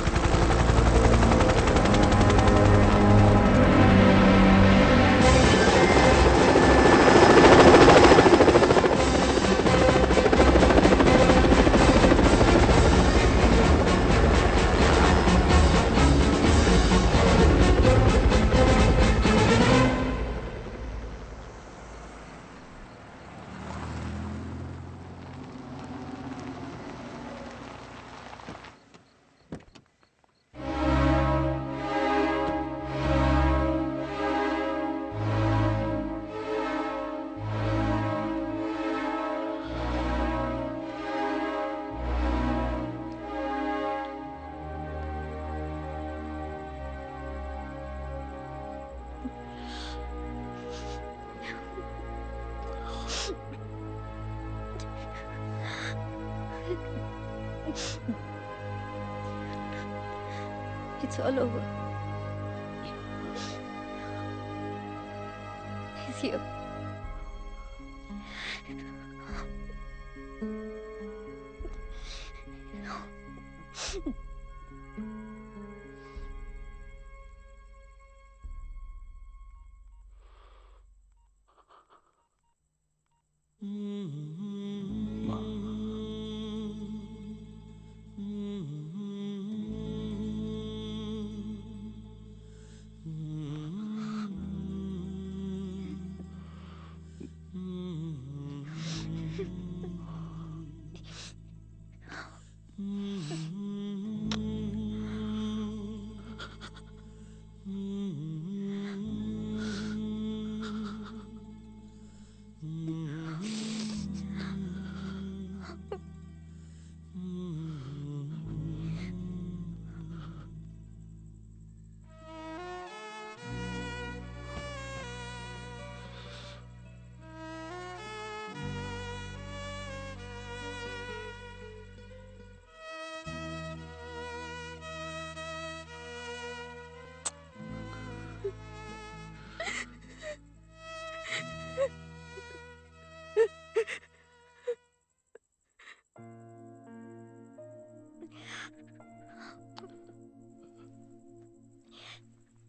It's all over. He's here.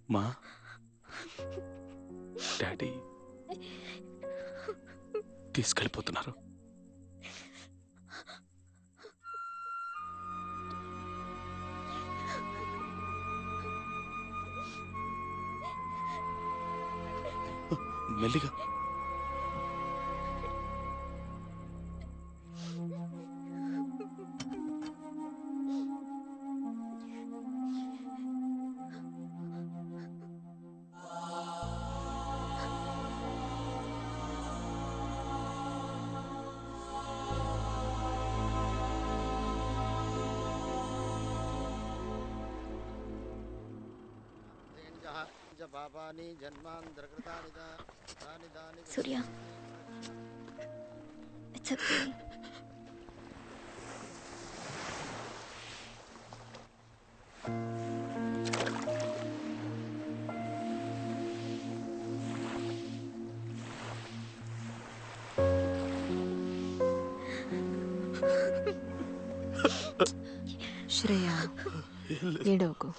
మా daddy తీసుకెళ్ళిపోతున్నారు. మెల్లిగా. Surya, it's okay. Shreya, ఏడవకు.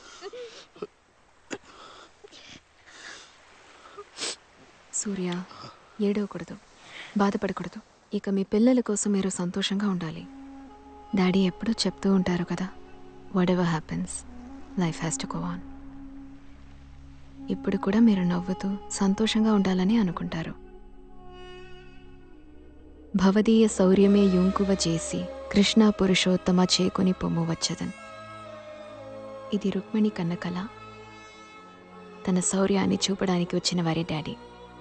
సూర్య, ఏడవకూడదు, బాధపడకూడదు. ఇక మీ పిల్లల కోసం మీరు సంతోషంగా ఉండాలి. డాడీ ఎప్పుడూ చెప్తూ ఉంటారు కదా, whatever happens, life has to go on. ఇప్పుడు కూడా మీరు నవ్వుతూ సంతోషంగా ఉండాలని అనుకుంటారు. భవదీయ శౌర్యమే యుంకువ చేసి కృష్ణ పురుషోత్తమ చేకొని పొమ్ము వచ్చదన్. ఇది రుక్మిణి కన్న కళ. తన శౌర్యాన్ని చూపడానికి వచ్చిన వారి డాడీ.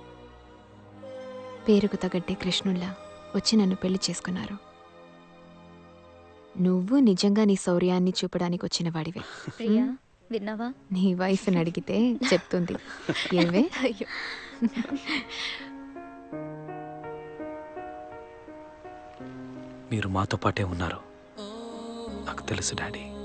పేరుకు తగ్గట్టే కృష్ణుల్లా వచ్చి నన్ను పెళ్లి చేసుకున్నారు. నువ్వు నిజంగా నీ శౌర్యాన్ని చూపడానికి వచ్చిన వాడివే. ప్రియా, విన్నావా? నీ వైఫ్ని అడిగితే చెప్తుంది. ఏవే? అయ్యో, మీరు మాతో పాటే ఉన్నారు, నాకు తెలుసు డాడీ.